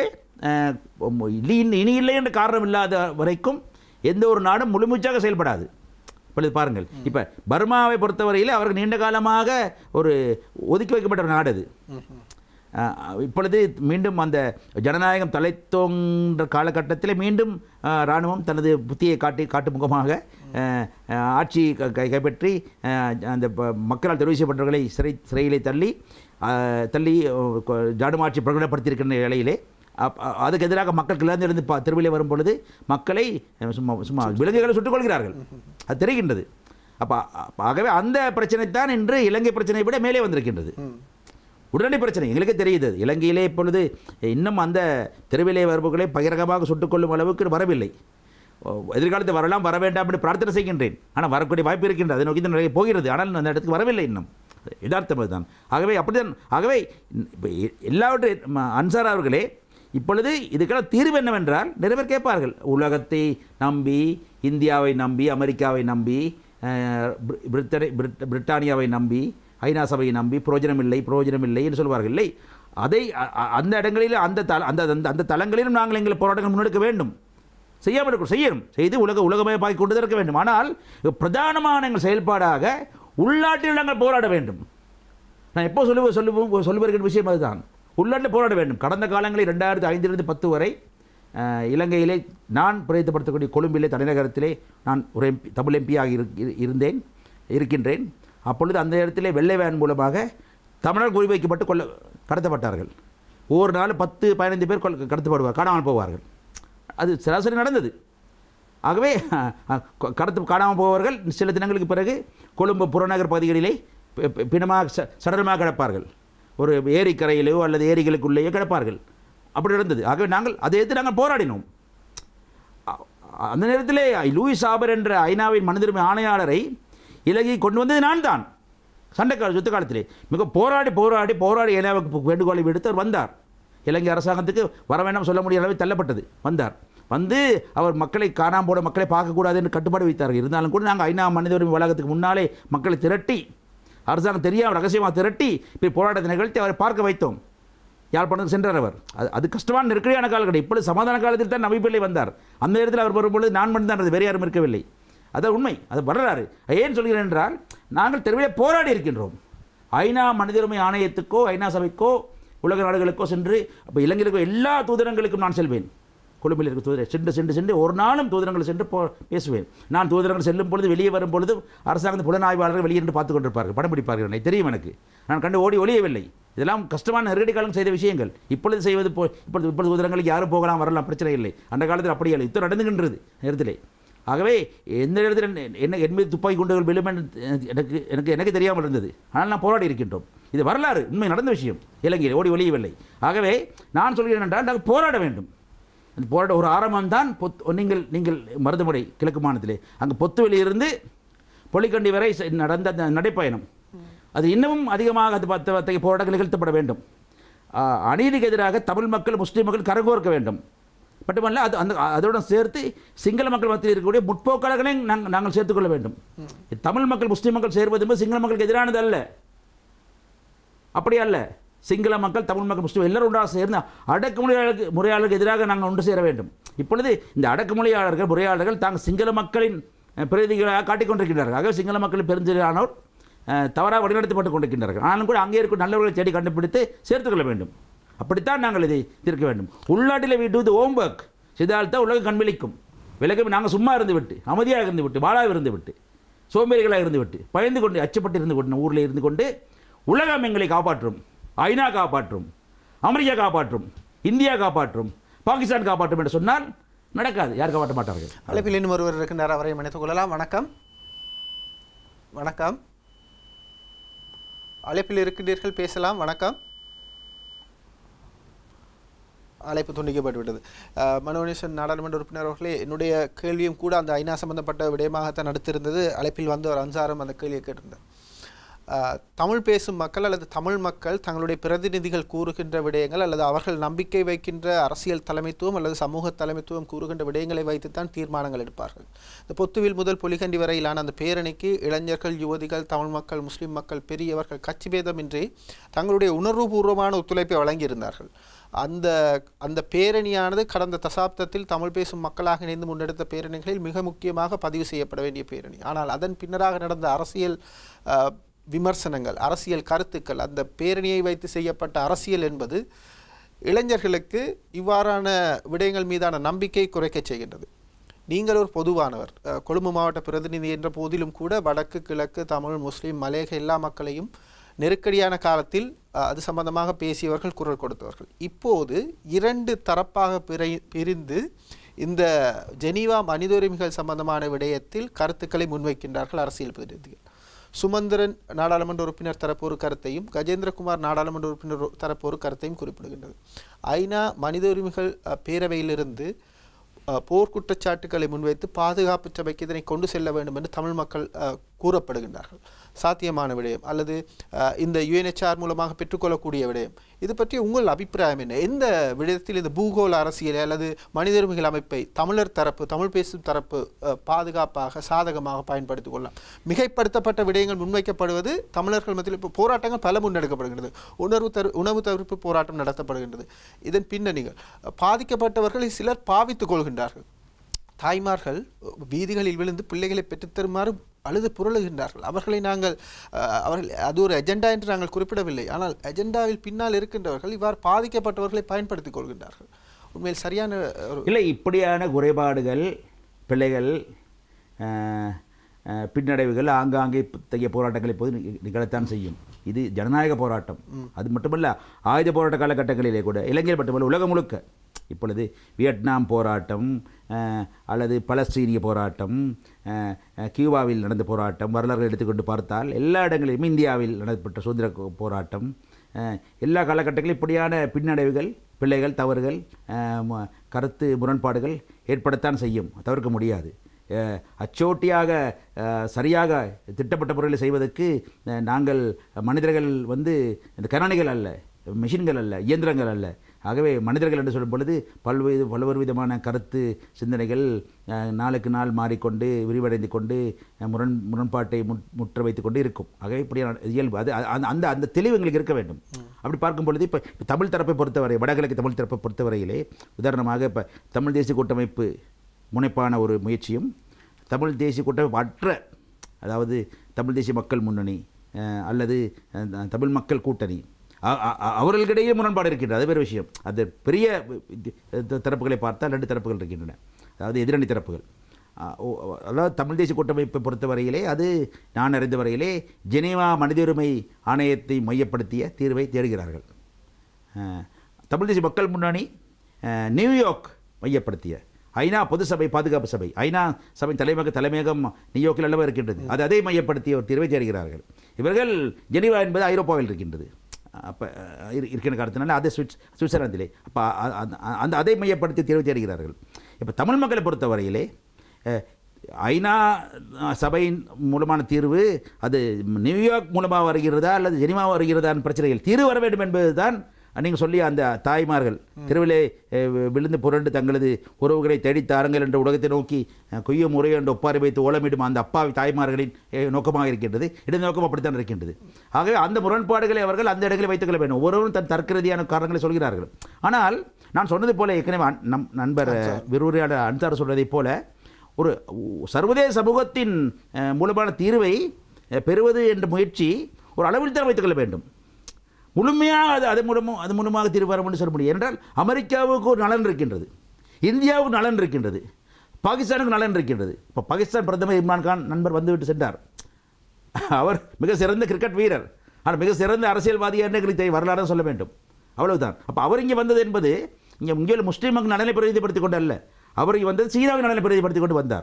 இனி இல்லை என்ற காரணம் இல்லாத வரைக்கும் எந்த ஒரு நாடும் முழுமூச்சாக செயல்படாது. இப்பொழுது பாருங்கள், இப்போ பர்மாவை பொறுத்தவரையில் அவர்கள் நீண்ட காலமாக ஒரு ஒதுக்கி வைக்கப்பட்ட ஒரு நாடு அது. இப்பொழுது மீண்டும் அந்த ஜனநாயகம் தலை தோன்ற காலகட்டத்தில் மீண்டும் இராணுவம் தனது புத்தியை காட்டு முகமாக ஆட்சி கைப்பற்றி அந்த மக்களால் தெரிவு செய்யப்பட்டவர்களை சிறையிலே தள்ளி ஜாடுமாட்சி பிரகடனப்படுத்தியிருக்கின்ற வேளையிலே அதுக்கு எதிராக மக்கள் கிளர்ந்திருந்து தெருவிலே வரும் பொழுது மக்களை சும்மா விலங்குகளை சுட்டுக் கொள்கிறார்கள். அது தெரிகின்றது. ஆகவே அந்த பிரச்சனை தான் இன்று இலங்கை பிரச்சனையை விட மேலே வந்திருக்கின்றது. உடனடி பிரச்சனை எங்களுக்கே தெரியுது. இலங்கையிலே இப்பொழுது இன்னும் அந்த தெருவிலே வருபவர்களை பகிரங்கமாக சுட்டுக்கொள்ளும் அளவுக்கு வரவில்லை. எதிர்காலத்தில் வரலாம், வர வேண்டாம் என்று பிரார்த்தனை செய்கின்றேன். ஆனால் வரக்கூடிய வாய்ப்பு இருக்கின்றது, அதை நோக்கி தான் நிறைய போகிறது. ஆனால் அந்த இடத்துக்கு வரவில்லை இன்னும். யதார்த்தம் அதுதான். ஆகவே அப்படித்தான். ஆகவே எல்லாவற்றையும் அன்சார் அவர்களே, இப்பொழுது இதுக்கெல்லாம் தீர்வு என்னவென்றால் நிறைய பேர் கேட்பார்கள், உலகத்தை நம்பி, இந்தியாவை நம்பி, அமெரிக்காவை நம்பி, பிரிட்டானியாவை நம்பி, ஐநா சபையை நம்பி பிரயோஜனம் இல்லை என்று சொல்வார்கள். இல்லை, அதை அந்த இடங்களில் அந்த தளங்களிலும் நாங்கள் எங்களை போராட்டங்கள் முன்னெடுக்க வேண்டும், செய்யணும், செய்து உலகமயமாக்கி கொண்டு இருக்க வேண்டும். ஆனால் பிரதானமான எங்கள் செயல்பாடாக உள்நாட்டில் நாங்கள் போராட வேண்டும். நான் எப்போ சொல்லுவருகிற விஷயம் அதுதான், உள்நாட்டில் போராட வேண்டும். கடந்த காலங்களில் 2005 10 வரை இலங்கையிலே நான் பிரயத்தப்படுத்தக்கூடிய கொழும்பிலே தலைநகரத்திலே நான் ஒரு தமிழ் எம்பியாக இருக்கின்றேன். அப்பொழுது அந்த இடத்திலே வெள்ளை வேன் மூலமாக தமிழர் குறிவைக்கப்பட்டு கடத்தப்பட்டார்கள். ஒவ்வொரு நாள் 10-15 பேர் கடத்தப்படுவார், காணாமல் போவார்கள். அது சராசரி நடந்தது. ஆகவே காணாமல் போவார்கள். சில தினங்களுக்கு பிறகு கொழும்பு புறநகர் பகுதிகளிலே சடலமாக கிடப்பார்கள். ஒரு ஏரிக்கரையிலேயோ அல்லது ஏரிகளுக்குள்ளேயோ கிடப்பார்கள். அப்படி நடந்தது. ஆகவே அதை எதிர்த்து நாங்கள் போராடினோம். அந்த நேரத்திலே லூயிஸ் ஆபர் என்ற ஐநாவின் மனித ஆணையாளரை இலங்கை கொண்டு வந்தது நான் தான். யுத்த காலத்திலே மிக போராடி ஐநாவுக்கு வேண்டுகோளை விடுத்து அவர் வந்தார். இலங்கை அரசாங்கத்துக்கு வர வேண்டாம் சொல்ல முடியாத அளவில் தள்ளப்பட்டது. வந்து அவர் காணாமல் போட மக்களை பார்க்கக்கூடாது என்று கட்டுப்பாடு வைத்தார்கள். இருந்தாலும் கூட நாங்கள் ஐநா மனித உரிமை வளாகத்துக்கு முன்னாலே மக்களை திரட்டி, அரசாங்கம் தெரியாமல் ரகசியமாக திரட்டி இப்படி போராட்டத்தை நிகழ்த்தி அவரை பார்க்க வைத்தோம். யாழ்ப்பாணத்துக்கு சென்றார் அவர். அது கஷ்டமான நெருக்கடியான காலகட்டம். இப்பொழுது சமாதான காலத்தில் தான் நபிப்பிள்ளை வந்தார். அந்த நேரத்தில் அவர் வரும்பொழுது நான் மட்டும்தான், வேறு யாரும் இருக்கவில்லை. அது உண்மை, அது வரலாறு. ஏன் சொல்கிறேன் என்றால், நாங்கள் தெருவிலே போராடி இருக்கின்றோம். ஐநா மனித உரிமை ஆணையத்துக்கோ ஐநா சபைக்கோ உலக நாடுகளுக்கோ சென்று, அப்போ இலங்கையிற்கோ எல்லா தூதரங்களுக்கும் நான் செல்வேன். கொழும்பில் இருக்க தூதரை சென்று ஒரு நாளும் தூதரங்கள் சென்று பேசுவேன். நான் தூதரங்கள் செல்லும் பொழுது, வெளியே வரும் பொழுது அரசாங்க புலனாய்வாளர்கள் வெளியே இருந்து பார்த்து கொண்டிருப்பார்கள், படம் பிடிப்பார்கள். எனக்கு தெரியும், எனக்கு நான் கண்டு ஒளியவில்லை. இதெல்லாம் கஷ்டமான நெருக்கடி காலம் செய்த விஷயங்கள். இப்பொழுது செய்வது இப்பொழுது தூதரங்களுக்கு யாரும் போகலாம் வரலாம், பிரச்சனை இல்லை. அந்த காலத்தில் அப்படி இல்லை, யுத்தம் நடந்துகின்றது நேரத்திலே. ஆகவே எந்த இடத்துல என் மீது துப்பாக்கி குண்டுகள் விழும் எனக்கு தெரியாமல் இருந்தது. ஆனால் நான் போராடி இருக்கின்றோம். இது வரலாறு, உண்மை நடந்த விஷயம். இலங்கையில் ஒளியவில்லை. ஆகவே நான் சொல்கிறேன் என்றால், நாங்கள் போராட வேண்டும். அந்த போராட்ட ஒரு ஆரம்பம் தான் நீங்கள் மருதமுறை கிழக்கு மாநிலத்திலே அங்கே பொத்துவெளியிலிருந்து பொலிக்கண்டி வரை நடந்த அந்த நடைப்பயணம், அது இன்னமும் அதிகமாக அத்தகைய போராட்டங்கள் நிகழ்த்தப்பட வேண்டும். அநீதிக்கு எதிராக தமிழ் மக்கள், முஸ்லீம் மக்கள் கரங்கோர்க்க வேண்டும். மட்டுமல்ல, அதோடு சேர்த்து சிங்கள மக்கள் மத்தியில் இருக்கக்கூடிய முற்போக்காளர்களையும் நாங்கள் சேர்த்துக்கொள்ள வேண்டும். தமிழ் மக்கள், முஸ்லீம் மக்கள் சேர்வது என்பது சிங்கள மக்களுக்கு எதிரானது அல்ல. அப்படி அல்ல. சிங்கள மக்கள், தமிழ் மக்கள், முஸ்லீம் எல்லோரும் ஒன்றாக சேர்ந்து முறையாளர்களுக்கு எதிராக நாங்கள் ஒன்று சேர வேண்டும். இப்பொழுது இந்த முறையாளர்கள் தாங்கள் சிங்கள மக்களின் பிரதிகளாக காட்டிக்கொண்டிருக்கின்றார்கள். ஆகவே சிங்கள மக்களின் பெருஞ்சிலானோர் தவறாக வழிநடத்தப்பட்டு கொண்டிருக்கின்றார்கள். ஆனாலும் கூட அங்கே இருக்கும் நல்லவர்களை தேடி கண்டுபிடித்து சேர்த்துக்கொள்ள வேண்டும். அப்படித்தான் நாங்கள் இதை தீர்க்க வேண்டும். உள்நாட்டில் we do the homework செய்தால்தான் உலகம் கண்விழிக்கும். விலகம் நாங்கள் சும்மா இருந்து விட்டு, அமைதியாக இருந்து விட்டு, வாழாக இருந்து விட்டு, சோம்பேறிகளாக இருந்து விட்டு, பயந்து கொண்டு, அச்சப்பட்டு இருந்து கொண்டு, ஊரில் இருந்து கொண்டு உலகம் எங்களை காப்பாற்றும், ஐநா காப்பாற்றும், அமெரிக்கா காப்பாற்றும், இந்தியா காப்பாற்றும், பாகிஸ்தான் காப்பாற்றும் என்று சொன்னால் நடக்காது. யார் காப்பாற்ற மாட்டார்கள். அழைப்பில் இன்னும் ஒருவர் இருக்கின்றார், அவரை இணைத்துக் கொள்ளலாம். வணக்கம். வணக்கம், அழைப்பில் இருக்கின்றீர்கள், பேசலாம். வணக்கம். அழைப்பு துண்டிக்கப்பட்டுவிட்டது. மனோ கணேசன் நாடாளுமன்ற உறுப்பினர் அவர்களே, என்னுடைய கேள்வியும் கூட அந்த ஐநா சம்பந்தப்பட்ட விடயமாகத்தான் நடத்திருந்தது. அழைப்பில் வந்து ஒரு அன்சாரம் அந்த கேள்வியை கேட்டிருந்தார். தமிழ் பேசும் மக்கள் அல்லது தமிழ் மக்கள் தங்களுடைய பிரதிநிதிகள் கூறுகின்ற விடயங்கள் அல்லது அவர்கள் நம்பிக்கை வைக்கின்ற அரசியல் தலைமைத்துவம் அல்லது சமூக தலைமைத்துவம் கூறுகின்ற விடயங்களை வைத்துத்தான் தீர்மானங்கள் எடுப்பார்கள். இந்த பொத்துவில் முதல் பொலிகண்டி வரையிலான அந்த பேரணிக்கு இளைஞர்கள், யுவதிகள், தமிழ் மக்கள், முஸ்லீம் மக்கள், பெரியவர்கள் கட்சி பேதமின்றி தங்களுடைய உணர்வுபூர்வமான ஒத்துழைப்பை வழங்கியிருந்தார்கள். அந்த பேரணியானது கடந்த தசாப்தத்தில் தமிழ் பேசும் மக்களாக இணைந்து முன்னெடுத்த பேரணிகளில் மிக முக்கியமாக பதிவு செய்யப்பட வேண்டிய பேரணி. ஆனால் அதன் பின்னராக நடந்த அரசியல் விமர்சனங்கள், அரசியல் கருத்துக்கள், அந்த பேரணியை வைத்து செய்யப்பட்ட அரசியல் என்பது இளைஞர்களுக்கு இவ்வாறான விடயங்கள் மீதான நம்பிக்கை குறைக்க செய்கின்றது. நீங்கள் ஒரு பொதுவானவர், கொழும்பு மாவட்ட பிரதிநிதி என்ற போதிலும் கூட வடக்கு, கிழக்கு, தமிழ், முஸ்லீம், மலேக எல்லா மக்களையும் நெருக்கடியான காலத்தில் அது சம்பந்தமாக பேசியவர்கள், குரல் கொடுத்தவர்கள். இப்போது இரண்டு தரப்பாக பிரிந்து இந்த ஜெனீவா மனித உரிமைகள் சம்பந்தமான விடயத்தில் கருத்துக்களை முன்வைக்கின்றார்கள் அரசியல் பிரதிநிதிகள். சுமந்திரன் நாடாளுமன்ற உறுப்பினர் தரப்பு ஒரு கருத்தையும், கஜேந்திரகுமார் நாடாளுமன்ற உறுப்பினர் தரப்பு ஒரு கருத்தையும் குறிப்பிடுகின்றது. ஐநா மனித உரிமைகள் பேரவையிலிருந்து போர்க்குற்றச்சாட்டுக்களை முன்வைத்து பாதுகாப்பு சபைக்கு இதனை கொண்டு செல்ல வேண்டும் என்று தமிழ் மக்கள் கூறப்படுகின்றார்கள். சாத்தியமான விடயம் அல்லது இந்த யுஎன்எச்ஆர் மூலமாக பெற்றுக்கொள்ளக்கூடிய விடயம், இது பற்றி உங்கள் அபிப்பிராயம் என்ன? எந்த விடயத்தில் இந்த பூகோள அரசியலை அல்லது மனித உரிமைகள் அமைப்பை தமிழர் தரப்பு, தமிழ் பேசும் தரப்பு பாதுகாப்பாக சாதகமாக பயன்படுத்திக் கொள்ளலாம்? மிகைப்படுத்தப்பட்ட விடயங்கள் முன்வைக்கப்படுவது தமிழர்கள் மத்தியில் இப்போ போராட்டங்கள் பல முன்னெடுக்கப்படுகின்றது. உணவு தவிர்ப்பு போராட்டம் நடத்தப்படுகின்றது. இதன் பின்னணிகள் பாதிக்கப்பட்டவர்களை சிலர் பாவித்துக் கொள்கின்றார்கள். தாய்மார்கள் வீதிகளில் விழுந்து பிள்ளைகளை பெற்றுத்தருமாறு அழுது புரளுகின்றார்கள். அவர்களை அவர்கள் அது ஒரு எஜெண்டா என்று நாங்கள் குறிப்பிடவில்லை. ஆனால் எஜெண்டாவில் பின்னால் இருக்கின்றவர்கள் இவ்வாறு பாதிக்கப்பட்டவர்களை பயன்படுத்திக் கொள்கின்றார்கள். உண்மையில் சரியான இல்லை, இப்படியான குறைபாடுகள், பிள்ளைகள் பின்னடைவுகள் ஆங்காங்கே இத்தகைய போராட்டங்களை போது நிகழத்தான் செய்யும். இது ஜனநாயக போராட்டம். அது மட்டுமல்ல, ஆயுத போராட்ட காலகட்டங்களிலே கூட இலங்கையில் மட்டுமல்ல உலகம் முழுக்க இப்பொழுது வியட்நாம் போராட்டம் அல்லது பலஸ்தீனிய போராட்டம், கியூபாவில் நடந்த போராட்டம், வரலாறு எடுத்துக்கொண்டு பார்த்தால் எல்லா இடங்களிலும், இந்தியாவில் நடத்தப்பட்ட சுதந்திர போராட்டம், எல்லா காலகட்டங்களிலும் இப்படியான பின்னடைவுகள், பிள்ளைகள், தவறுகள், கருத்து முரண்பாடுகள் ஏற்படத்தான் செய்யும். தவிர்க்க முடியாது. அச்சோட்டியாக சரியாக திட்டப்பட்ட முறையில் செய்வதற்கு நாங்கள் மனிதர்கள் இந்த கணனிகள் அல்ல, மிஷின்கள் அல்ல, இயந்திரங்கள் அல்ல. ஆகவே மனிதர்கள் என்று சொல்லும் பொழுது பல்வேறு விதமான கருத்து சிந்தனைகள் நாளுக்கு நாள் மாறிக்கொண்டு விரிவடைந்து கொண்டு முரண்பாட்டை முற்ற வைத்து கொண்டு இருக்கும். ஆகவே இப்படியான இயல்பு அது அந்த அந்த தெளிவு எங்களுக்கு இருக்க வேண்டும். அப்படி பார்க்கும் பொழுது இப்போ தமிழ் தரப்பை பொறுத்தவரை, வடகிழக்கு தமிழ் தரப்பை பொறுத்தவரையிலே உதாரணமாக இப்போ தமிழ் தேசிய கூட்டமைப்பு முனைப்பான ஒரு முயற்சியும், தமிழ் தேசிய கூட்டமைப்பு அதாவது தமிழ் தேசிய மக்கள் முன்னணி அல்லது தமிழ் மக்கள் கூட்டணி, அவர்களுக்கிடையே முரண்பாடு இருக்கின்றது. அது வேறு விஷயம். அது பெரிய தரப்புகளை பார்த்தால் 2 தரப்புகள் இருக்கின்றன, அதாவது எதிரணி தரப்புகள். அதாவது தமிழ் தேசிய கூட்டமைப்பை பொறுத்தவரையிலே அது நான் அறிந்த வரையிலே ஜெனீவா மனித உரிமை ஆணையத்தை மையப்படுத்திய தீர்வை தேடுகிறார்கள். தமிழ் தேசிய மக்கள் முன்னணி நியூயார்க் மையப்படுத்திய ஐநா பொது சபை பாதுகாப்பு சபை, ஐநா சபை தலைமையகம் நியூயார்க்கில் அல்லவா இருக்கின்றது, அதை மையப்படுத்திய ஒரு தீர்வை தேடுகிறார்கள். இவர்கள் ஜெனீவா என்பது ஐரோப்பாவில் இருக்கின்றது. அப்போ இருக்கின்ற காரணத்தினால அது சுவிட்சர்லாந்திலே. அப்போ அதை மையப்படுத்தி தீர்வு தேடுகிறார்கள். இப்போ தமிழ் மக்களை பொறுத்தவரையிலே ஐநா சபையின் மூலமான தீர்வு அது நியூயார்க் மூலமாக வருகிறதா அல்லது ஜெனீவா வருகிறதான்னு பிரச்சனைகள் தீர்வு வர வேண்டும் என்பதுதான் நீங்கள் சொல்லி அந்த தாய்மார்கள் தெருவிலே விழுந்து புரண்டு தங்களது உறவுகளை தேடித்தாருங்கள் என்ற உலகத்தை நோக்கி கொய்யும் முறை என்று ஒப்பாரி வைத்து ஓலமிடும் அந்த அப்பாவி தாய்மார்களின் நோக்கமாக இருக்கின்றது. இடது நோக்கம் அப்படித்தான் இருக்கின்றது. ஆகவே அந்த முரண்பாடுகளை அவர்கள் அந்த இடங்களில் வைத்துக் கொள்ள வேண்டும். ஒவ்வொருவரும் தன் தர்க்க ரீதியான காரணங்களை சொல்கிறார்கள். ஆனால் நான் சொன்னது போல ஏற்கனவே நண்பர் விரிவுரையாளர் அன்சார் சொல்வதைப் போல ஒரு சர்வதேச சமூகத்தின் மூலமான தீர்வை பெறுவது என்ற முயற்சி ஒரு அளவில் தான் வைத்துக் கொள்ள வேண்டும். முழுமையாக அது மூலமாக தீர்வு வர முடியும் சொல்ல முடியும். என்றால் அமெரிக்காவுக்கு ஒரு நலன் இருக்கின்றது, இந்தியாவுக்கு நலன் இருக்கின்றது, பாகிஸ்தானுக்கு நலன் இருக்கின்றது. இப்போ பாகிஸ்தான் பிரதமர் இம்ரான்கான் நண்பர் வந்துவிட்டு சென்றார். அவர் மிக சிறந்த கிரிக்கெட் வீரர், ஆனால் மிக சிறந்த அரசியல்வாதி என்று எங்களுக்கு வரலாறு சொல்ல வேண்டும். அவ்வளவுதான். அப்போ அவர் இங்கே வந்தது என்பது இங்கே முஸ்லீம் மக்கள் நலனை பிரதிபடுத்திக் கொண்டு அல்ல, அவர் வந்தது சீனாவின் நலனை பிரதிபடுத்திக் கொண்டு வந்தார்.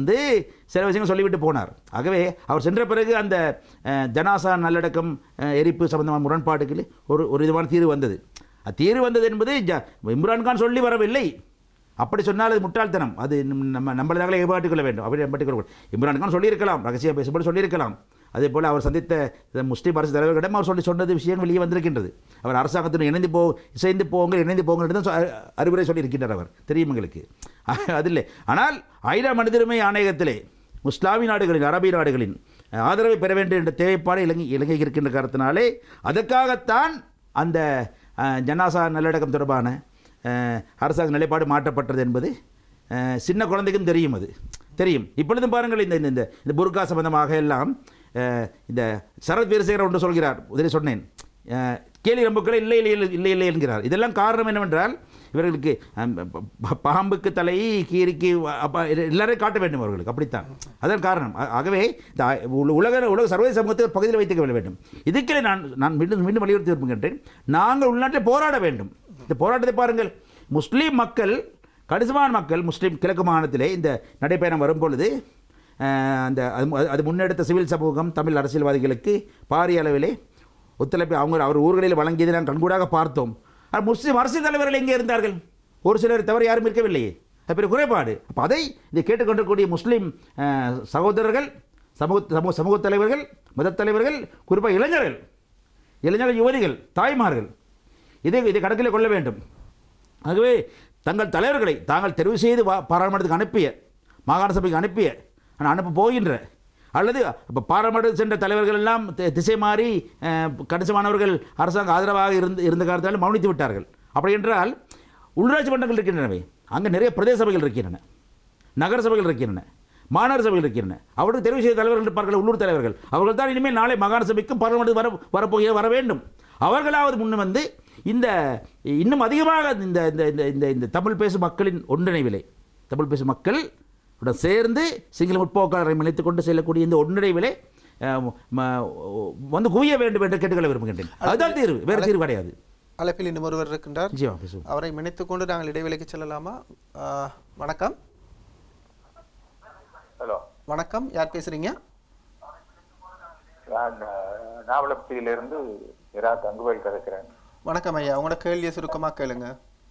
சில விஷயங்கள் சொல்லிவிட்டு போனார். ஆகவே அவர் சென்ற பிறகு அந்த ஜனாசா நல்லடக்கம் எரிப்பு சம்பந்தமான முரண்பாடுகளில் ஒரு விதமான தீர்வு வந்தது. தீர்வு வந்தது என்பது இம்ரான்கான் சொல்லி வரவில்லை. அப்படி சொன்னால் அது முட்டாள்தனம். அது நம்மளை ஏற்பாட்டுக் கொள்ள வேண்டும். அப்படி ஏற்பாட்டுக் இம்ரான்கான் சொல்லியிருக்கலாம், ரகசியம் பேசும்போது சொல்லியிருக்கலாம். அதே போல் அவர் சந்தித்த முஸ்லீம் அரசு தலைவர்களிடம் அவர் சொன்னது விஷயங்கள் வெளியே வந்திருக்கின்றது. அவர் அரசாங்கத்துடன் இணைந்து போங்க என்று அறிவுரை சொல்லியிருக்கின்றார். அவர் தெரியும் எங்களுக்கு, அதில்லை. ஆனால் ஐநா மனித உரிமை ஆணையத்திலே முஸ்லாமிய நாடுகளின், அரபிய நாடுகளின் ஆதரவை பெற வேண்டும் என்ற தேவைப்பாடு இலங்கைக்கு இருக்கின்ற காரணத்தினாலே அதற்காகத்தான் அந்த ஜனாசா நல்லடக்கம் தொடர்பான அரசாங்க நிலைப்பாடு மாற்றப்பட்டது என்பது சின்ன குழந்தைக்கும் தெரியும். அது தெரியும். இப்பொழுதும் பாருங்கள், இந்த புர்கா சம்பந்தமாக எல்லாம் இந்த சரத் வீரசேகர் ஒன்று சொல்கிறார். இதில் சொன்னேன், கேலி ரம்புக்களை இல்லை என்கிறார். இதெல்லாம் காரணம் என்னவென்றால் இவர்களுக்கு பாம்புக்கு தலை, கீரிக்கு எல்லாரையும் காட்ட வேண்டும் அவர்களுக்கு, அப்படித்தான். அதன் காரணம். ஆகவே உலக சர்வதேச சமூகத்தை பகுதியில் வைத்துக்க வேண்டும். இதுக்கே நான் மீண்டும் வலியுறுத்தி விரும்புகின்றேன், நாங்கள் உள்நாட்டில் போராட வேண்டும். இந்த போராட்டத்தை பாருங்கள், முஸ்லீம் மக்கள், கணிசமான மக்கள் முஸ்லீம் கிழக்கு மாகாணத்திலே இந்த நடைப்பயணம் வரும்பொழுது அது முன்னெடுத்த சிவில் சமூகம் தமிழ் அரசியல்வாதிகளுக்கு பாரிய அளவிலே ஒத்துழைப்பு அவர் ஊர்களில் வழங்கியதை நான் கண்கூடாக பார்த்தோம். முஸ்லீம் அரசியல் தலைவர்கள் எங்கே இருந்தார்கள்? ஒரு சிலர் தவிர யாரும் இருக்கவில்லையே. அது பெரிய குறைபாடு. அப்போ இதை கேட்டுக்கொண்டிருக்கக்கூடிய முஸ்லீம் சகோதரர்கள், சமூக தலைவர்கள், மத தலைவர்கள், குறிப்பாக இளைஞர்கள், யுவதிகள், தாய்மார்கள் இதை கணக்கில் கொள்ள வேண்டும். ஆகவே தங்கள் தலைவர்களை தாங்கள் தெரிவு செய்து பாராளுமன்றத்துக்கு அனுப்பிய, மாகாண சபைக்கு அனுப்பிய, அனுப்ப போகின்ற அல்லது இப்போ பாராளுமன்றத்தில் சென்ற தலைவர்கள் எல்லாம் திசை மாறி கணிசமானவர்கள் அரசாங்க ஆதரவாக இருந்த காரணத்தால் மௌனித்து விட்டார்கள். அப்படி என்றால் உள்ளாட்சி மன்றங்கள் இருக்கின்றனவே, அங்கே நிறைய பிரதேச சபைகள் இருக்கின்றன, நகர சபைகள் இருக்கின்றன, மாநகர சபைகள் இருக்கின்றன. அவருக்கு தெரிவு செய்த தலைவர்கள் இருப்பார்கள், உள்ளூர் தலைவர்கள். அவர்கள் தான் இனிமேல் நாளை மாகாண சபைக்கும் பார்லிமெண்ட்டுக்கு வர வேண்டும். அவர்களாவது முன் வந்து இந்த இன்னும் அதிகமாக இந்த தமிழ் பேசும் மக்களின் ஒன்றிணைவிலே, தமிழ் பேசும் மக்கள் உடன் சேர்ந்து சிங்கள முற்போக்காளரை இணைத்துக் கொண்டு செல்லக்கூடிய இந்த ஒன்றிணைவிலே வந்து குவிய வேண்டும் என்று கேட்டுக்கொள்ள விரும்புகின்றேன். அதுதான் தீர்வு, வேறு தீர்வு கிடையாது. அழைப்பில் இன்னும் ஒருவர் இருக்கின்றார், அவரை இணைத்துக் கொண்டு நாங்கள் இடைவேளைக்கு செல்லலாமா? வணக்கம். ஹலோ, வணக்கம். யார் பேசுறீங்க? நான் நாவலப்பட்டியிலிருந்து தங்குவேல் கதைக்கிறேன். வணக்கம் ஐயா, உங்களோட கேள்வியை சுருக்கமாக கேளுங்க.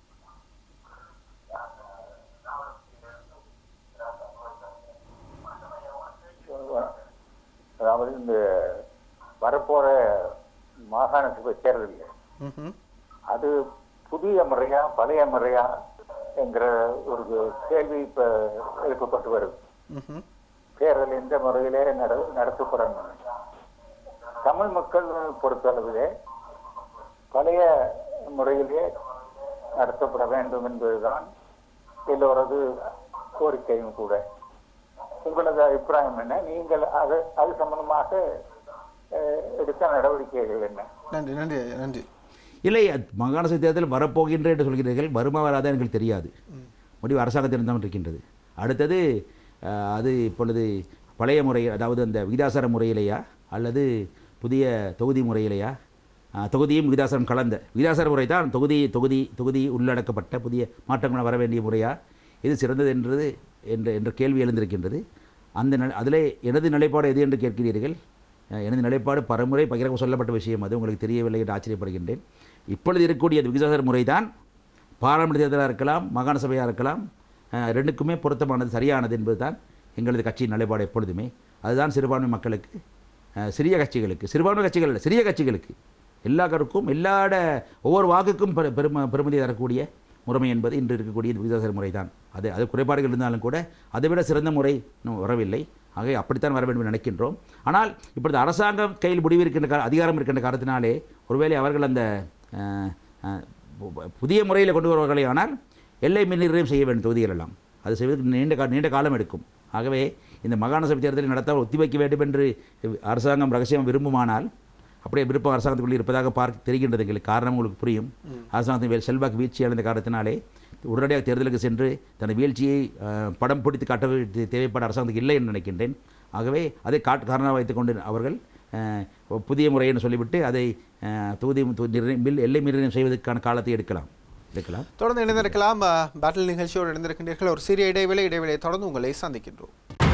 அதாவது இந்த வரப்போற மாகாண சபை தேர்தல் அது புதிய முறையா பழைய முறையா என்கிற ஒரு கேள்வி இப்ப எழுப்பப்பட்டு வருது. தேர்தல் எந்த முறையிலே நடத்தப்படணும்? தமிழ் மக்கள் பொறுத்தளவிலே பழைய முறையிலே நடத்தப்பட வேண்டும் என்பதுதான் எல்லோரது கோரிக்கையும் கூட. உங்களது அபிப்பிராயம் என்ன? நீங்கள் அது சம்பந்தமாக எடுத்த நடவடிக்கைகள் என்ன? நன்றி நன்றி நன்றி. இல்லை, மாகாண சபை தேர்தல் வரப்போகின்ற என்று சொல்கிறீர்கள். வருமா வராதா எனக்கு தெரியாது. முடிவு அரசாங்கத்திடம் இருக்கின்றது. அடுத்தது அது இப்பொழுது பழைய முறை, அதாவது அந்த விகிதாசார முறையிலேயா அல்லது புதிய தொகுதி முறையிலேயா? தொகுதியும் விகிதாசாரம் கலந்த விகிதாசார முறை தான். தொகுதி உள்ளடக்கப்பட்ட புதிய மாற்றங்கள் வர வேண்டிய முறையா? இது சிறந்தது என்ற கேள்வி எழுந்திருக்கின்றது. அதில் எனது நிலைப்பாடு எது என்று கேட்கிறீர்கள். எனது நிலைப்பாடு பரமுறை பகிரங்க சொல்லப்பட்ட விஷயம், அது உங்களுக்கு தெரியவில்லை என்று ஆச்சரியப்படுகின்றேன். இப்பொழுது இருக்கக்கூடிய விகிதாசார முறை தான் பாராளுமன்ற தேர்தலாக இருக்கலாம், மாகாண சபையாக இருக்கலாம், ரெண்டுக்குமே பொருத்தமானது, சரியானது என்பது தான் எங்களது கட்சியின் நிலைப்பாடு எப்பொழுதுமே. அதுதான் சிறுபான்மை மக்களுக்கு, சிறிய கட்சிகளுக்கு, சிறுபான்மை கட்சிகள் இல்லை, சிறிய கட்சிகளுக்கு, எல்லாருக்கும் ஒவ்வொரு வாக்குக்கும் பெருமதி தரக்கூடிய முறைமை என்பது இன்று இருக்கக்கூடிய விகிதாசார முறை தான். அது குறைபாடுகள் இருந்தாலும் கூட அதைவிட சிறந்த முறை வரவில்லை. ஆகவே அப்படித்தான் வர வேண்டும் என்று நினைக்கின்றோம். ஆனால் இப்பொழுது அரசாங்கம் கையில் முடிவு இருக்கின்ற அதிகாரம் இருக்கின்ற காரணத்தினாலே ஒருவேளை அவர்கள் அந்த புதிய முறையில் கொண்டு வருவார்களே, ஆனால் எல்லை மின்னிறையம் செய்ய வேண்டும் தொகுதிகள் எல்லாம். அது செய்வதற்கு நீண்ட காலம் எடுக்கும். ஆகவே இந்த மாகாண சபை தேர்தலை நடத்த ஒத்திவைக்க வேண்டும் என்று அரசாங்கம் ரகசியம் விரும்புமானால், அப்படியே விருப்பம் அரசாங்கத்துக்குள்ளே இருப்பதாக தெரிகின்றது எங்களுக்கு. காரணம் உங்களுக்கு புரியும். அரசாங்கத்தின் செல்வாக்கு வீழ்ச்சி அடைந்த காரணத்தினாலே உடனடியாக தேர்தலுக்கு சென்று தன் வீழ்ச்சியை படம் பிடித்து காட்ட தேவைப்பட அரசாங்கத்துக்கு இல்லை என்று நினைக்கின்றேன். ஆகவே அதை காரணமாக வைத்துக்கொண்டு அவர்கள் புதிய முறைன்னு சொல்லிவிட்டு அதை தொகுதி எல்லை மீறியம் செய்வதற்கான காலத்தை எடுக்கலாம். தொடர்ந்து இணைந்திருக்கலாம். பேட்டில் நிகழ்ச்சியோடு இணைந்திருக்கின்றீர்கள். ஒரு சிறிய இடைவேளையை தொடர்ந்து உங்களை சந்திக்கின்றோம்.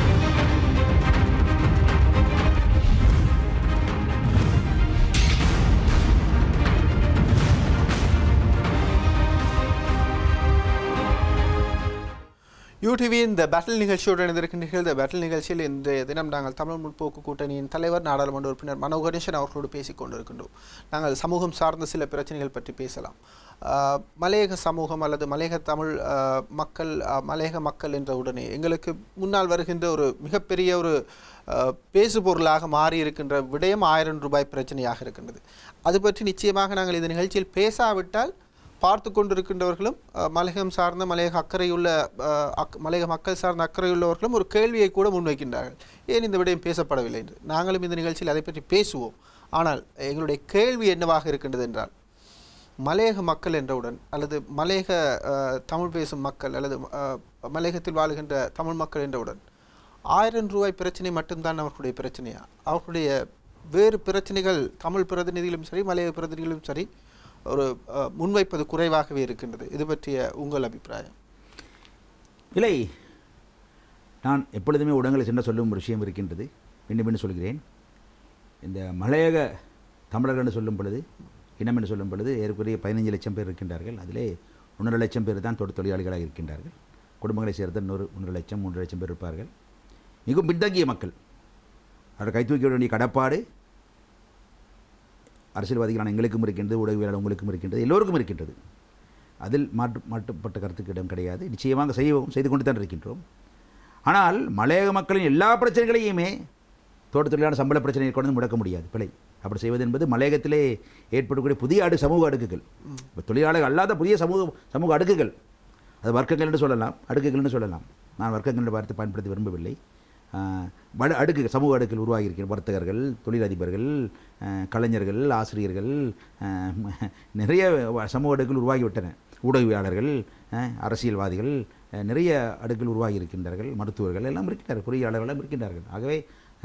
யூடிவி இந்த பேட்டில் நிகழ்ச்சியோடு இணைந்திருக்கின்றீர்கள். இந்த பேட்டில் நிகழ்ச்சியில் இன்றைய தினம் நாங்கள் தமிழ் முற்போக்கு கூட்டணியின் தலைவர் நாடாளுமன்ற உறுப்பினர் மனோ கணேசன் அவர்களோடு பேசிக் கொண்டிருக்கின்றோம். நாங்கள் சமூகம் சார்ந்த சில பிரச்சனைகள் பற்றி பேசலாம். மலையக சமூகம் அல்லது மலையக தமிழ் மக்கள், மலையக மக்கள் என்ற உடனே எங்களுக்கு முன்னால் வருகின்ற ஒரு மிகப்பெரிய ஒரு பேசுபொருளாக மாறி இருக்கின்ற விடயம் 1000 ரூபாய் பிரச்சனையாக இருக்கின்றது. அது பற்றி நிச்சயமாக நாங்கள் இந்த நிகழ்ச்சியில் பேசாவிட்டால் பார்த்து கொண்டிருக்கின்றவர்களும் மலையகம் சார்ந்த மலையக அக்கறையுள்ள மலையக மக்கள் சார்ந்த அக்கறையுள்ளவர்களும் ஒரு கேள்வியை கூட முன்வைக்கின்றார்கள், ஏன் இந்த விடயம் பேசப்படவில்லை என்று. நாங்களும் இந்த நிகழ்ச்சியில் அதை பற்றி பேசுவோம். ஆனால் எங்களுடைய கேள்வி என்னவாக இருக்கின்றது என்றால், மலையக மக்கள் என்றவுடன் அல்லது மலையக தமிழ் பேசும் மக்கள் அல்லது மலையகத்தில் வாழுகின்ற தமிழ் மக்கள் என்றவுடன் 1000 ரூபாய் பிரச்சனை மட்டும்தான் அவர்களுடைய பிரச்சனையா? அவர்களுடைய வேறு பிரச்சனைகள் தமிழ் பிரதிநிதிகளும் சரி மலையக பிரதிநிதிகளும் சரி ஒரு முன்வைப்பது குறைவாகவே இருக்கின்றது. இது பற்றிய உங்கள் அபிப்பிராயம்? இல்லை, நான் எப்பொழுதுமே ஊடகங்களை சென்று சொல்லும் ஒரு விஷயம் இருக்கின்றது, மீண்டும் சொல்கிறேன். இந்த மலையக தமிழர்கள் என்று சொல்லும் பொழுது, இனம் என்று சொல்லும் பொழுது ஏற்கனவே 15 லட்சம் பேர் இருக்கின்றார்கள். அதிலே 1.5 லட்சம் பேர் தான் தொழிலாளிகளாக இருக்கின்றார்கள். குடும்பங்களை சேர்த்து 1.5 லட்சம் 3 லட்சம் பேர் இருப்பார்கள். மிகவும் பின்தங்கிய மக்கள், அதை கை தூக்க வேண்டிய கடப்பாடு அரசியல்வாதிகளான எங்களுக்கும் இருக்கின்றது, ஊடகவியலாளர் உங்களுக்கும் இருக்கின்றது, எல்லோருக்கும் இருக்கின்றது. அதில் மாட்டுப்பட்ட கருத்துக்கு இடம் கிடையாது. நிச்சயமாக செய்து கொண்டு தான் இருக்கின்றோம். ஆனால் மலையக மக்களின் எல்லா பிரச்சனைகளையுமே தோட்ட தொழிலாளர் சம்பள பிரச்சனையை கொண்டு முடக்க முடியாது. பிழை. அப்படி செய்வது என்பது மலையகத்திலே ஏற்படக்கூடிய புதிய சமூக அடுக்குகள், இப்போ தொழிலாளர்கள் அல்லாத புதிய சமூக அடுக்குகள், அது வர்க்கங்கள் என்று சொல்லலாம், அடுக்குகள் என்று சொல்லலாம். நான் வர்க்கங்கள் என்ற வார்த்தை பயன்படுத்த விரும்பவில்லை. அடுக்குகள், சமூக அடுக்குகள் உருவாகியிருக்கிற வர்த்தகர்கள், தொழிலதிபர்கள், கலைஞர்கள், ஆசிரியர்கள், நிறைய சமூக அடுக்குகள் உருவாகிவிட்டன. ஊடகவியாளர்கள், அரசியல்வாதிகள், நிறைய அடுக்குகள் உருவாகி இருக்கின்றார்கள். மருத்துவர்கள் எல்லாம் இருக்கின்றார்கள், பொறியாளர்கள் எல்லாம் இருக்கின்றார்கள். ஆகவே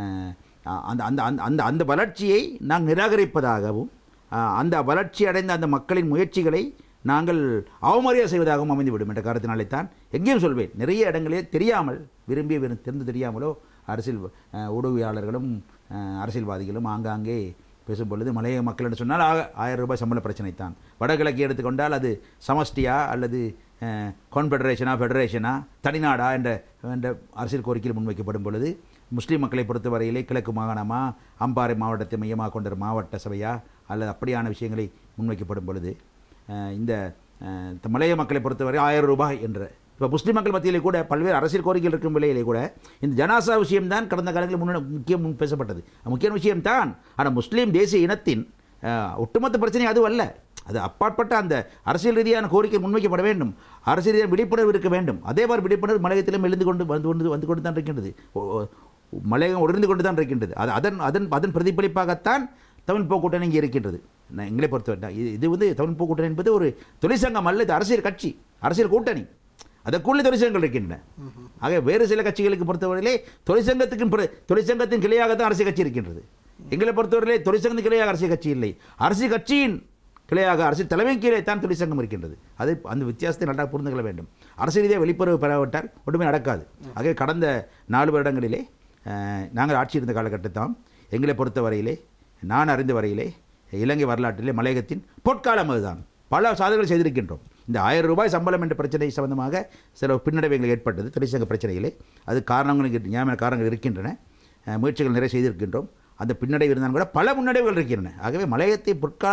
அந்த அந்த அந்த அந்த வளர்ச்சியை நாங்கள் நிராகரிப்பதாகவும் அந்த வளர்ச்சி அடைந்த அந்த மக்களின் முயற்சிகளை நாங்கள் அவமரியாதை செய்வதாகவும் அமைந்துவிடும் என்ற காரணத்தினாலே தான் எங்கேயும் சொல்வேன், நிறைய இடங்களே தெரியாமல் தெரிந்து தெரியாமலோ அரசியல் ஊடகவியாளர்களும் அரசியல்வாதிகளும் ஆங்காங்கே பேசும் பொழுது மலையக மக்கள் என்று சொன்னால் 1000 ரூபாய் சம்பள பிரச்சனை தான். வடகிழக்கு எடுத்துக்கொண்டால் அது சமஷ்டியா அல்லது கான்ஃபெடரேஷனா, ஃபெடரேஷனா, தனிநாடா என்ற அரசியல் கோரிக்கையில் முன்வைக்கப்படும் பொழுது, முஸ்லீம் மக்களை பொறுத்தவரையிலே கிழக்கு மாகாணமா, அம்பாறை மாவட்டத்தை மையமாக கொண்ட மாவட்ட சபையா அல்லது அப்படியான விஷயங்களை முன்வைக்கப்படும் பொழுது, இந்த மலைய மக்களை பொறுத்தவரை 1000 ரூபாய் என்ற, இப்போ முஸ்லீம் மக்கள் மத்தியிலே கூட பல்வேறு அரசியல் கோரிக்கைகள் இருக்கும் வேளையிலே கூட இந்த ஜனாசா விஷயம்தான் கடந்த காலங்களில் முக்கியம் பேசப்பட்டது. முக்கிய விஷயம்தான். ஆனால் முஸ்லீம் தேசிய இனத்தின் ஒட்டுமொத்த பிரச்சனை அது அல்ல. அது அப்பாற்பட்ட அந்த அரசியல் ரீதியான கோரிக்கை முன்வைக்கப்பட வேண்டும். அரசியல் ரீதியான விழிப்புணர்வு இருக்க வேண்டும். அதே மாதிரி விழிப்புணர்வு மலையகத்திலும் எழுந்து கொண்டு தான் இருக்கின்றது. மலையகம் உணர்ந்து கொண்டு தான் இருக்கின்றது. அது அதன் பிரதிபலிப்பாகத்தான் தமிழ் போக்கூட்டணி இங்கே இருக்கின்றது. எங்களை பொறுத்தவரை இது தமிழ் போக்கூட்டணி என்பது ஒரு தொழிற்சங்கம் அல்ல, இது அரசியல் கட்சி, அரசியல் கூட்டணி. அதற்குள்ளே தொழிற்சங்கங்கள் இருக்கின்றன. ஆக வேறு சில கட்சிகளுக்கு பொறுத்தவரையிலே தொழிற்சங்கத்தின் கிளையாகத்தான் அரசியல் கட்சி இருக்கின்றது. எங்களை பொறுத்தவரையிலே தொழிற்சங்கத்தின் கிளையாக அரசியல் கட்சி இல்லை, அரசியல் கட்சியின் கிளையாக அரசியல் தலைமை கீழே தான் தொழிற்சங்கம் இருக்கின்றது. அது அந்த வித்தியாசத்தை நன்றாக புரிந்து கொள்ள வேண்டும். அரசியல் ரீதியாக வெளிப்பறவு பெறாவிட்டால் ஒன்றுமே நடக்காது. ஆகவே கடந்த 4 வருடங்களிலே நாங்கள் ஆட்சி இருந்த காலகட்டத்தான் எங்களை பொறுத்தவரையிலே, நான் அறிந்த வரையிலே, இலங்கை வரலாற்றிலே மலையகத்தின் பொற்காலம் அதுதான். பல சாதனைகளை செய்திருக்கின்றோம். இந்த 1000 ரூபாய் சம்பளம் என்ற பிரச்சனை சம்பந்தமாக சில பின்னடைவுகள் ஏற்பட்டது தொழிற்சங்க பிரச்சனையிலே. அது நியாயமான காரணங்கள் இருக்கின்றன. முயற்சிகள் நிறைய செய்திருக்கின்றோம். அந்த பின்னடைவு இருந்தாலும் கூட பல முன்னடைவுகள் இருக்கின்றன. ஆகவே மலையகத்தை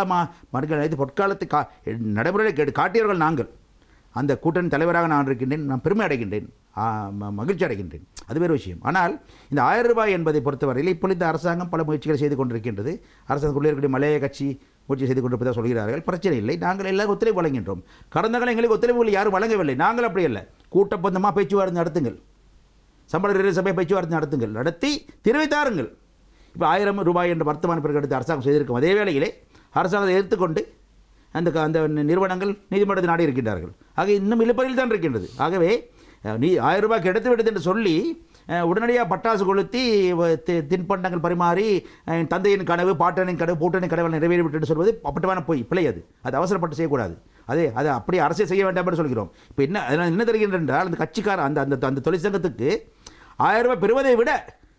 பொற்காலத்தை நடைமுறையில் காட்டியவர்கள் நாங்கள். அந்த கூட்டணி தலைவராக நான் இருக்கின்றேன். நான் பெருமை அடைகின்றேன், மகிழ்ச்சி அடைகின்றேன். அது வேறு விஷயம். ஆனால் இந்த 1000 ரூபாய் என்பதை பொறுத்தவரையில் இப்பொழுது அரசாங்கம் பல முயற்சிகளை செய்து கொண்டிருக்கின்றது. அரசாங்கத்துக்குள்ளே இருக்கக்கூடிய மலையக கட்சி முயற்சி செய்து கொண்டிருப்பதாக சொல்கிறார்கள். பிரச்சனை இல்லை, நாங்கள் எல்லாம் ஒத்துழைப்பு வழங்கின்றோம். கடந்த காலம் எங்களுக்கு ஒத்துழைப்புகள் யாரும் வழங்கவில்லை. நாங்கள் அப்படி இல்லை, கூட்டப்பந்தமாக பேச்சுவார்த்தை நடத்துங்கள், சம்பள சபை பேச்சுவார்த்தை நடத்தி தெரிவித்தாருங்கள். இப்போ 1000 ரூபாய் என்ற வர்த்தமான பிறகு எடுத்து அரசாங்கம் செய்திருக்கும். அதே வேளையிலே அரசாங்கத்தை எடுத்துக்கொண்டு அந்த நிறுவனங்கள் நீதிமன்றத்தை நாடி இருக்கின்றார்கள். ஆக இன்னும் இழுப்பறையில் தான் இருக்கின்றது. ஆகவே 1000 ரூபாய்க்கு எடுத்து விடுது என்று சொல்லி உடனடியாக பட்டாசு கொளுத்தி தின்பண்டங்கள் பரிமாறி தந்தையின் கனவு, பாட்டனின் கனவு, பூட்டனின் கனவு நிறைவேறிவிட்டு சொல்வது அப்பட்டமான பிழை. அது அவசரப்பட்டு செய்யக்கூடாது. அது அப்படியே அரசியல் செய்ய வேண்டாம் என்று சொல்கிறோம். இப்போ அதனால் என்ன தெரிகின்ற என்றால், அந்த கட்சிக்கார அந்த தொழிற்சங்கத்துக்கு 1000 ரூபாய் பெறுவதை விட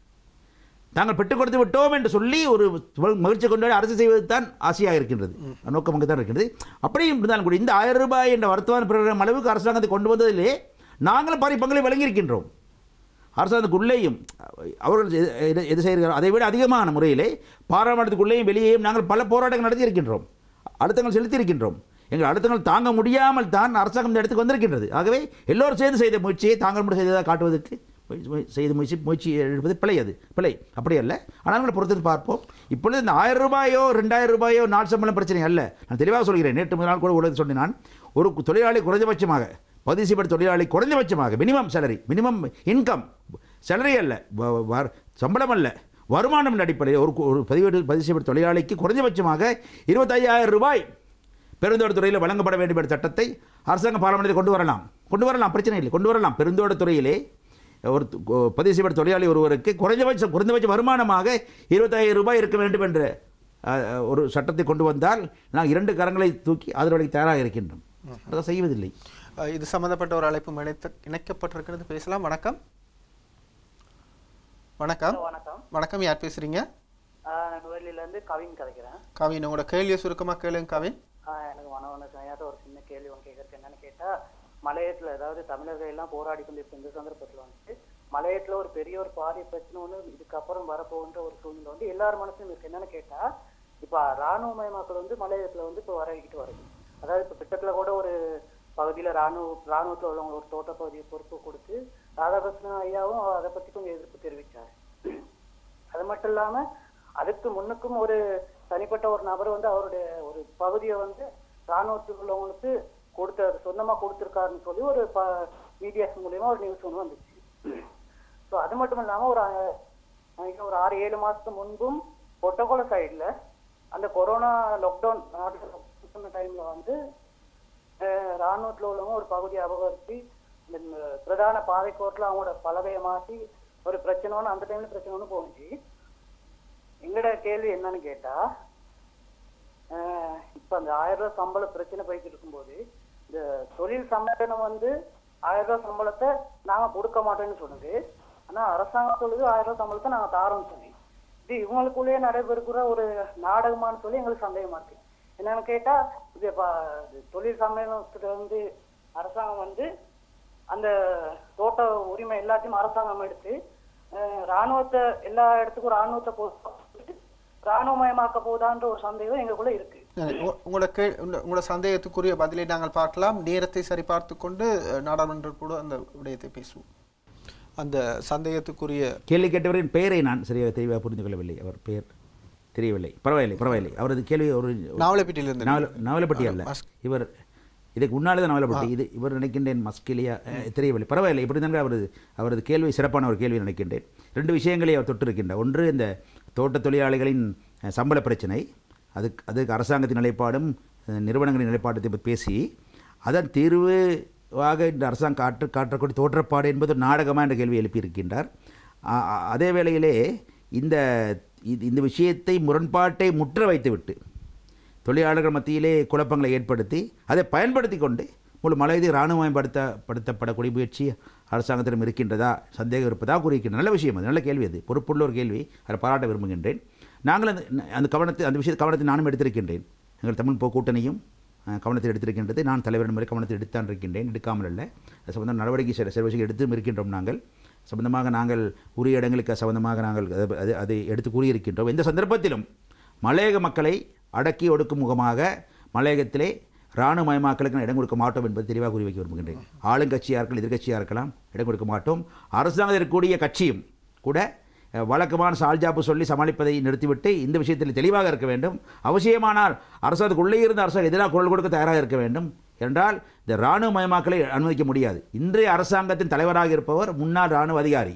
தாங்கள் பெற்றுக் கொடுத்து விட்டோம் என்று சொல்லி ஒரு மகிழ்ச்சி கொண்டாடி அரசு செய்வது தான் ஆசையாக இருக்கின்றது, நோக்கம் அங்கு தான் இருக்கின்றது. அப்படியும் இருந்தாலும் கூட இந்த 1000 ரூபாய் என்ற வர்த்தமான பிரகடனம் அளவுக்கு அரசாங்கத்தை கொண்டு வந்ததிலே நாங்களும் பங்களை வழங்கியிருக்கின்றோம். அரசாங்கத்துக்குள்ளேயும் அவர்கள் எது செய்கிறார்கள் அதை விட அதிகமான முறையிலே பாராளுமன்றத்துக்குள்ளேயும் வெளியேயும் நாங்கள் பல போராட்டங்கள் நடத்தியிருக்கின்றோம், அழுத்தங்கள் செலுத்தியிருக்கின்றோம். எங்கள் அழுத்தங்கள் தாங்க முடியாமல் தான் அரசாங்கம் இந்த இடத்துக்கு வந்திருக்கின்றது. ஆகவே எல்லோரும் சேர்ந்து செய்த முயற்சியை தாங்கள் மட்டும் செய்ததாக காட்டுவதற்கு முயற்சி எடுப்பது பிழை அப்படி அல்ல. ஆனால் பொறுத்து பார்ப்போம். இப்பொழுது இந்த 1000 ரூபாயோ 2000 ரூபாயோ நாள் சம்பளம் பிரச்சனை அல்ல. நான் தெளிவாக சொல்கிறேன். நேற்று முதல் நாள் கூட உலக சொன்னேன். நான் ஒரு தொழிலாளி குறைந்தபட்சமாக, பதிவு செய்யப்பட்ட தொழிலாளி குறைந்தபட்சமாக minimum salary, minimum income, salary அல்ல, சம்பளம் அல்ல, வருமானம் அடிப்படையில் ஒரு பதிவு செய்யப்பட்ட தொழிலாளிக்கு குறைந்தபட்சமாக 25,000 ரூபாய் பெருந்தோட்டத்துறையில் வழங்கப்பட வேண்டும் என்ற சட்டத்தை அரசாங்கம் பாராளுமன்றத்தில் கொண்டு வரலாம், பிரச்சனை இல்லை, கொண்டு வரலாம். பெருந்தோட்டத்துறையிலே ஒரு பதிவு செய்யப்பட்ட தொழிலாளி ஒருவருக்கு குறைந்தபட்ச வருமானமாக 25,000 ரூபாய் இருக்க வேண்டும் என்ற ஒரு சட்டத்தை கொண்டு வந்தால் நாங்கள் 2 கரங்களை தூக்கி அதனுடைய தயாராக இருக்கின்றோம். அதை செய்வதில்லை. இது சம்பந்தப்பட்ட ஒரு அழைப்பு இணைக்கப்பட்டிருக்கிறது, பேசலாம். வணக்கம். வணக்கம். வணக்கம், யார் பேசுறீங்க? நுவரெலியிலிருந்து கவின் கதைக்கிறேன். கவின், உங்களோட கேள்வியை சுருக்கமாக கேளுங்க கவின். எனக்கு மனவனசனையாத ஒரு சின்ன கேள்வி ஒன்று கேட்கறதுக்கு என்னன்னு கேட்டால், மலையத்தில் அதாவது தமிழர்கள் எல்லாம் போராடி கொண்டிருக்க இந்த சந்தர்ப்பத்தில் வந்துட்டு மலையத்துல ஒரு பெரிய ஒரு பாரிய பிரச்சனை ஒன்று இதுக்கப்புறம் வரப்போன்ற ஒரு சூழ்நிலை வந்து எல்லார் மனசும் இருக்கு. என்னன்னு கேட்டா, இப்ப ராணுவமயமாக்கள் வந்து மலையத்துல வந்து இப்போ வரவிக்கிட்டு வருது. அதாவது இப்ப திட்டத்துல கூட ஒரு பகுதியில ராணுவத்துல உள்ளவங்க ஒரு தோட்ட பகுதியை பொறுப்பு கொடுத்து ராதாகிருஷ்ணன் ஐயாவும் அதை பத்தி கொஞ்சம் எதிர்ப்பு தெரிவிச்சாரு. அது மட்டும் இல்லாம அதுக்கு முன்னுக்கும் ஒரு தனிப்பட்ட ஒரு நபர் வந்து அவருடைய ஒரு பகுதியை வந்து ராணுவத்தில் உள்ளவங்களுக்கு சொந்தமா கொடுத்துருக்காருன்னு சொல்லி ஒரு மீடியாஸ் மூலியமா ஒரு நியூஸ் ஒன்று வந்துச்சு. ஸோ அது மட்டும் இல்லாம ஒரு 6-7 மாசத்துக்கு முன்பும் பொட்டகோல சைட்ல அந்த கொரோனா லாக்டவுன் டைம்ல வந்து ராணுவத்தில் உள்ளவங்க ஒரு பகுதியை அபகரித்து இந்த பிரதான பாதைக்கோட்டில் அவங்களோட பலகையை மாற்றி ஒரு பிரச்சனை ஒன்று அந்த டைம்ல பிரச்சனை ஒன்று போச்சு. எங்களோட கேள்வி என்னன்னு கேட்டா, இப்ப அந்த 1000 ரூபாய் சம்பள பிரச்சனை போய்கிட்டு இருக்கும்போது இந்த தொழில் சம்மேளனம் வந்து 1000 ரூபாய் சம்பளத்தை நாங்க கொடுக்க மாட்டோம்னு சொன்னது. ஆனா அரசாங்கம் சொல்லுது 1000 ரூபாய் சம்பளத்தை நாங்க தாரோம்னு சொல்லி. இது இவங்களுக்குள்ளேயே நடைபெறுகிற ஒரு நாடகமானு சொல்லி எங்களுக்கு சந்தேகமா இருக்கு. என்னன்னு கேட்டா, இது தொழில் சம்மேளனத்துல வந்து அரசாங்கம் வந்து அந்த தோட்ட உரிமை எல்லாத்தையும் அரசாங்கம் எடுத்து ராணுவத்தை எல்லா இடத்துக்கும் ராணுவத்தை ராணுவமயமாக்க போதான்ற ஒரு சந்தேகம் எங்களுக்குள்ள இருக்கு. உங்களோட சந்தேகத்துக்குரிய பதிலை நாங்கள் பார்க்கலாம். நேரத்தை சரி பார்த்து கொண்டு நாடாளுமன்ற கூட அந்த விடயத்தை பேசுவோம். அந்த சந்தேகத்துக்குரிய கேள்வி கேட்டவரின் பெயரை நான் சரியாக தெளிவாக புரிந்து கொள்ளவில்லை. அவர் பெயர் தெரியவில்லை. பரவாயில்லை. அவரது கேள்வி ஒரு நாவலப்பட்டியிலிருந்து நாவலப்பட்டி அல்ல, இவர் இதுக்கு முன்னாலே தான் நாவலப்பட்டி. இவர் நினைக்கின்றேன் மஸ்கிலியா தெரியவில்லை. பரவாயில்லை. இப்படி தாங்க அவரது கேள்வி சிறப்பான ஒரு கேள்வி நினைக்கின்றேன். 2 விஷயங்களை அவர் தொட்டிருக்கின்றார். ஒன்று, இந்த தோட்ட தொழிலாளிகளின் சம்பள பிரச்சனை, அதுக்கு அரசாங்கத்தின் நிலைப்பாடும் நிறுவனங்களின் நிலைப்பாட்டத்தை பற்றி பேசி அதன் தீர்வாக இந்த அரசாங்கம் காட்டக்கூடிய தோற்றப்பாடு என்பது ஒரு நாடகமாக என்ற கேள்வி எழுப்பியிருக்கின்றார். அதே வேளையிலே இந்த விஷயத்தை முரண்பாட்டை முற்ற வைத்துவிட்டு தொழிலாளர்கள் மத்தியிலே குழப்பங்களை ஏற்படுத்தி அதை பயன்படுத்தி கொண்டு முழு மலையத்தை இராணுவமயப்படுத்தப்படக்கூடிய முயற்சி அரசாங்கத்திடம் இருக்கின்றதா, சந்தேகம் இருப்பதாக கூறியிருக்கின்ற நல்ல விஷயம். அது நல்ல கேள்வி. அது பொறுப்புள்ள ஒரு கேள்வி. அதை பாராட்ட விரும்புகின்றேன். நாங்கள் அந்த விஷயத்தை கவனத்தை நானும் எடுத்திருக்கின்றேன். எங்கள் தமிழ் கூட்டணியும் கவனத்தில் எடுத்திருக்கின்றது. நான் தலைவரின் முறை கவனத்தில் எடுத்தான் இருக்கின்றேன், எடுக்காமல் அல்ல. அது சம்பந்தம் நடவடிக்கை சில எடுத்தும் இருக்கின்றோம். நாங்கள் சம்பந்தமாக நாங்கள் உரிய இடங்களுக்கு சம்பந்தமாக நாங்கள் அதை எடுத்து கூறியிருக்கின்றோம். எந்த சந்தர்ப்பத்திலும் மலையக மக்களை அடக்கி ஒடுக்கும் முகமாக மலையகத்திலே இராணுவமயமாக்கலுக்கு இடம் கொடுக்க மாட்டோம் என்பது தெளிவாக கூறி வைக்க விரும்புகின்றேன். ஆளுங்கட்சியாக இருக்கலாம், எதிர்கட்சியாக இருக்கலாம், இடம் கொடுக்க மாட்டோம். அரசாங்கத்தில் இருக்கக்கூடிய கட்சியும் கூட வழக்கமான சால்ஜாப்பு சொல்லி சமாளிப்பதை நிறுத்திவிட்டு இந்த விஷயத்தில் தெளிவாக இருக்க வேண்டும். அவசியமானால் அரசாங்கத்துக்குள்ளே இருந்து அரசாங்கம் எதிராக குரல் கொடுக்க தயாராக இருக்க வேண்டும். என்றால் இந்த இராணுவமயமாக்கலை அனுமதிக்க முடியாது. இன்றைய அரசாங்கத்தின் தலைவராக இருப்பவர் முன்னாள் இராணுவ அதிகாரி.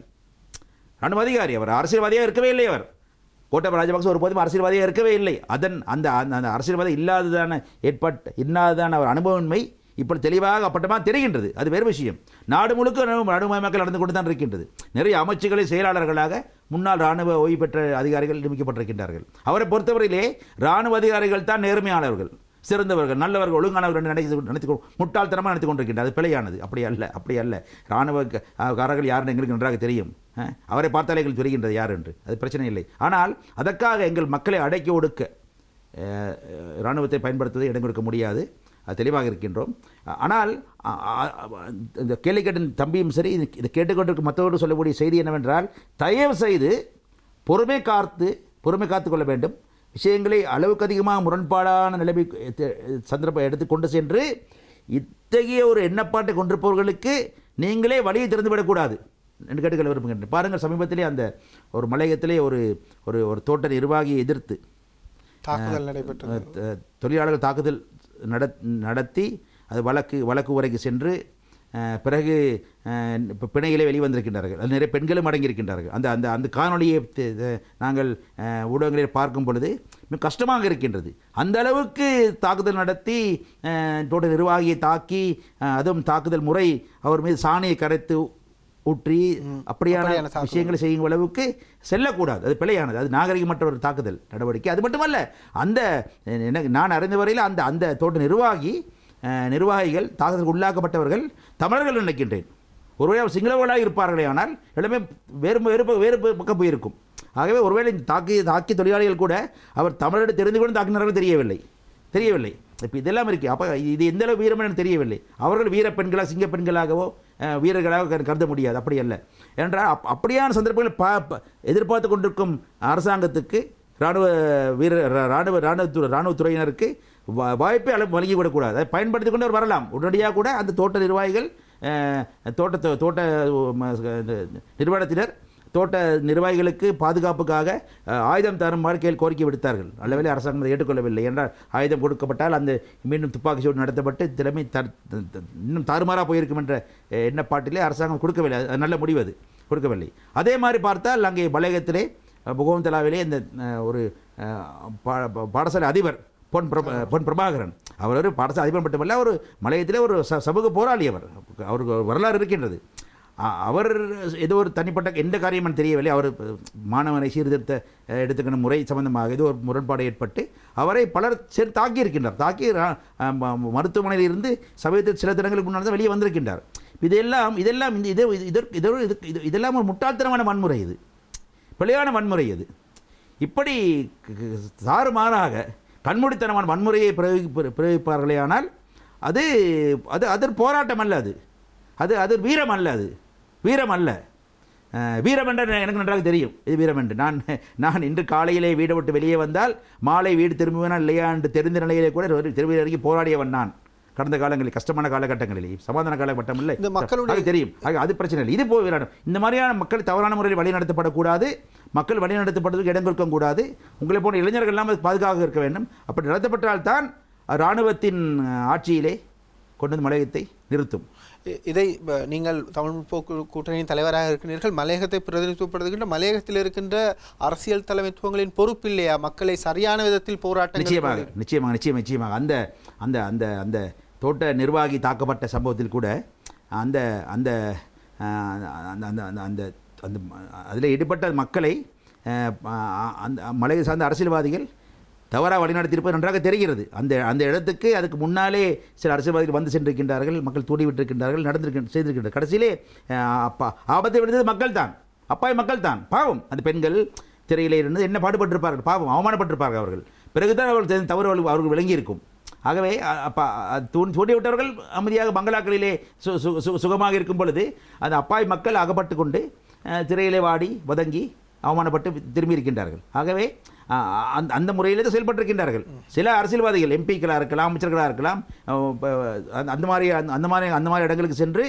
அவர் அரசியல்வாதியாக இருக்கவே இல்லை. அவர் கோட்டபய ராஜபக்ச ஒருபோதும் அரசியல்வாதியாக இருக்கவே இல்லை. அந்த அரசியல்வாதி இல்லாததான அவர் அனுபவமின்மை இப்படி தெளிவாக அப்பட்டமாக தெரிகின்றது. அது வேறு விஷயம். நாடு முழுக்க இராணுவமயமாக்கல் நடந்து கொண்டு தான் இருக்கின்றது. நிறைய அமைச்சுகளை செயலாளர்களாக முன்னாள் இராணுவ ஓய்வு பெற்ற அதிகாரிகள் நியமிக்கப்பட்டிருக்கின்றார்கள். அவரை பொறுத்தவரையிலே இராணுவ அதிகாரிகள் தான் நேர்மையானவர்கள், சிறந்தவர்கள், நல்லவர்கள், ஒழுங்கானவர்கள் நினைத்து முட்டாள்தனமாக நினைத்து கொண்டிருக்கின்றது. அது பிழையானது. அப்படி அல்ல. இராணுவக்காரர்கள் யாருன்னு எங்களுக்கு நன்றாக தெரியும். அவரை பார்த்தாலே எங்களுக்கு தெரிகின்றது யார் என்று. அது பிரச்சனை இல்லை. ஆனால் அதற்காக எங்கள் மக்களை அடக்கி ஒடுக்க இராணுவத்தை பயன்படுத்துவதை இடம் கொடுக்க முடியாது. அது தெளிவாக இருக்கின்றோம். ஆனால் இந்த கேள்வி கேட்ட தம்பியும் சரி, இதை கேட்டுக்கொண்டிருக்க மற்றவர்கள் சொல்லக்கூடிய செய்தி என்னவென்றால், தயவு செய்து பொறுமை காத்து கொள்ள வேண்டும். விஷயங்களை அளவுக்கு அதிகமாக முரண்பாடான நிலைமை சந்தர்ப்பம் எடுத்து கொண்டு சென்று இத்தகைய ஒரு எண்ணப்பாட்டை கொண்டிருப்பவர்களுக்கு நீங்களே வழியை திறந்துவிடக்கூடாது என்று கேட்டுக்கொள்ள விரும்புகின்றேன். பாருங்கள், சமீபத்திலே அந்த ஒரு மலையகத்திலே ஒரு தோட்ட நிர்வாகியை எதிர்த்து தாக்குதல் நடைபெற்றது. தொழிலாளர்கள் தாக்குதல் நடத்தி அது வழக்கு வரைக்கு சென்று பிறகு பிணையிலே வெளிவந்திருக்கின்றார்கள். அது நிறைய பெண்களும் அடங்கியிருக்கின்றார்கள். அந்த காணொலியை நாங்கள் ஊடகங்களில் பார்க்கும் பொழுது மிக கஷ்டமாக இருக்கின்றது. அந்த அளவுக்கு தாக்குதல் நடத்தி தோட்ட நிர்வாகியை தாக்கி, அதுவும் தாக்குதல் முறை அவர் மீது சாணியை கரைத்து ஊற்றி அப்படியான விஷயங்களை செய்யும் அளவுக்கு செல்லக்கூடாது. அது பிழையானது. அது நாகரிகமற்ற ஒரு தாக்குதல் நடவடிக்கை. அது மட்டுமல்ல, நான் அறிந்த வரையில் அந்த தோட்ட நிர்வாகிகள் தாக்குதலுக்கு உள்ளாக்கப்பட்டவர்கள் தமிழர்கள் நினைக்கின்றேன். ஒருவேளை அவர் சிங்களவர்களாக இருப்பார்களே, ஆனால் எல்லாமே வேறு பக்கம் போயிருக்கும். ஆகவே ஒருவேளை தாக்கி தொழிலாளிகள் கூட அவர் தமிழர்கள் தெரிந்து கொண்டு தாக்கினார்கள் தெரியவில்லை. இப்போ இதெல்லாம் இருக்குது. அப்போ இது எந்த அளவு வீரம் என்று தெரியவில்லை. அவர்கள் வீர பெண்களாக, சிங்க பெண்களாகவோ வீரர்களாக கருத முடியாது. அப்படி அல்ல. என்றால் அப்படியான சந்தர்ப்பங்களில் எதிர்பார்த்து கொண்டிருக்கும் அரசாங்கத்துக்கு இராணுவத்துறையினருக்கு வாய்ப்பை வழங்கி விடக்கூடாது. அதை பயன்படுத்தி கொண்டு அவர் வரலாம். உடனடியாக கூட அந்த தோட்ட நிர்வாகிகள் தோட்ட நிறுவனத்தினர் தோட்ட நிர்வாகிகளுக்கு பாதுகாப்புக்காக ஆயுதம் தருமாறு கோரிக்கை விடுத்தார்கள். நல்லவேளை அரசாங்கம் அதை ஏற்றுக்கொள்ளவில்லை. என்றால் ஆயுதம் கொடுக்கப்பட்டால் அந்த மீண்டும் துப்பாக்கி சூடு நடத்தப்பட்டு திறமை இன்னும் தாறுமாறாக போயிருக்கும் என்ற எண்ணப்பாட்டிலே அரசாங்கம் கொடுக்கவில்லை. நல்ல முடிவு அது கொடுக்கவில்லை. அதே மாதிரி பார்த்தால் அங்கே மலையகத்திலே புகவந்தலாவிலே இந்த ஒரு பாடசாலை அதிபர் பொன் பிரபாகரன் அவர் ஒரு பாடசாலை அதிபர் மட்டுமல்ல, ஒரு மலையத்திலே ஒரு சமூக போராளி. அவருக்கு வரலாறு இருக்கின்றது. அவர் ஏதோ ஒரு தனிப்பட்ட எந்த காரியமும் தெரியவில்லை. அவர் மாணவனை சீர்திருத்த எடுத்துக்கணும் முறை சம்பந்தமாக ஏதோ ஒரு முரண்பாடு ஏற்பட்டு அவரை பலர் தாக்கி இருக்கின்றார். தாக்கி மருத்துவமனையில் இருந்து சமயத்தில் சில தினங்களுக்கு முன்னால் தான் வெளியே வந்திருக்கின்றார். இதெல்லாம் ஒரு முட்டாள்தனமான வன்முறை, இது பிழையான வன்முறை. இது இப்படி தாறுமாறாக கண்மூடித்தனமான வன்முறையை பிரயோகிப்பார்களே ஆனால் அது அது அது போராட்டம் அல்ல, அது வீரம் அல்ல, அது வீரம் அல்ல. வீரம் என்று எனக்கு நன்றாக தெரியும். இது வீரம் என்று நான் இன்று காலையிலே வீடை விட்டு வெளியே வந்தால் மாலை வீடு திரும்புவேனா இல்லையா என்று தெரிந்த நிலையிலே கூட தெருவில் இறங்கி போராடியவன் நான். கடந்த காலங்களில் கஷ்டமான காலகட்டங்களில் சமாதான காலகட்டம் இல்லை, இந்த மக்களுடைய தெரியும். அது பிரச்சனை இல்லை. இது போய் விளையாடும். இந்த மாதிரியான மக்கள் தவறான முறையில் வழிநடத்தப்படக்கூடாது. மக்கள் வழிநடத்தப்படுவதற்கு இடம் கொடுக்கக்கூடாது. உங்களை போன்ற இளைஞர்கள் எல்லாம் பாதுகாப்பாக இருக்க வேண்டும். அப்படி நடத்தப்பட்டால்தான் இராணுவத்தின் ஆட்சியிலே கொண்டு வந்து மலையகத்தை நிறுத்தும். இதை நீங்கள் தமிழ் முற்போக்கு கூட்டணியின் தலைவராக இருக்கிறீர்கள். மலையகத்தை பிரதிநிதித்துவப்படுத்துகின்ற மலையகத்தில் இருக்கின்ற அரசியல் தலைமைத்துவங்களின் பொறுப்பு இல்லையா மக்களை சரியான விதத்தில் போராட்டம்? நிச்சயமாக அந்த அந்த அந்த அந்த தோட்ட நிர்வாகி தாக்கப்பட்ட சம்பவத்தில் கூட அந்த அந்த அந்த அந்த அதில் ஈடுபட்ட மக்களை அந்த மலையை சார்ந்த அரசியல்வாதிகள் தவறாக வழிநடத்தியிருப்பது நன்றாக தெரிகிறது. அந்த இடத்துக்கு அதுக்கு முன்னாலே சில அரசியல்வாதிகள் வந்து சென்றிருக்கின்றார்கள், மக்கள் தூண்டிவிட்டிருக்கின்றார்கள், செய்திருக்கின்றார்கள். கடைசியிலே ஆபத்தை விடுத்தது மக்கள் தான், அப்பாவி மக்கள் தான். பாவம் அந்த பெண்கள் திரையிலே இருந்து என்ன பாடுபட்டிருப்பார்கள், பாவம் அவமானப்பட்டிருப்பார்கள் அவர்கள். பிறகுதான் அவர்கள் தவறு அவர்கள் விளங்கியிருக்கும். ஆகவே தூண்டி விட்டவர்கள் அமைதியாக பங்களாக்களிலே சுகமாக இருக்கும் பொழுது அந்த அப்பாவி மக்கள் அகப்பட்டு கொண்டு திரையிலே வாடி வதங்கி அவமானப்பட்டு திரும்பி இருக்கின்றார்கள். ஆகவே அந்த முறையில் தான் செயல்பட்டிருக்கின்றார்கள். சில அரசியல்வாதிகள் எம்பிக்களாக இருக்கலாம், அமைச்சர்களாக இருக்கலாம், அந்த மாதிரி இடங்களுக்கு சென்று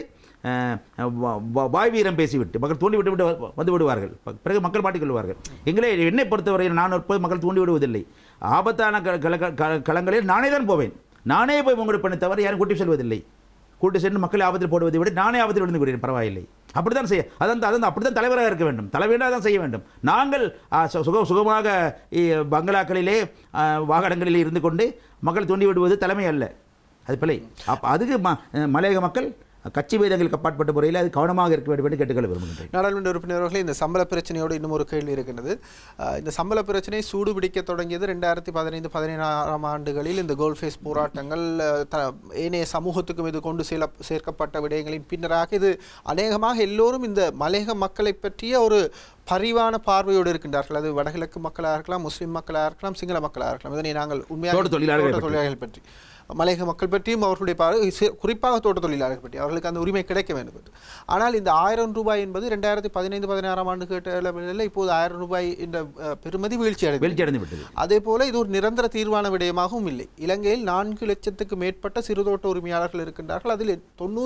வாய் வீரம் பேசிவிட்டு மக்கள் தூண்டி விட்டு வந்து விடுவார்கள். பிறகு மக்கள் மாட்டிக்கொள்வார்கள். என்னை பொறுத்தவரையில் நான் மக்கள் தூண்டி விடுவதில்லை. ஆபத்தான களங்களில் நானே தான் போவேன். நானே போய் உங்களுக்கு பண்ண தவிர யாரும் கூட்டி செல்வதில்லை. கூட்டி சென்று மக்களை ஆபத்தில் போடுவதை விட நானே ஆபத்தில் விழுந்து விடுகிறேன், பரவாயில்லை. அப்படித்தான் செய்ய அதான் அப்படித்தான் தலைவராக இருக்க வேண்டும். தலைவராக தான் செய்ய வேண்டும். நாங்கள் சுகமாக பங்களாக்களிலே வாகனங்களிலே இருந்து கொண்டு மக்கள் தூண்டி விடுவது தலைமை அல்ல, அது பிழை. அதுக்கு மலையக மக்கள் கட்சி பேதங்களுக்கு அப்பாற்பட்ட முறையில் அது கவனமாக இருக்க வேண்டும் என்று கேட்டுக்கொள்ள விரும்புகின்றேன். நாடாளுமன்ற உறுப்பினர்களே, இந்த சம்பள பிரச்சனையோடு இன்னும் ஒரு கேள்வி இருக்கின்றது. இந்த சம்பள பிரச்சனை சூடு பிடிக்க தொடங்கியது 2015-16 ஆண்டுகளில். இந்த கோல்ஃபேஸ் போராட்டங்கள் ஏனைய சமூகத்துக்கும் இது கொண்டு சேர்க்கப்பட்ட விடயங்களின் பின்னராக இது அநேகமாக எல்லோரும் இந்த மலையக மக்களை பற்றிய ஒரு பரிவான பார்வையோடு இருக்கின்றார்கள். அது வடகிழக்கு மக்களாக இருக்கலாம், முஸ்லீம் மக்களாக இருக்கலாம், சிங்கள மக்களாக இருக்கலாம். இதனை நாங்கள் உண்மையாக தொழிலாளர்கள் பற்றி மலையக மக்கள் பற்றியும் அவர்களுடைய குறிப்பாக தோட்ட தொழிலாளர்கள் பற்றி அவர்களுக்கு அந்த உரிமை கிடைக்க வேண்டும் என்று. ஆனால் இந்த 1000 ரூபாய் என்பது 2015-16 ஆண்டு கேட்ட இப்போது 1000 ரூபாய் என்ற பெருமதி வீழ்ச்சி அடைந்துவிட்டது. அதே போல இது ஒரு நிரந்தர தீர்வான விடயமாகவும் இல்லை. இலங்கையில் 4 லட்சத்துக்கு மேற்பட்ட சிறுதோட்ட உரிமையாளர்கள் இருக்கின்றார்கள். அதில்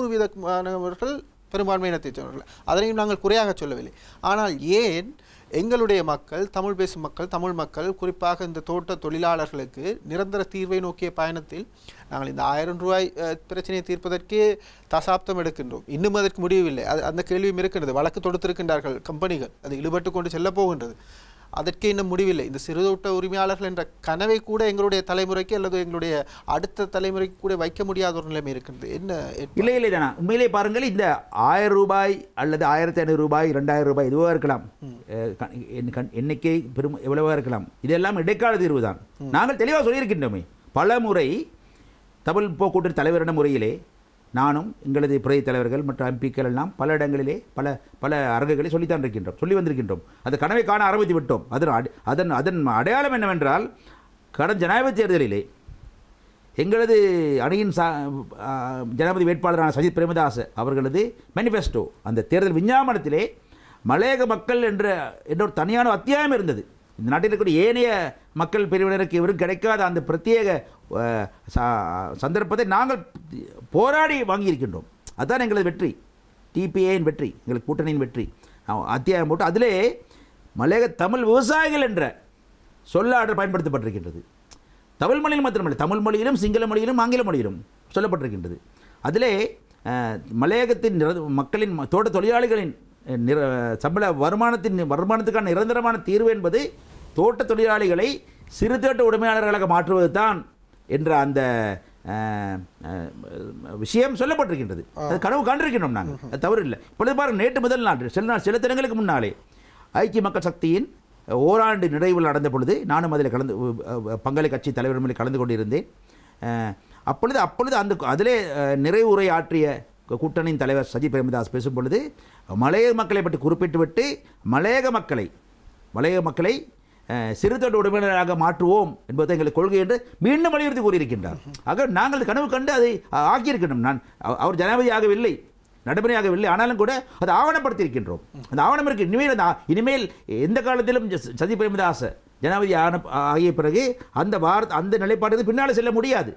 90% பெரும்பான்மை இனத்தைச் சேர்ந்தவர்கள். அதனையும் நாங்கள் குறையாக சொல்லவில்லை. ஆனால் ஏன் எங்களுடைய மக்கள், தமிழ் பேசும் மக்கள், தமிழ் மக்கள், குறிப்பாக இந்த தோட்ட தொழிலாளர்களுக்கு நிரந்தர தீர்வை நோக்கிய பயணத்தில் நாங்கள் இந்த 1000 ரூபாய் பிரச்சனையை தீர்ப்பதற்கே தசாப்தம் எடுக்கின்றோம். இன்னும் அதற்கு முடியவில்லை. அந்த கேள்வியும் இருக்கின்றது. வழக்கு தொடுத்திருக்கின்றார்கள் கம்பெனிகள், அது இழுபட்டு கொண்டு செல்ல போகின்றது. அதற்கே இன்னும் முடிவில்லை. இந்த சிறுதோட்ட உரிமையாளர்கள் என்ற கனவை கூட எங்களுடைய தலைமுறைக்கு அல்லது எங்களுடைய அடுத்த தலைமுறைக்கு கூட வைக்க முடியாத ஒரு நிலைமை இருக்கின்றது. என்ன இல்லை தானா உண்மையிலே பாருங்கள், இந்த 1000 ரூபாய் அல்லது 1500 ரூபாய் 2000 ரூபாய் இதுவாக இருக்கலாம், எண்ணிக்கை எவ்வளவா இருக்கலாம், இதெல்லாம் இடைக்கால தீர்வு தான். நாங்கள் தெளிவாக சொல்லியிருக்கின்றோமே பல முறை. தமிழ் போக்கூட்டு தலைவரிடம் முறையிலே நானும் எங்களது பிரதி தலைவர்கள் மற்றும் எம்பிக்கள் எல்லாம் பல இடங்களிலே பல அரங்குகளை சொல்லித்தான் இருக்கின்றோம், சொல்லி வந்திருக்கின்றோம். அந்த கனவை காண ஆரம்பித்து விட்டோம். அதன் அடையாளம் என்னவென்றால், கடந்த ஜனாதிபதி தேர்தலிலே எங்களது அணியின் ஜனாதிபதி வேட்பாளரான சஜித் பிரேமதாஸ் அவர்களது மேனிஃபெஸ்டோ, அந்த தேர்தல் விஞ்ஞாபனத்திலே மலையக மக்கள் என்ற ஒரு தனியான அத்தியாயம் இருந்தது. இந்த நாட்டில் இருக்கக்கூடிய ஏனைய மக்கள் பிரிவினருக்கு இவரும் கிடைக்காத அந்த பிரத்யேக சந்தர்ப்பத்தை நாங்கள் போராடி வாங்கியிருக்கின்றோம். அதுதான் எங்களது வெற்றி, டிபிஏயின் வெற்றி, எங்களுக்கு கூட்டணியின் வெற்றி. அத்தியாயம் போட்டு அதிலே மலையக தமிழ் விவசாயிகள் என்ற சொல்லாடல் பயன்படுத்தப்பட்டிருக்கின்றது. தமிழ் மொழியில் மாத்திரமல்ல, தமிழ் மொழியிலும் சிங்கள மொழியிலும் ஆங்கில மொழியிலும் சொல்லப்பட்டிருக்கின்றது. அதிலே மலையகத்தின் மக்களின் தோட்ட தொழிலாளிகளின் சம்பள வருமானத்துக்கான நிரந்தரமான தீர்வு என்பது தோட்ட தொழிலாளிகளை சிறு தோட்ட உரிமையாளர்களாக மாற்றுவது தான் என்ற அந்த விஷயம் சொல்லப்பட்டிருக்கின்றது. அது கனவு காண்டிருக்கின்றோம் நாங்கள், அது தவறு இல்லை. இப்பொழுது பாருங்கள், நேற்று முதல் நாள் சில தினங்களுக்கு முன்னாலே ஐக்கிய மக்கள் சக்தியின் ஓராண்டு நிறைவில் நடந்த பொழுது நானும் அதில் பங்காளி கட்சி தலைவர் மேலே கலந்து கொண்டிருந்தேன். அப்பொழுது அதிலே நிறைவு உரை ஆற்றிய கூட்டணியின் தலைவர் சஜி பிரேமதாஸ் பேசும் பொழுது மலையக மக்களை பற்றி குறிப்பிட்டுவிட்டு மலையக மக்களை சிறுதொட உடைமையாளராக மாற்றுவோம் என்பதை எங்கள் கொள்கை என்று மீண்டும் வலியுறுத்தி கூறியிருக்கின்றார். ஆக நாங்கள் கனவு கண்டு அதை ஆக்கியிருக்கின்றோம். அவர் ஜனாதிபதி ஆகவில்லை, நடைமுறையாகவில்லை, ஆனாலும் கூட அதை ஆவணப்படுத்தியிருக்கின்றோம். அந்த ஆவணம் இருக்கு. இனிமேல் எந்த காலத்திலும் சஜி பிரேமதாஸ் ஜனாதிபதி ஆகிய பிறகு அந்த நிலைப்பாடு பின்னால் செல்ல முடியாது.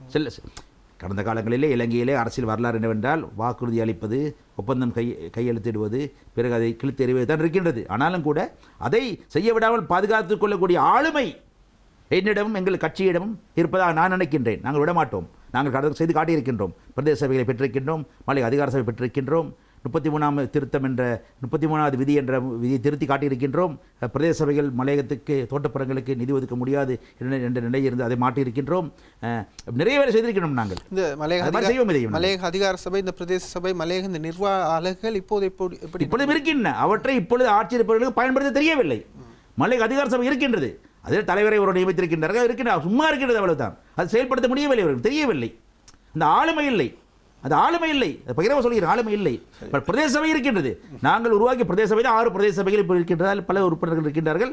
கடந்த காலங்களிலே இலங்கையிலே அரசியல் வரலாறு என்னவென்றால் வாக்குறுதி அளிப்பது, ஒப்பந்தம் கையெழுத்திடுவது, பிறகு அதை கிழித்தெறிவது தான் இருக்கின்றது. ஆனாலும் கூட அதை செய்ய விடாமல் பாதுகாத்துக் கொள்ளக்கூடிய ஆளுமை என்னிடமும் எங்கள் கட்சியிடமும் இருப்பதாக நான் நினைக்கின்றேன். நாங்கள் விடமாட்டோம். நாங்கள் கடந்த செய்து காட்டியிருக்கின்றோம். பிரதேச சபைகளை பெற்றிருக்கின்றோம், மலை அதிகார சபை பெற்றிருக்கின்றோம், 33ஆம் திருத்தம் என்ற 33வது விதி என்ற விதியை திருத்தி காட்டியிருக்கின்றோம். பிரதேச சபைகள் மலையகத்துக்கு தோட்டப்புறங்களுக்கு நிதி ஒதுக்க முடியாது என்ற நிலை இருந்து அதை மாற்றியிருக்கின்றோம். நிறைய வேலை செய்திருக்கின்றோம். நாங்கள் இந்த மலையக அதிகார சபை, இந்த பிரதேச சபை, மலையக இந்த நிர்வாக அலகுகள் இப்பொழுது இருக்கின்றன. அவற்றை இப்பொழுது ஆட்சி இருப்பவர்களுக்கு பயன்படுத்த தெரியவில்லை. மலையக அதிகார சபை இருக்கின்றது, அதில் தலைவரை ஒரு நியமித்திருக்கின்றார்கள், சும்மா இருக்கின்றது, அவ்வளவுதான். அது செயல்படுத்த முடியவில்லை, அவர்களுக்கு தெரியவில்லை. அந்த ஆளுமை இல்லை, அது ஆளுமை இல்லை. பகிரவ சொல்கிறேன், ஆளுமை இல்லை. பிரதேச சபை இருக்கின்றது. நாங்கள் உருவாக்கிய பிரதேச சபையில் 6 பிரதேச சபைகள் இப்போ இருக்கின்றதால் பல உறுப்பினர்கள் இருக்கின்றார்கள்.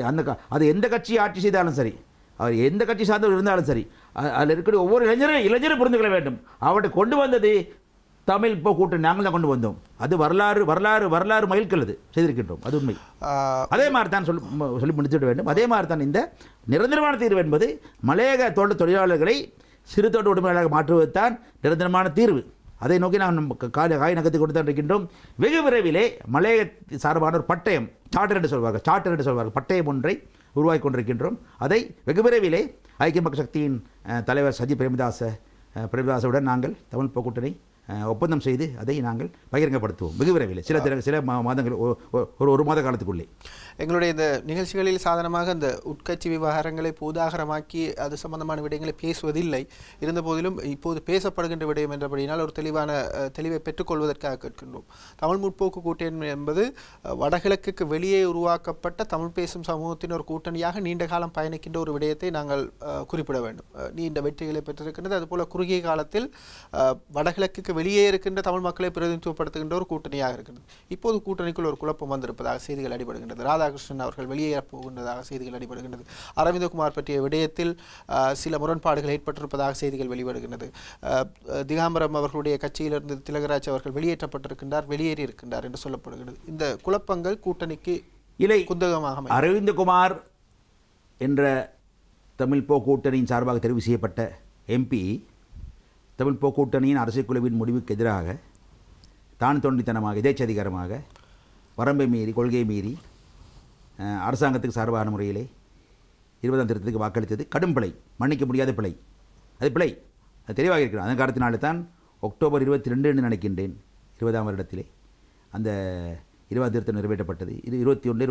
அது எந்த கட்சி ஆட்சி செய்தாலும் சரி, அவர் எந்த கட்சி சார்ந்தவர் இருந்தாலும் சரி, அதில் இருக்கிற ஒவ்வொரு இளைஞரும் புரிந்து கொள்ள வேண்டும். அவர்கிட்ட கொண்டு வந்தது தமிழ் இப்போ கூட்டணி, நாங்கள் தான் கொண்டு வந்தோம். அது வரலாறு மைல்கல் அது செய்திருக்கின்றோம். அது உண்மை. அதே மாதிரி தான் சொல்லி முடித்துவிட வேண்டும். அதே மாதிரி தான் இந்த நிரந்தரமான தீர்வு என்பது மலையக தோட்ட தொழிலாளர்களை சிறு தோட்ட உடைமையாளராக மாற்றுவது தான் நிரந்தரமான தீர்வு. அதை நோக்கி நாம் காய் நகர்த்தி கொண்டு தான் இருக்கின்றோம். வெகு விரைவிலே மலையக சார்பான ஒரு பட்டயம், சார்ட்டர் என்று சொல்வார்கள், பட்டயம் ஒன்றை உருவாக்கி கொண்டிருக்கின்றோம். அதை வெகு விரைவிலே ஐக்கிய மக்கள் சக்தியின் தலைவர் சஜி பிரேமதாசுடன் நாங்கள் தமிழ் கூட்டணி ஒப்பந்தம் செய்து அதை நாங்கள் பகிரங்கப்படுத்துவோம் வெகு விரைவில், சில மாதங்கள், ஒரு மாத காலத்துக்குள்ளே. எங்களுடைய இந்த நிகழ்ச்சிகளில் சாதாரணமாக இந்த உட்கட்சி விவகாரங்களை பூதாகரமாக்கி அது சம்பந்தமான விடயங்களை பேசுவதில்லை. இருந்தபோதிலும் இப்போது பேசப்படுகின்ற விடயம் என்றபடியினால் ஒரு தெளிவை பெற்றுக்கொள்வதற்காக கேட்கின்றோம். தமிழ் முற்போக்கு கூட்டணி என்பது வடகிழக்குக்கு வெளியே உருவாக்கப்பட்ட தமிழ் பேசும் சமூகத்தின் ஒரு கூட்டணியாக நீண்ட காலம் பயணிக்கின்ற ஒரு விடயத்தை நாங்கள் குறிப்பிட வேண்டும். நீண்ட வெற்றிகளை பெற்றிருக்கின்றது. அதுபோல குறுகிய காலத்தில் வடகிழக்குக்கு வெளியே இருக்கின்ற தமிழ் மக்களை பிரதிநிதித்துவப்படுத்துகின்ற ஒரு கூட்டணியாக இருக்கின்றது. இப்போது கூட்டணிக்குள் ஒரு குழப்பம் வந்திருப்பதாக செய்திகள் அடிபடுகின்றது. ராதாகிருஷ்ணன் அவர்கள் வெளியேற போகின்றதாக செய்திகள் அடிபடுகின்றது. அரவிந்தகுமார் பற்றிய விடயத்தில் சில முரண்பாடுகள் ஏற்பட்டிருப்பதாக செய்திகள் வெளிவருகின்றது. திகாம்பரம் அவர்களுடைய கட்சியிலிருந்து திலகராஜ் அவர்கள் வெளியேறி இருக்கின்றார் என்று சொல்லப்படுகிறது. இந்த குழப்பங்கள் கூட்டணிக்கு குந்தகமாக. அரவிந்தகுமார் என்ற தமிழ் கூட்டணியின் சார்பாக தெரிவு செய்யப்பட்ட எம்பி தமிழ் கூட்டணியின் அரசியல் குழுவின் முடிவுக்கு எதிராக தான் தோன்றித்தனமாக எதேச்சதிகாரமாக வரம்பை மீறி, கொள்கையை மீறி அரசாங்கத்துக்கு சார்பான முறையிலே 20ஆம் திருத்தத்துக்கு வாக்களித்தது கடும் பிழை, மன்னிக்க முடியாத பிழை. அது பிழை, அது தெளிவாக இருக்கிறது. அதன் காரணத்தினாலே தான் அக்டோபர் 22 என்று நினைக்கின்றேன் 20ஆம் வருடத்திலே அந்த 20ஆம் திருத்தம் நிறைவேற்றப்பட்டது. இது 21,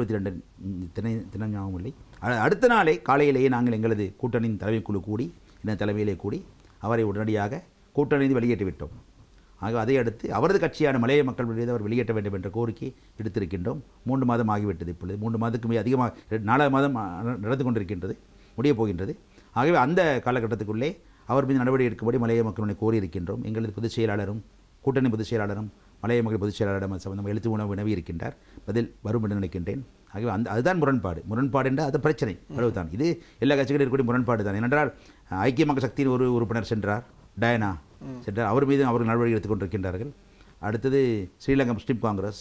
22 தினம் ஞாபகம் இல்லை. அடுத்த நாளே காலையிலேயே நாங்கள் எங்களது கூட்டணியின் தலைமைக்குழு கூடி, இந்த தலைமையிலே கூடி அவரை உடனடியாக கூட்டணி வெளியேற்றிவிட்டோம். ஆக அதை அடுத்து அவரது கட்சியான மலைய மக்கள் மீது அவர் வெளியேற்ற வேண்டும் என்ற கோரிக்கை எடுத்திருக்கின்றோம். 3 மாதம் ஆகிவிட்டது. இப்பொழுது 3 மாதத்துக்கு அதிகமாக 4 மாதம் நடந்து கொண்டிருக்கின்றது, முடியப் போகின்றது. ஆகவே அந்த காலகட்டத்துக்குள்ளே அவர் மீது நடவடிக்கை எடுக்கும்படி மலைய மக்களுடைய கோரியிருக்கின்றோம். எங்களது பொதுச் செயலாளரும் கூட்டணி பொதுச் செயலாளரும் மலைய மக்கள் பொதுச் செயலாளரிடம் சம்பந்தம் எழுத்து உணவு வினவி இருக்கின்றார். பதில் வரும் என்று நினைக்கின்றேன். ஆகவே அதுதான் முரண்பாடு என்றால் அது பிரச்சனை, அளவுதான். இது எல்லா கட்சிகளும் இருக்கக்கூடிய முரண்பாடு தான். ஏனென்றால் ஐக்கிய மக்கள் சக்தியின் ஒரு உறுப்பினர் சென்றார், டயனா சென்றார். அவர் மீது அவர்கள் நடவடிக்கை எடுத்துக் கொண்டிருக்கின்றார்கள். அடுத்தது ஸ்ரீலங்கா முஸ்லீம் காங்கிரஸ்,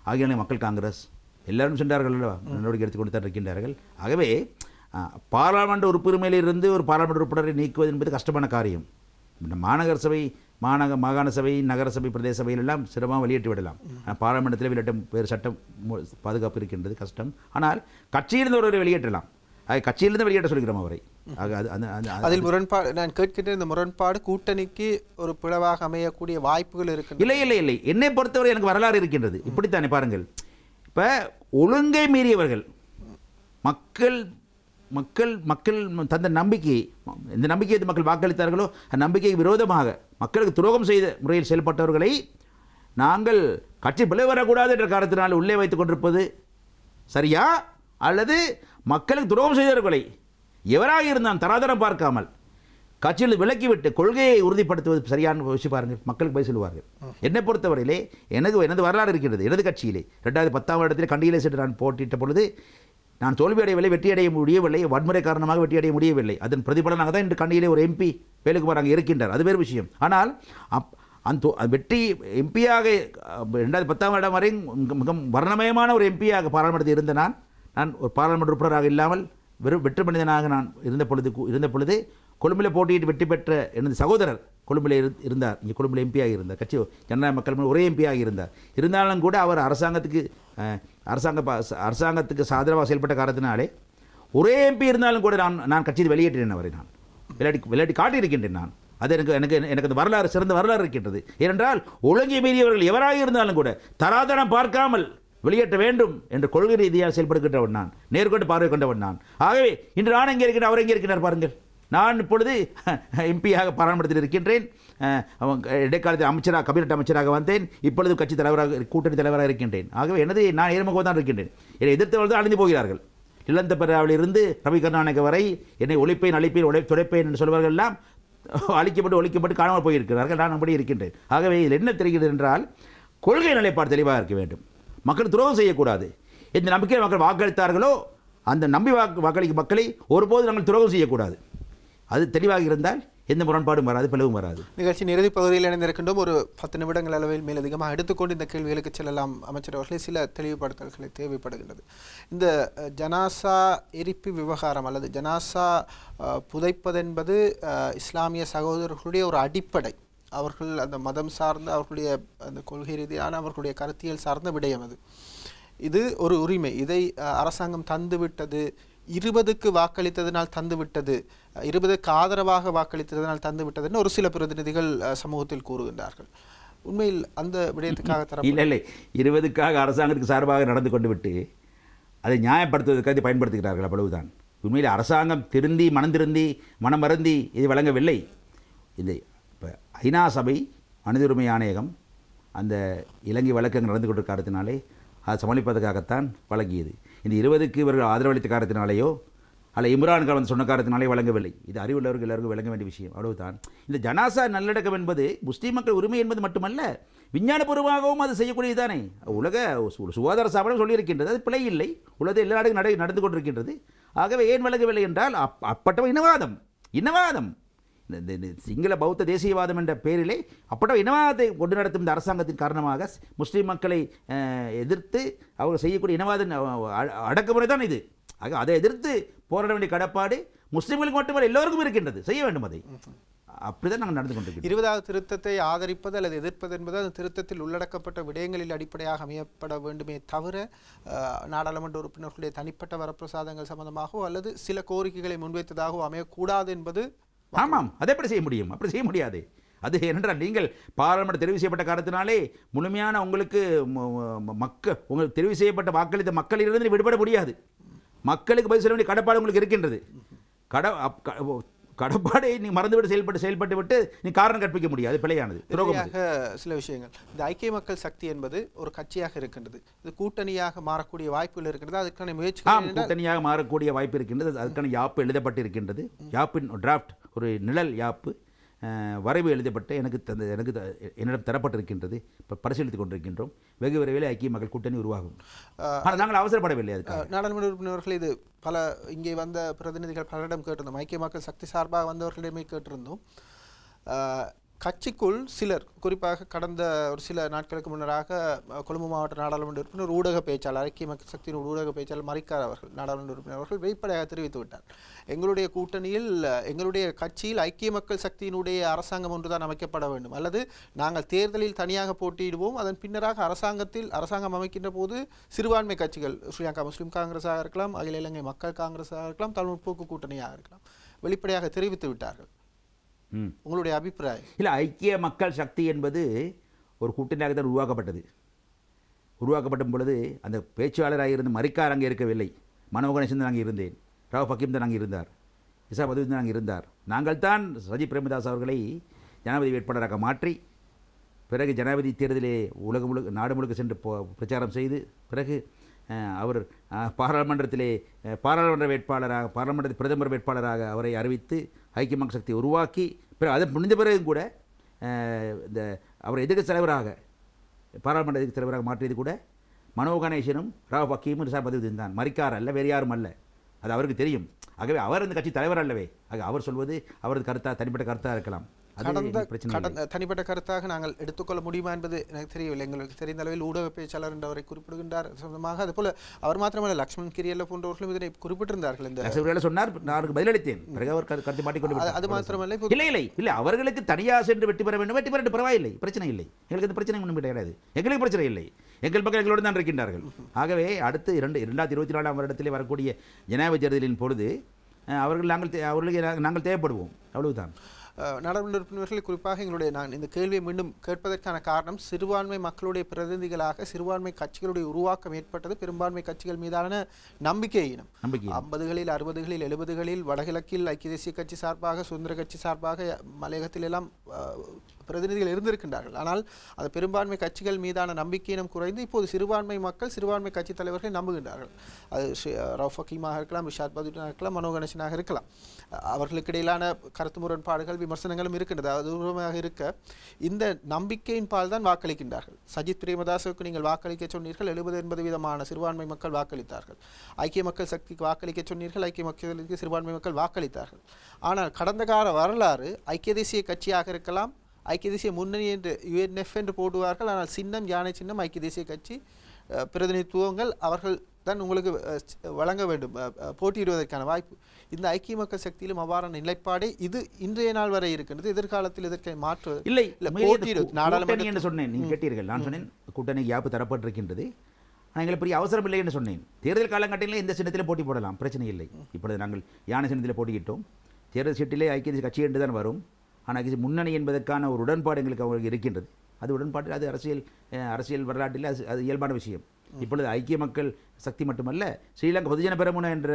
ஆகிய மக்கள் காங்கிரஸ் எல்லாரும் சென்றார்கள் அல்லவா, நடவடிக்கை எடுத்துக்கொண்டு தான் இருக்கின்றார்கள். ஆகவே பாராளுமன்ற உறுப்பினரிலிருந்து ஒரு பாராளுமன்ற உறுப்பினரை நீக்குவது என்பது கஷ்டமான காரியம். மாநகர சபை, மாகாண சபை, நகர சபை, பிரதேச சபையில் எல்லாம் சிரமமாக வெளியேற்றி விடலாம். பாராளுமன்றத்தில் வெளியிட்ட வேறு சட்டம் பாதுகாப்பு இருக்கின்றது, கஷ்டம். ஆனால் கட்சியிலிருந்து ஒருவரை வெளியேற்றலாம். கட்சியிலிருந்து வெளியேற்ற சொல்கிறோம் அவரை. அதில் முரண்பாடு நான் கேட்கின்ற இந்த முரண்பாடு கூட்டணிக்கு ஒரு பிளவாக அமையக்கூடிய வாய்ப்புகள் இருக்கு. இல்லை இல்லை இல்லை, என்னை பொறுத்தவரை எனக்கு வரலாறு இருக்கின்றது. இப்படித்தானே பாருங்கள், இப்போ ஒழுங்கை மீறியவர்கள் மக்கள் மக்கள் மக்கள் தந்த நம்பிக்கை, இந்த நம்பிக்கையை மக்கள் வாக்களித்தார்களோ அந்த நம்பிக்கைக்கு விரோதமாக மக்களுக்கு துரோகம் செய்த முறையில் செயல்பட்டவர்களை நாங்கள் கட்சி பிளவு வரக்கூடாது என்ற காரணத்தினால் உள்ளே வைத்துக் கொண்டிருப்பது சரியா, அல்லது மக்களுக்கு துரோகம் செய்தவர்களை எவராக இருந்தால் தராதரம் பார்க்காமல் கட்சியில் விலக்கிவிட்டு கொள்கையை உறுதிப்படுத்துவது சரியான விஷயம் பாருங்கள், மக்களுக்கு போய் சொல்லுவார்கள். என்னை பொறுத்தவரையிலே எனது வரலாறு இருக்கின்றது. எனது கட்சியிலே 2010ஆம் வருடத்தில் கண்டியிலே சென்று நான் போட்டியிட்ட பொழுது நான் தோல்வியடையவில்லை, வெற்றியடைய முடியவில்லை, வன்முறை காரணமாக வெற்றியடைய முடியவில்லை. அதன் பிரதிபலனாக தான் இன்று கண்டியிலே ஒரு MP வேலுக்குமார் அங்கே இருக்கின்றார், அது வேறு விஷயம். ஆனால் அந்த வெற்றி எம்பியாக 2010ஆம் வருடம் வரை மிக வர்ணமயமான ஒரு எம்பியாக பாராளுமன்றத்தில் இருந்த நான் ஒரு பாராளுமன்ற உறுப்பினராக இல்லாமல் வெறும் வெற்று மனிதனாக நான் இருந்த பொழுது கொழும்பில் போட்டியிட்டு வெற்றி பெற்ற எனது சகோதரர் கொழும்பில் இருந்தார். இங்கே கொழும்பில் எம்பியாக இருந்தார், கட்சி ஜனநாயக மக்கள் ஒரே எம்பியாக இருந்தார். இருந்தாலும் கூட அவர் அரசாங்கத்துக்கு சாதகமாக செயல்பட்ட காரணத்தினாலே ஒரே MP இருந்தாலும் கூட நான் கட்சியில் வெளியேற்றினேன் அவரை. நான் விளையாட்டி காட்டியிருக்கின்றேன். நான் அது எனக்கு அந்த வரலாறு, சிறந்த வரலாறு இருக்கின்றது. ஏனென்றால் ஒழுங்கை மீறியவர்கள் எவராக இருந்தாலும் கூட தராதரம் பார்க்காமல் வெளியேற்ற வேண்டும் என்ற கொள்கை ரீதியாக செயல்படுகின்றவன் நான், நேர்கொண்டு பார்வை கொண்டவன் நான். ஆகவே இன்று நான் எங்கே இருக்கிறேன், அவர் எங்கே இருக்கிறார் பாருங்கள். நான் இப்பொழுது எம்பியாக பாராளுமன்றத்தில் இருக்கின்றேன். இடைக்காலத்தில் அமைச்சராக, கேபினட் அமைச்சராக வந்தேன். இப்பொழுது கட்சி தலைவராக, கூட்டணி தலைவராக இருக்கின்றேன். ஆகவே நான் ஏர்முகமாக தான் இருக்கின்றேன். என்னை எதிர்த்தவர்கள் தான் அழிந்து போகிறார்கள். இளந்த பெறாவிலிருந்து ரவி கருணாநிதி வரை என்னை ஒழிப்பேன், அழிப்பேன், துடைப்பேன் என்று சொல்வார்கள் எல்லாம் ஒழிக்கப்பட்டு காணாமல் போயிருக்கிறார்கள். நான் அப்படி இருக்கின்றேன். ஆகவே இதில் என்ன தெரிகிறது என்றால், கொள்கை நிலைப்பாடு தெளிவாக இருக்க வேண்டும். மக்கள் துரோகம் செய்யக்கூடாது. எந்த நம்பிக்கை மக்கள் வாக்களித்தார்களோ அந்த நம்பி வாக்களிக்கும் மக்களை ஒருபோது நாங்கள் துரோகம் செய்யக்கூடாது. அது தெளிவாக இருந்தால் எந்த முரண்பாடும் வராது, பிளவும் வராது. நிகழ்ச்சி இறுதி பகுதியில் இணைந்திருக்கின்றோம். ஒரு 10 நிமிடங்கள் அளவில் மேலதிகமாக எடுத்துக்கொண்டு இந்த கேள்விகளுக்கு செல்லலாம். அமைச்சர் அவர்களே, சில தெளிவுபடுத்தல்களை தேவைப்படுகின்றது. இந்த ஜனாசா எரிப்பு விவகாரம் அல்லது ஜனாசா புதைப்பதென்பது இஸ்லாமிய சகோதரர்களுடைய ஒரு அடிப்படை. அவர்கள் அந்த மதம் சார்ந்த, அவர்களுடைய அந்த கொள்கை ரீதியான, அவர்களுடைய கருத்தியல் சார்ந்த விடயம் அது. இது ஒரு உரிமை. இதை அரசாங்கம் தந்துவிட்டது, 20க்கு வாக்களித்ததனால் தந்துவிட்டது, 20க்கு ஆதரவாக வாக்களித்ததனால் தந்துவிட்டதுன்னு ஒரு சில பிரதிநிதிகள் சமூகத்தில் கூறுகின்றார்கள். உண்மையில் அந்த விடயத்துக்காக இல்லை 20க்காக அரசாங்கத்துக்கு சார்பாக நடந்து கொண்டு விட்டு அதை நியாயப்படுத்துவதற்காக பயன்படுத்துகிறார்கள், அவ்வளவுதான். உண்மையில் அரசாங்கம் மனம் வருந்தி இது வழங்கவில்லை. இது இப்போ ஐநா சபை மனித உரிமை ஆணையகம் அந்த இலங்கை வழக்கங்கள் நடந்து கொண்ட காரணத்தினாலே அதை சமாளிப்பதற்காகத்தான் வழங்கியது. இந்த 20க்கு இவர்கள் ஆதரவளித்த காரணத்தினாலேயோ அல்ல இம்ரான் கான் சொன்ன காரணத்தினாலே வழங்கவில்லை. இது அறிவுள்ளவர்கள் எல்லாருக்கும் விளங்க வேண்டிய விஷயம், அவ்வளவுதான். இந்த ஜனாசா நல்லடக்கம் என்பது முஸ்லீம் மக்கள் உரிமை என்பது மட்டுமல்ல, விஞ்ஞானபூர்வமாகவும் அது செய்யக்கூடியது தானே. உலக சுகாதார ஸ்தாபனம் சொல்லியிருக்கின்றது, அது பிழை இல்லை. உலகத்தில் எல்லா நாடுகளும் நடந்து கொண்டிருக்கின்றது. ஆகவே ஏன் வழங்கவில்லை என்றால் அப்பட்ட இனவாதம் இந்த சிங்கள பௌத்த தேசியவாதம் என்ற பெயரிலே அப்பட்ட இனவாதத்தை கொண்டு நடத்தும் இந்த அரசாங்கத்தின் காரணமாக முஸ்லீம் மக்களை எதிர்த்து அவர் செய்யக்கூடிய இனவாத அடக்குமுறை தான் இது. ஆக அதை எதிர்த்து போராட வேண்டிய கடப்பாடு முஸ்லீம்களுக்கு மட்டுமல்ல எல்லோருக்கும் இருக்கின்றது, செய்ய வேண்டும். அதை அப்படிதான் நாங்கள் நடந்து கொண்டிருக்கிறோம். 20வது திருத்தத்தை ஆதரிப்பது அல்லது எதிர்ப்பது என்பது அந்த திருத்தத்தில் உள்ளடக்கப்பட்ட விடயங்களில் அடிப்படையாக அமையப்பட வேண்டுமே தவிர நாடாளுமன்ற உறுப்பினர்களுடைய தனிப்பட்ட வரப்பிரசாதங்கள் சம்பந்தமாகவோ அல்லது சில கோரிக்கைகளை முன்வைத்ததாகவோ அமையக்கூடாது என்பது. ஆமாம், அதை எப்படி செய்ய முடியும்? அப்படி செய்ய முடியாது. அது ஏனென்றால் நீங்கள் பாராளுமன்ற தெரிவு செய்யப்பட்ட காரணத்தினாலே முழுமையான உங்களுக்கு உங்களுக்கு தெரிவு செய்யப்பட்ட வாக்களித்த மக்களிலிருந்து விடுபட முடியாது. மக்களுக்கு பதில் சொல்ல வேண்டிய கடப்பாடு உங்களுக்கு இருக்கின்றது. கடப்பாடை நீ மறந்துவிட்டு செயல்பட்டு விட்டு நீ காரணம் கற்பிக்க முடியாது, பிழையானது. சில விஷயங்கள், இந்த ஐக்கிய மக்கள் சக்தி என்பது ஒரு கட்சியாக இருக்கின்றது, இது கூட்டணியாக மாறக்கூடிய வாய்ப்புகள் இருக்கின்றது. அதுக்கான முயற்சி கூட்டணியாக மாறக்கூடிய வாய்ப்பு இருக்கின்றது. அதுக்கான யாப்பு எழுதப்பட்டு இருக்கின்றது. யாப்பின் டிராஃப்ட், ஒரு நிழல் யாப்பு வரைவு எழுதப்பட்டு என்னிடம் தரப்பட்டிருக்கின்றது. இப்போ பரிசீலித்துக் கொண்டிருக்கின்றோம். வெகு விரைவில் ஐக்கிய மக்கள் கூட்டணி உருவாகும். ஆனால் நாங்கள் அவசரப்படவில்லை. அதுக்காக நாடாளுமன்ற உறுப்பினர்கள் இது பல இங்கே வந்த பிரதிநிதிகள் பலரிடம் கேட்டிருந்தோம். ஐக்கிய மக்கள் சக்தி சார்பாக வந்தவர்களிடமே கேட்டிருந்தோம். கட்சிக்குள் சிலர் குறிப்பாக கடந்த ஒரு சில நாட்களுக்கு முன்னராக கொழும்பு மாவட்ட நாடாளுமன்ற உறுப்பினர் ஊடக பேச்சாளர் ஐக்கிய மக்கள் சக்தியின் ஊடக பேச்சாளர் மரிக்கார் அவர்கள் நாடாளுமன்ற உறுப்பினர் அவர்கள் வெளிப்படையாக தெரிவித்து விட்டார். எங்களுடைய கூட்டணியில் எங்களுடைய கட்சியில் ஐக்கிய மக்கள் சக்தியினுடைய அரசாங்கம் ஒன்றுதான் அமைக்கப்பட வேண்டும், அல்லது நாங்கள் தேர்தலில் தனியாக போட்டியிடுவோம், அதன் பின்னராக அரசாங்கம் அமைக்கின்ற போது சிறுபான்மை கட்சிகள் ஸ்ரீலங்கா முஸ்லிம் காங்கிரஸாக இருக்கலாம், அகில இலங்கை மக்கள் காங்கிரஸாக இருக்கலாம், தமிழ் முற்போக்கு கூட்டணியாக இருக்கலாம், வெளிப்படையாக தெரிவித்து விட்டார்கள். உங்களுடைய அபிப்பிராயம்? இல்லை, ஐக்கிய மக்கள் சக்தி என்பது ஒரு கூட்டணியாக தான் உருவாக்கப்படும் பொழுது அந்த பேச்சாளராக இருந்து மரிக்கார் அங்கே இருக்கவில்லை. மனோ கணேசன் தான் அங்கே இருந்தேன், ராவ் ஃபக்கீம் தான் அங்கே இருந்தார், இசா பதவி தான் அங்கே இருந்தார். நாங்கள் தான் சஜித் பிரேமதாஸ் அவர்களை ஜனாதிபதி வேட்பாளராக மாற்றி பிறகு ஜனாதிபதி தேர்தலிலே நாடு முழுக்க சென்று பிரச்சாரம் செய்து பிறகு அவர் பாராளுமன்ற வேட்பாளராக பாராளுமன்ற பிரதமர் வேட்பாளராக அவரை அறிவித்து ஐக்கிய மக்கள் சக்தியை உருவாக்கி அதை முடிந்த பிறகு கூட இந்த அவர் எதிர்க்கட்சி தலைவராக பாராளுமன்ற எதிர்க்கட்சி தலைவராக மாற்றியது கூட மனோ கணேசனும் ராவ் ஃபக்கீமும் ரிஷா பதவி தான், மரிக்கார் அல்ல, வேறு யாரும் அல்ல. அது அவருக்கு தெரியும். ஆகவே அவர் இந்த கட்சி தலைவர் அல்லவே. அவர் சொல்வது அவரது தனிப்பட்ட கருத்தாக இருக்கலாம். தனிப்பட்ட கருத்தாக நாங்கள் எடுத்துக்கொள்ள முடியுமா என்பது எனக்கு தெரியவில்லை. எங்களுக்கு தெரிந்த அளவில் ஊடக பேச்சாளர் என்று அவரை குறிப்பிடுகின்றார் சொந்தமாக. அதுபோல அவர் மாத்திரமல்ல, லக்ஷ்மண் கிரியல்ல போன்றவர்களும் இதனை குறிப்பிட்டிருந்தார்கள். இந்த சொன்னார், நான் பதிலளித்தேன். பிறகு அவர் கருத்து மாட்டிக்கொண்டு அது மாத்திரமல்ல, இல்லை அவர்களுக்கு தனியாக சென்று வெற்றி பெற வேண்டும், வெற்றி பெற பரவாயில்லை, பிரச்சனை இல்லை. எங்களுக்கு இந்த பிரச்சனை ஒன்றும் கிடையாது, எங்களுக்கு பிரச்சனை இல்லை. எங்கள் பக்கம் எங்களோடு தான் இருக்கின்றார்கள். ஆகவே அடுத்து 2024 வருடத்திலே வரக்கூடிய ஜனாதிபதி தேர்தலின் பொழுது நாங்கள் தேவைப்படுவோம், அவ்வளவுதான். நாடாளுமன்ற உறுப்பினர்களை குறிப்பாக நான் இந்த கேள்வியை மீண்டும் கேட்பதற்கான காரணம், சிறுபான்மை மக்களுடைய பிரதிநிதிகளாக சிறுபான்மை கட்சிகளுடைய உருவாக்கம் ஏற்பட்டது பெரும்பான்மை கட்சிகள் மீதான நம்பிக்கையினம். 50களில் 60களில் 70களில் வடகிழக்கில் ஐக்கிய தேசிய கட்சி சார்பாக சுதந்திர கட்சி சார்பாக மலையகத்தில் எல்லாம் பிரதிநிதிகள் இருந்திருக்கின்றார்கள். ஆனால் அந்த பெரும்பான்மை கட்சிகள் மீதான நம்பிக்கையினம் குறைந்து இப்போது சிறுபான்மை மக்கள் சிறுபான்மை கட்சி தலைவர்களை நம்புகின்றார்கள். அது ராவ் ஃபக்கீமாக இருக்கலாம், ரிஷாத் பதுனாக இருக்கலாம், மனோ கணேசனாக இருக்கலாம். அவர்களுக்கு இடையிலான கருத்து முரண்பாடுகள் விமர்சனங்களும் இருக்கின்றது. அது தூரமாக இருக்க இந்த நம்பிக்கையின் பால் தான் வாக்களிக்கின்றார்கள். சஜித் பிரேமதாசுக்கு நீங்கள் வாக்களிக்க சொன்னீர்கள், 70-80% சிறுபான்மை மக்கள் வாக்களித்தார்கள். ஐக்கிய மக்கள் சக்திக்கு வாக்களிக்க சொன்னீர்கள், ஐக்கிய மக்களுக்கு சிறுபான்மை மக்கள் வாக்களித்தார்கள். ஆனால் கடந்த கால வரலாறு ஐக்கிய தேசிய கட்சியாக இருக்கலாம், ஐக்கிய தேசிய முன்னணி என்று யுஎன்எஃப் என்று போடுவார்கள், ஆனால் சின்னம் யானை சின்னம் ஐக்கிய தேசிய கட்சி பிரதிநிதித்துவங்கள் அவர்கள் தான் உங்களுக்கு வழங்க வேண்டும் போட்டியிடுவதற்கான வாய்ப்பு. இந்த ஐக்கிய மக்கள் சக்தியிலும் அவ்வாறான நிலைப்பாடே இது இன்றைய நாள் வரை இருக்கின்றது. எதிர்காலத்தில் இதற்கை மாற்று இல்லை. நாடாளுமன்ற என்று சொன்னேன், நீங்கள் கேட்டீர்கள். நான் சொன்னேன் கூட்டணி யாப்பு தரப்பட்டிருக்கின்றது, நாங்கள் பெரிய அவசரம் இல்லை என்று சொன்னேன். தேர்தல் காலங்கட்டிலே இந்த சின்னத்திலே போட்டி போடலாம், பிரச்சனை இல்லை. இப்பொழுது நாங்கள் யானை சின்னத்திலே போட்டியிட்டோம். தேர்தல் சீட்டிலே ஐக்கிய தேசிய கட்சி என்று தான் வரும். ஆனால் முன்னணி என்பதற்கான ஒரு உடன்பாடு எங்களுக்கு அவங்களுக்கு இருக்கின்றது. அது உடன்பாடு, அது அரசியல் வரலாற்றில் அது இயல்பான விஷயம். இப்பொழுது ஐக்கிய மக்கள் சக்தி மட்டுமல்ல, ஸ்ரீலங்கா பொதுஜன பெரமுன என்ற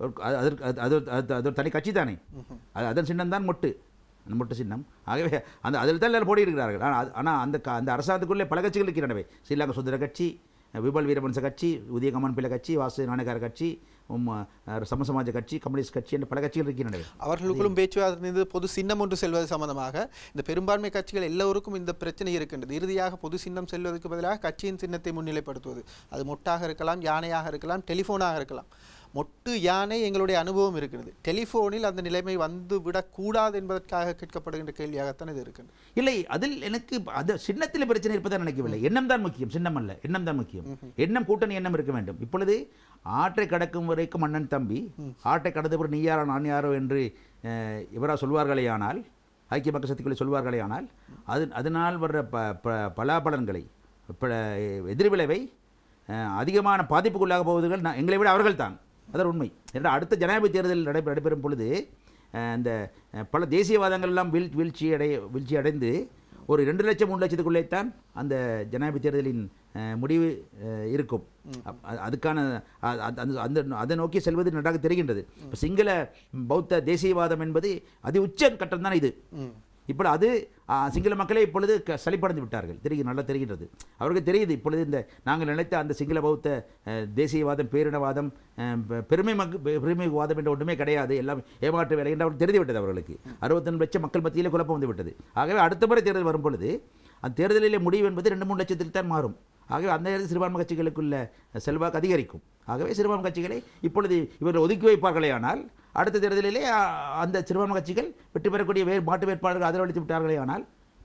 அது தனி கட்சி தானே, அதன் சின்னம் தான் மொட்டு, அந்த மொட்டு சின்னம். ஆகவே அதில் தான் எல்லாரும் போட்டியிருக்கிறார்கள். ஆனால் அந்த அரசாங்கத்துக்குள்ளே பல கட்சிகள் இருக்கின்றனவே. ஸ்ரீலங்கா சுதந்திர கட்சி, விபல் வீரவன்ச கட்சி, உதய கமன் பிள்ளை கட்சி, வாசு நாணயக்கார கட்சி, சமசமாஜ கட்சி, கம்யூனிஸ்ட் கட்சி என்ற பல கட்சிகள் இருக்கின்றன. அவர்களுக்குள்ளும் பேச்சுவார்த்தை பொது சின்னம் ஒன்று செல்வது சம்பந்தமாக இந்த பெரும்பான்மை கட்சிகள் எல்லோருக்கும் இந்த பிரச்சனை இருக்கின்றது. இறுதியாக பொது சின்னம் செல்வதற்கு பதிலாக கட்சியின் சின்னத்தை முன்னிலைப்படுத்துவது. அது மொட்டாக இருக்கலாம், யானையாக இருக்கலாம், டெலிஃபோனாக இருக்கலாம். மொட்டு யானை எங்களுடைய அனுபவம் இருக்கிறது. டெலிஃபோனில் அந்த நிலைமை வந்து விடக்கூடாது என்பதற்காக கேட்கப்படுகின்ற கேள்வியாகத்தான் இது இருக்குது. இல்லை, அதில் எனக்கு அது சின்னத்தில் பிரச்சனை இருப்பதாக நினைக்கவில்லை. எண்ணம் தான் முக்கியம், சின்னம் அல்ல. எண்ணம் தான் முக்கியம். எண்ணம் கூட்டணி எண்ணம் இருக்க வேண்டும். இப்பொழுது ஆற்றை கடக்கும் வரைக்கும் அண்ணன் தம்பி, ஆற்றை கடந்தபுறம் நீ யாரோ நான் யாரோ என்று இவரா சொல்வார்களேயானால், ஐக்கிய மக்கள் சக்திகளை சொல்வார்களேயானால், அதனால் வர்ற பலாபலன்களை எதிர்விளைவை அதிகமான பாதிப்புக்குள்ளாக போவதுகள் எங்களை விட அவர்கள் தான். அதான் உண்மை. ஏன்னா அடுத்த ஜனாதிபதி தேர்தல் நடைபெறும் பொழுது இந்த பல தேசியவாதங்கள் எல்லாம் வீழ்ச்சி அடைந்து ஒரு 2 லட்சம் 3 லட்சத்துக்குள்ளே தான் அந்த ஜனாதிபதி தேர்தலின் முடிவு இருக்கும். அதுக்கான அதை நோக்கி செல்வது நன்றாக தெரிகின்றது. இப்போ சிங்கள பௌத்த தேசியவாதம் என்பது அதி உச்ச கட்டம் தான் இது. இப்பொழுது அது சிங்கள மக்களே இப்பொழுது சலிப்படைந்து விட்டார்கள். நல்லா தெரிகின்றது. அவருக்கு தெரியுது இப்பொழுது இந்த நாங்கள் நினைத்த அந்த சிங்கள பௌத்த தேசியவாதம், பேரினவாதம், பெருமைவாதம் என்ற ஒன்றுமே கிடையாது, எல்லாம் ஏமாற்று வேலை என்று அவருக்கு தெரிந்துவிட்டது. அவர்களுக்கு 64 லட்சம் மக்கள் மத்தியிலே குழப்பம் வந்து விட்டது. ஆகவே அடுத்த முறை தேர்தல் வரும் பொழுது அந்த தேர்தலிலே முடிவு என்பது 2-3 லட்சத்தில் தான் மாறும். ஆகவே அந்த நேரத்தில் சிறுபான்மை கட்சிகளுக்குள்ள செல்வாக்கு அதிகரிக்கும். ஆகவே சிறுபான்மை கட்சிகளை இப்பொழுது இவர்கள் ஒதுக்கி வைப்பார்களே, ஆனால் அடுத்த தேர்தலிலே அந்த சிறுபான்மை கட்சிகள் வெற்றி பெறக்கூடிய மாட்டு வேட்பாளர்கள் ஆதரவளித்து விட்டார்களே, ஆனால்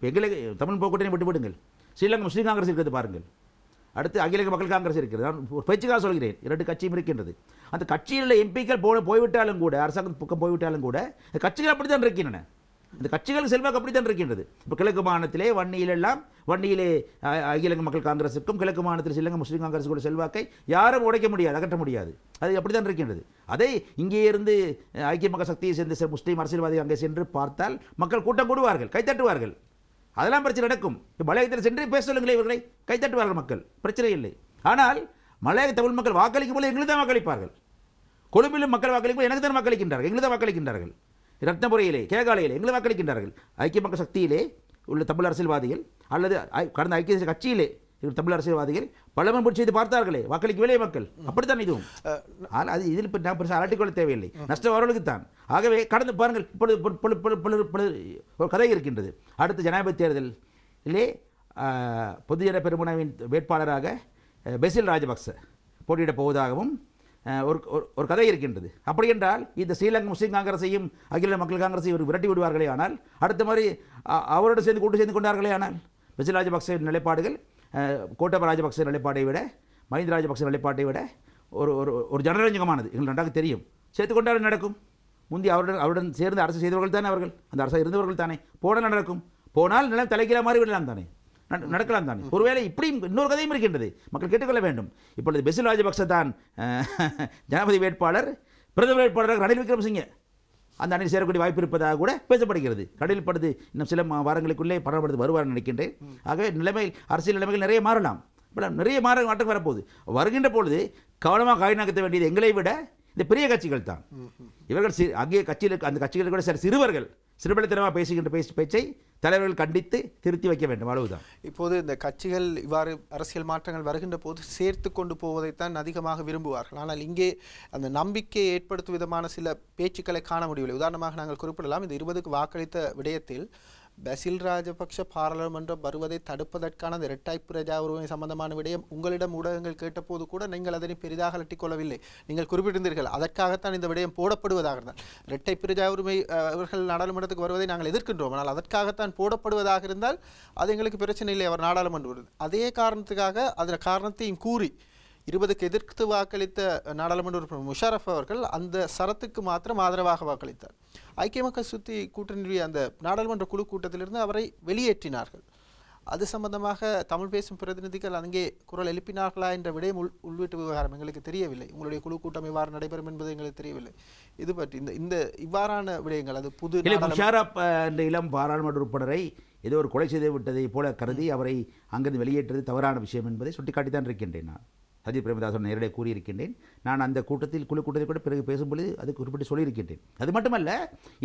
இப்போ எங்களுக்கு தமிழ் கூட்டணி விட்டு விடுங்கள், ஸ்ரீலங்கா முஸ்லீம் காங்கிரஸ் இருக்கிறது பாருங்கள், அடுத்து அகில இலங்கை மக்கள் காங்கிரஸ் இருக்கிறது. நான் ஒரு பேச்சுக்காக சொல்கிறேன், 2 கட்சியும் இருக்கின்றது. அந்த கட்சியில் எம்பிக்கள் போய்விட்டாலும் கூட, அரசாங்க பக்கம் போய்விட்டாலும் கூட கட்சிகள் அப்படி தான் இருக்கின்றன. இந்த கட்சிகள் செல்வாக்கு அப்படி தான் இருக்கின்றது. இப்போ கிழக்கு மாநிலத்திலே வன்னியிலே அகில இலங்கை மக்கள் காங்கிரஸுக்கும் கிழக்கு மாநிலத்தில் ஸ்ரீலங்கா முஸ்லீம் காங்கிரஸுக்கும் உள்ள செல்வாக்கை யாரும் உடைக்க முடியாது, அகற்ற முடியாது. அது அப்படி தான் இருக்கின்றது. அதை இங்கே இருந்து ஐக்கிய மக்கள் சக்தியை சேர்ந்த முஸ்லீம் அரசியல்வாதிகள் அங்கே சென்று பார்த்தால் மக்கள் கூட்டம் கூடுவார்கள், கைத்தட்டுவார்கள். அதெல்லாம் பிரச்சனை நடக்கும். இப்போ மலையகத்தில் சென்று பேச சொல்லுங்களே, இவர்களை கைத்தட்டுவார்கள் மக்கள், பிரச்சனை இல்லை. ஆனால் மலையக தமிழ் மக்கள் வாக்களிக்கும் போது எங்களுக்கு தான் வாக்களிப்பார்கள். கொழும்பிலும் மக்கள் வாக்களிக்கும் போது எனக்கு தான் வாக்களிக்கின்றார்கள், எங்களுக்கு தான் வாக்களிக்கின்றார்கள். ரத்னபுரையிலே, கேகாலையிலே எங்களை வாக்களிக்கின்றார்கள். ஐக்கிய மக்கள் சக்தியிலே உள்ள தமிழ் அரசியல்வாதிகள் அல்லது கடந்த ஐக்கிய கட்சியிலே தமிழ் அரசியல்வாதிகள் பலமும் பிடிச்சி செய்து பார்த்தார்களே, வாக்களிக்கவில்லை மக்கள். அப்படித்தான் இதுவும். ஆனால் அது இதில் நான் பெருசாக அலட்டிக்கொள்ள தேவையில்லை, நஷ்டம் அவர்களுக்கு தான். ஆகவே கடந்து பாருங்கள், இப்பொழுது ஒரு கதை இருக்கின்றது. அடுத்த ஜனாதிபதி தேர்தலிலே பொதுஜன பெரமுனவின் வேட்பாளராக பெசில் ராஜபக்ச போட்டியிடப் போவதாகவும் ஒரு கதை இருக்கின்றது. அப்படி என்றால் இந்த ஸ்ரீலங்கா முஸ்லீம் காங்கிரஸையும் அகில மக்கள் காங்கிரஸையும் இவர் விரட்டி விடுவார்களே, ஆனால் அடுத்த மாதிரி அவரோடு கூட்டு சேர்ந்து கொண்டார்களே, ஆனால் பெசில் ராஜபக்ச நிலைப்பாடுகள் கோட்டபய ராஜபக்ச நிலைப்பாட்டை விட, மஹிந்த ராஜபக்ச நிலைப்பாட்டை விட ஒரு ஜனரஞ்சகமானது, எங்களுக்கு நன்றாக தெரியும். சேர்த்து கொண்டாலும் நடக்கும். முந்தி அவருடன் சேர்ந்து அரசு செய்தவர்கள் தானே அவர்கள், அந்த அரசாக இருந்தவர்கள் தானே. போனால் நடக்கும், போனால் நிலம் தலைக்கிற மாதிரி விடலாம் தானே, நடக்கலாம் தானே. ஒருவேளை இப்படி இன்னொரு கதையும் இருக்கின்றது, மக்கள் கேட்டுக்கொள்ள வேண்டும். இப்பொழுது பெசில் ராஜபக்ச தான் ஜனாதிபதி வேட்பாளர், பிரதமர் வேட்பாளராக ரணில் விக்ரமசிங்கே அந்த அணியில் சேரக்கூடிய வாய்ப்பு இருப்பதாக கூட பேசப்படுகிறது. ரணில் படுது இன்னும் சில வாரங்களுக்குள்ளே பரவப்படுத்து வருவார் நினைக்கின்றேன். ஆகவே அரசியல் நிலைமைகள் நிறைய மாறலாம், நிறைய மாற்றம் வரப்போகுது. வருகின்ற பொழுது கவனமாக காய்நகர்த்த வேண்டியது எங்களை விட இந்த பெரிய கட்சிகள் தான். இவர்கள் அங்கே கட்சியில் அந்த கட்சிகள் கூட சிறுவர்கள் சிறுபலத்தனமாக பேசுகின்ற பேச்சை தலைவர்கள் கண்டித்து திருத்தி வைக்க வேண்டும், அளவுதான். இப்போது இந்த கட்சிகள் இவ்வாறு அரசியல் மாற்றங்கள் வருகின்ற போது சேர்த்து கொண்டு போவதைத்தான் அதிகமாக விரும்புவார்கள். ஆனால் இங்கே அந்த நம்பிக்கையை ஏற்படுத்தும் விதமான சில பேச்சுக்களை காண முடியவில்லை. உதாரணமாக நாங்கள் குறிப்பிடலாம், இந்த 20க்கு வாக்களித்த விடயத்தில் பெசில் ராஜபக்ஷ பாராளுமன்றம் வருவதை தடுப்பதற்கான அந்த இரட்டை பிரஜா உரிமை சம்பந்தமான விடயம் உங்களிடம் ஊடகங்கள் கேட்டபோது கூட நீங்கள் அதனை பெரிதாக அலட்டிக் கொள்ளவில்லை. நீங்கள் குறிப்பிட்டிருந்தீர்கள் அதற்காகத்தான் இந்த விடயம் போடப்படுவதாக இருந்தால். இரட்டை பிரஜா உரிமை அவர்கள் நாடாளுமன்றத்துக்கு வருவதை நாங்கள் எதிர்க்கின்றோம், ஆனால் அதற்காகத்தான் போடப்படுவதாக இருந்தால் அது எங்களுக்கு பிரச்சனை இல்லை, அவர் நாடாளுமன்றம் வருது. அதே காரணத்துக்காக அதில் காரணத்தையும் கூறி 20க்கு எதிர்த்து வாக்களித்த நாடாளுமன்ற உறுப்பினர் முஷாரஃப் அவர்கள் அந்த சரத்துக்கு மாத்திரம் ஆதரவாக வாக்களித்தார். ஐக்கிய மக்கள் சுத்தி கூட்டணி அந்த நாடாளுமன்ற குழு கூட்டத்திலிருந்து அவரை வெளியேற்றினார்கள். அது சம்பந்தமாக தமிழ் பேசும் பிரதிநிதிகள் அங்கே குரல் எழுப்பினார்களா என்ற விடயம் உள்வீட்டு விவகாரம் எங்களுக்கு தெரியவில்லை. உங்களுடைய குழு கூட்டம் எவ்வாறு நடைபெறும் என்பது எங்களுக்கு தெரியவில்லை. இது பற்றி இந்த இவ்வாறான விடயங்கள் அது புது முஷாரஃப் என்ற இளம் பாராளுமன்ற உறுப்பினரை ஏதோ ஒரு கொலை செய்து விட்டதை போல கருதி அவரை அங்கிருந்து வெளியேற்றது தவறான விஷயம் என்பதை சுட்டிக்காட்டித்தான் இருக்கின்றேன். நான் சஜித் பிரேமதாசன் நேரடியாக கூறியிருக்கின்றேன். நான் அந்த குழு கூட்டத்தில் கூட பிறகு பேசும்பொழுது அது குறிப்பிட்டு சொல்லியிருக்கின்றேன். அது மட்டுமல்ல,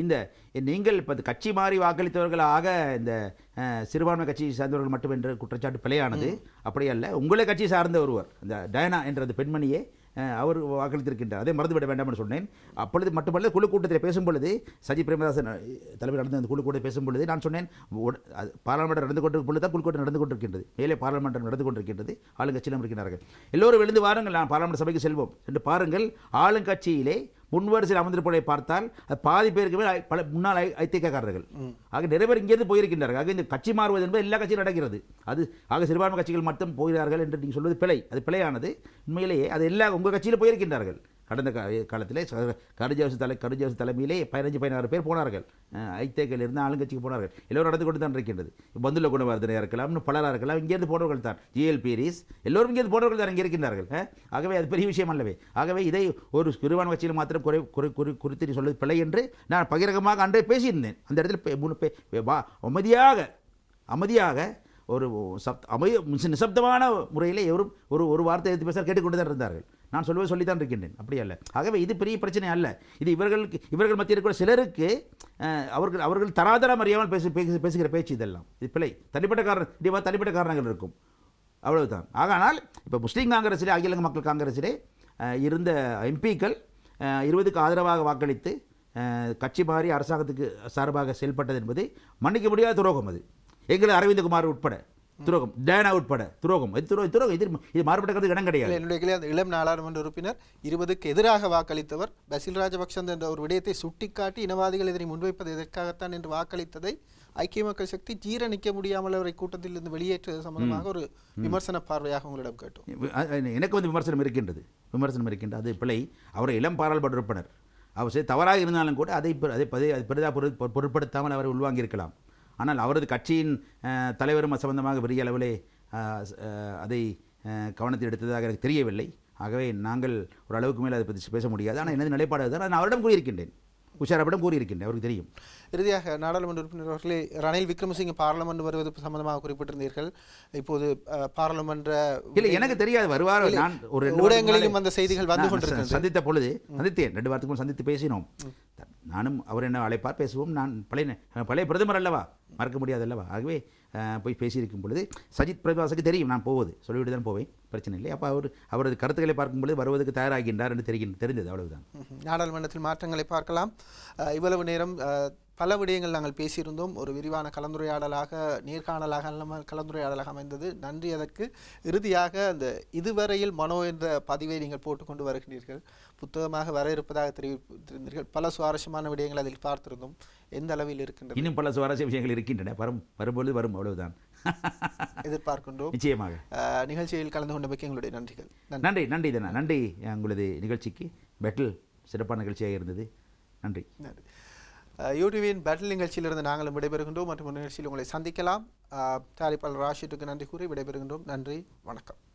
நீங்கள் இப்போ கட்சி மாறி வாக்களித்தவர்களாக இந்த சிறுபான்மை கட்சியை சார்ந்தவர்கள் மட்டும் என்ற குற்றச்சாட்டு பிழையானது. அப்படியல்ல, உங்களை கட்சியை சார்ந்த ஒருவர் இந்த டயனா என்ற அந்த பெண்மணியே அவர் வாக்களித்திருக்கின்றார், அதை மறந்துவிட வேண்டாம் என்று சொன்னேன். அப்பொழுது மட்டுமல்ல, குழு கூட்டத்தில் பேசும்பொழுது சஜித் பிரேமதாசன் தலைவர் நடந்த அந்த குழு கூட்டத்தில் பேசும்பொழுது நான் சொன்னேன், பாராளுமன்றம் நடந்து கொண்டிருக்கும் பொழுது தான் குழு கூட்டம் நடந்து கொண்டிருக்கின்றது, மேலே பாராளுமன்றம் நடந்து கொண்டிருக்கின்றது, ஆளுங்கட்சியிலும் இருக்கிறார்கள். எல்லோரும் எழுந்து வாருங்கள், நான் பாராளுமன்ற சபைக்கு செல்வோம் என்று பாருங்கள். ஆளுங்கட்சியிலே முன்வரிசையில் அமர்ந்திருப்பதை பார்த்தால் பாதி பேருக்கு மேல் பல முன்னாள் ஐத்தியக்காரர்கள் ஆக நிறைய பேர் இங்கேருந்து போயிருக்கின்றார்கள். ஆக இந்த கட்சி மாறுவது என்பது எல்லா கட்சியும் நடக்கிறது. அது ஆக சிறுபான்மை கட்சிகள் மட்டும் போகிறார்கள் என்று நீங்கள் சொல்வது பிழை, அது பிழையானது. உண்மையிலேயே அது எல்லா உங்கள் கட்சியில் போயிருக்கின்றார்கள். கடந்த காலத்திலே கருஜாசு தலைமையிலே 15-16 பேர் போனார்கள், ஐத்தேக்கையில் இருந்து ஆளுங்கட்சிக்கு போனார்கள். எல்லோரும் நடந்து கொண்டு தான் இருக்கின்றது. பந்துல குணவர்தனையாக இருக்கலாம், இன்னும் பலராக இருக்கலாம், இங்கேருந்து போனவர்கள் தான். ஜிஎல் பீரிஸ் எல்லோரும் இங்கேருந்து போனவர்கள் தான் இங்கே இருக்கின்றார்கள். ஆகவே அது பெரிய விஷயம் அல்லவே. ஆகவே இதை ஒரு சிறுபான்மை கட்சியில் மாத்திரம் குறித்து சொல்வது பிழை என்று நான் பகிரங்கமாக அன்றே பேசியிருந்தேன். அந்த இடத்துல அமைதியாக ஒரு நிசப்தமான முறையிலே ஒரு வார்த்தை எடுத்து பேச கேட்டுக்கொண்டு தான் இருந்தார்கள். நான் சொல்வது சொல்லித்தான் இருக்கின்றேன், அப்படி அல்ல. ஆகவே இது பெரிய பிரச்சனை அல்ல. இது இவர்கள் மத்தியில் இருக்கிற சிலருக்கு அவர்கள் தராதரம் அறியாமல் பேசுகிற பேச்சு இதெல்லாம். இது பிழை, தனிப்பட்ட காரணங்கள் இருக்கும், அவ்வளவுதான். ஆனால் இப்போ முஸ்லீம் காங்கிரஸிலே அகில இலங்கை மக்கள் காங்கிரஸிலே இருந்த எம்பிக்கள் 20க்கு ஆதரவாக வாக்களித்து கட்சி மாறி அரசாங்கத்துக்கு சார்பாக செயல்பட்டது என்பது மன்னிக்க முடியாத துரோகம். அது எங்களை அரவிந்தகுமார் உட்பட துரோகம் டேனா உட்பட துரோகம் துரோகம் இது மாறுபட்ட கருத்து இடம் கிடையாது. என்னுடைய அந்த இளம் நாடாளுமன்ற உறுப்பினர் 20க்கு எதிராக வாக்களித்தவர் பசில் ராஜபக்ச என்ற ஒரு விடயத்தை சுட்டிக்காட்டி இனவாதிகள் இதனை முன்வைப்பது எதற்காகத்தான் என்று வாக்களித்ததை ஐக்கிய மக்கள் சக்தி ஜீரணிக்க முடியாமல் அவரை கூட்டத்தில் இருந்து வெளியேற்றுவது சம்பந்தமாக ஒரு விமர்சன பார்வையாக உங்களிடம் கேட்டோம். எனக்கு விமர்சனம் இருக்கின்றது. அது பிழை. அவரை இளம் பாராளுமன்ற உறுப்பினர் அவர் தவறாக இருந்தாலும் கூட அதை பெரிதாக பொருட்படுத்தாமல் அவரை உள்வாங்கியிருக்கலாம். ஆனால் அவரது கட்சியின் தலைவரும் சம்பந்தமாக பெரிய அளவிலே அதை கவனத்தில் எடுத்ததாக எனக்கு தெரியவில்லை. ஆகவே நாங்கள் ஓரளவுக்கு மேலே அதை பற்றி பேச முடியாது. ஆனால் எனது நிலைப்பாடு தான் நான் அவரிடம் கூறியிருக்கின்றேன், உஷாராவிடம் கூறியிருக்கின்றேன், அவருக்கு தெரியும். இறுதியாக நாடாளுமன்ற உறுப்பினர் அவர்களே, ரணில் விக்ரமசிங்க பார்லமெண்ட் வருவது சம்பந்தமாக குறிப்பிட்டிருந்தீர்கள். இப்போது பார்லமென்ற இல்லை எனக்கு தெரியாது வருவார். நான் ஒரு ஊடகங்களிலும் அந்த செய்திகள் வந்து கொண்டிருக்கிறது. சந்தித்தேன் 2 வாரத்துக்கு முன் சந்தித்து பேசினோம். நானும் அவர் என்ன அழைப்பார், பேசுவோம். நான் பழைய பிரதமர் அல்லவா, மறக்க முடியாது அல்லவா. ஆகவே போய் பேசியிருக்கும் பொழுது சஜித் பிரேமதாஸுக்கு தெரியும் நான் போவது, சொல்லிவிட்டு தான் போவேன், பிரச்சனை இல்லை. அப்போ அவரது கருத்துக்களை பார்க்கும் பொழுது வருவதற்கு தயாராகின்றார் என்று தெரிந்தது, அவ்வளவுதான். நாடாளுமன்றத்தில் மாற்றங்களை பார்க்கலாம். இவ்வளவு நேரம் பல விடயங்கள் நாங்கள் பேசியிருந்தோம். ஒரு விரிவான கலந்துரையாடலாக, நேர்காணலாக கலந்துரையாடலாக அமைந்தது. நன்றி அதற்கு. இறுதியாக அந்த இதுவரையில் மனோ என்ற பதிவை நீங்கள் போட்டுக்கொண்டு வருகிறீர்கள். புத்தகமாக வர இருப்பதாக தெரிவித்திருந்தீர்கள். பல சுவாரஸ்யமான விடயங்கள் அதில் பார்த்திருந்தோம். எந்த அளவில் இருக்கின்றது? இன்னும் பல சுவாரஸ்ய விஷயங்கள் இருக்கின்றன. வரும்பொழுது வரும், அவ்வளவுதான். எதிர்பார்க்கின்றோம். நிச்சயமாக. நிகழ்ச்சியில் கலந்து கொண்டமைக்கு எங்களுடைய நன்றிகள். நன்றி தானே. நன்றி உங்களது நிகழ்ச்சிக்கு. பேட்டில் சிறப்பான நிகழ்ச்சியாக இருந்தது. நன்றி. யூடிவியின் பேட்டில் நிகழ்ச்சியிலிருந்து நாங்களும் விடைபெறுகின்றோம். மற்றும் நிகழ்ச்சியில் உங்களை சந்திக்கலாம். தயாரிப்பாளர் ராஷிட்டுக்கு நன்றி கூறி விடைபெறுகின்றோம். நன்றி, வணக்கம்.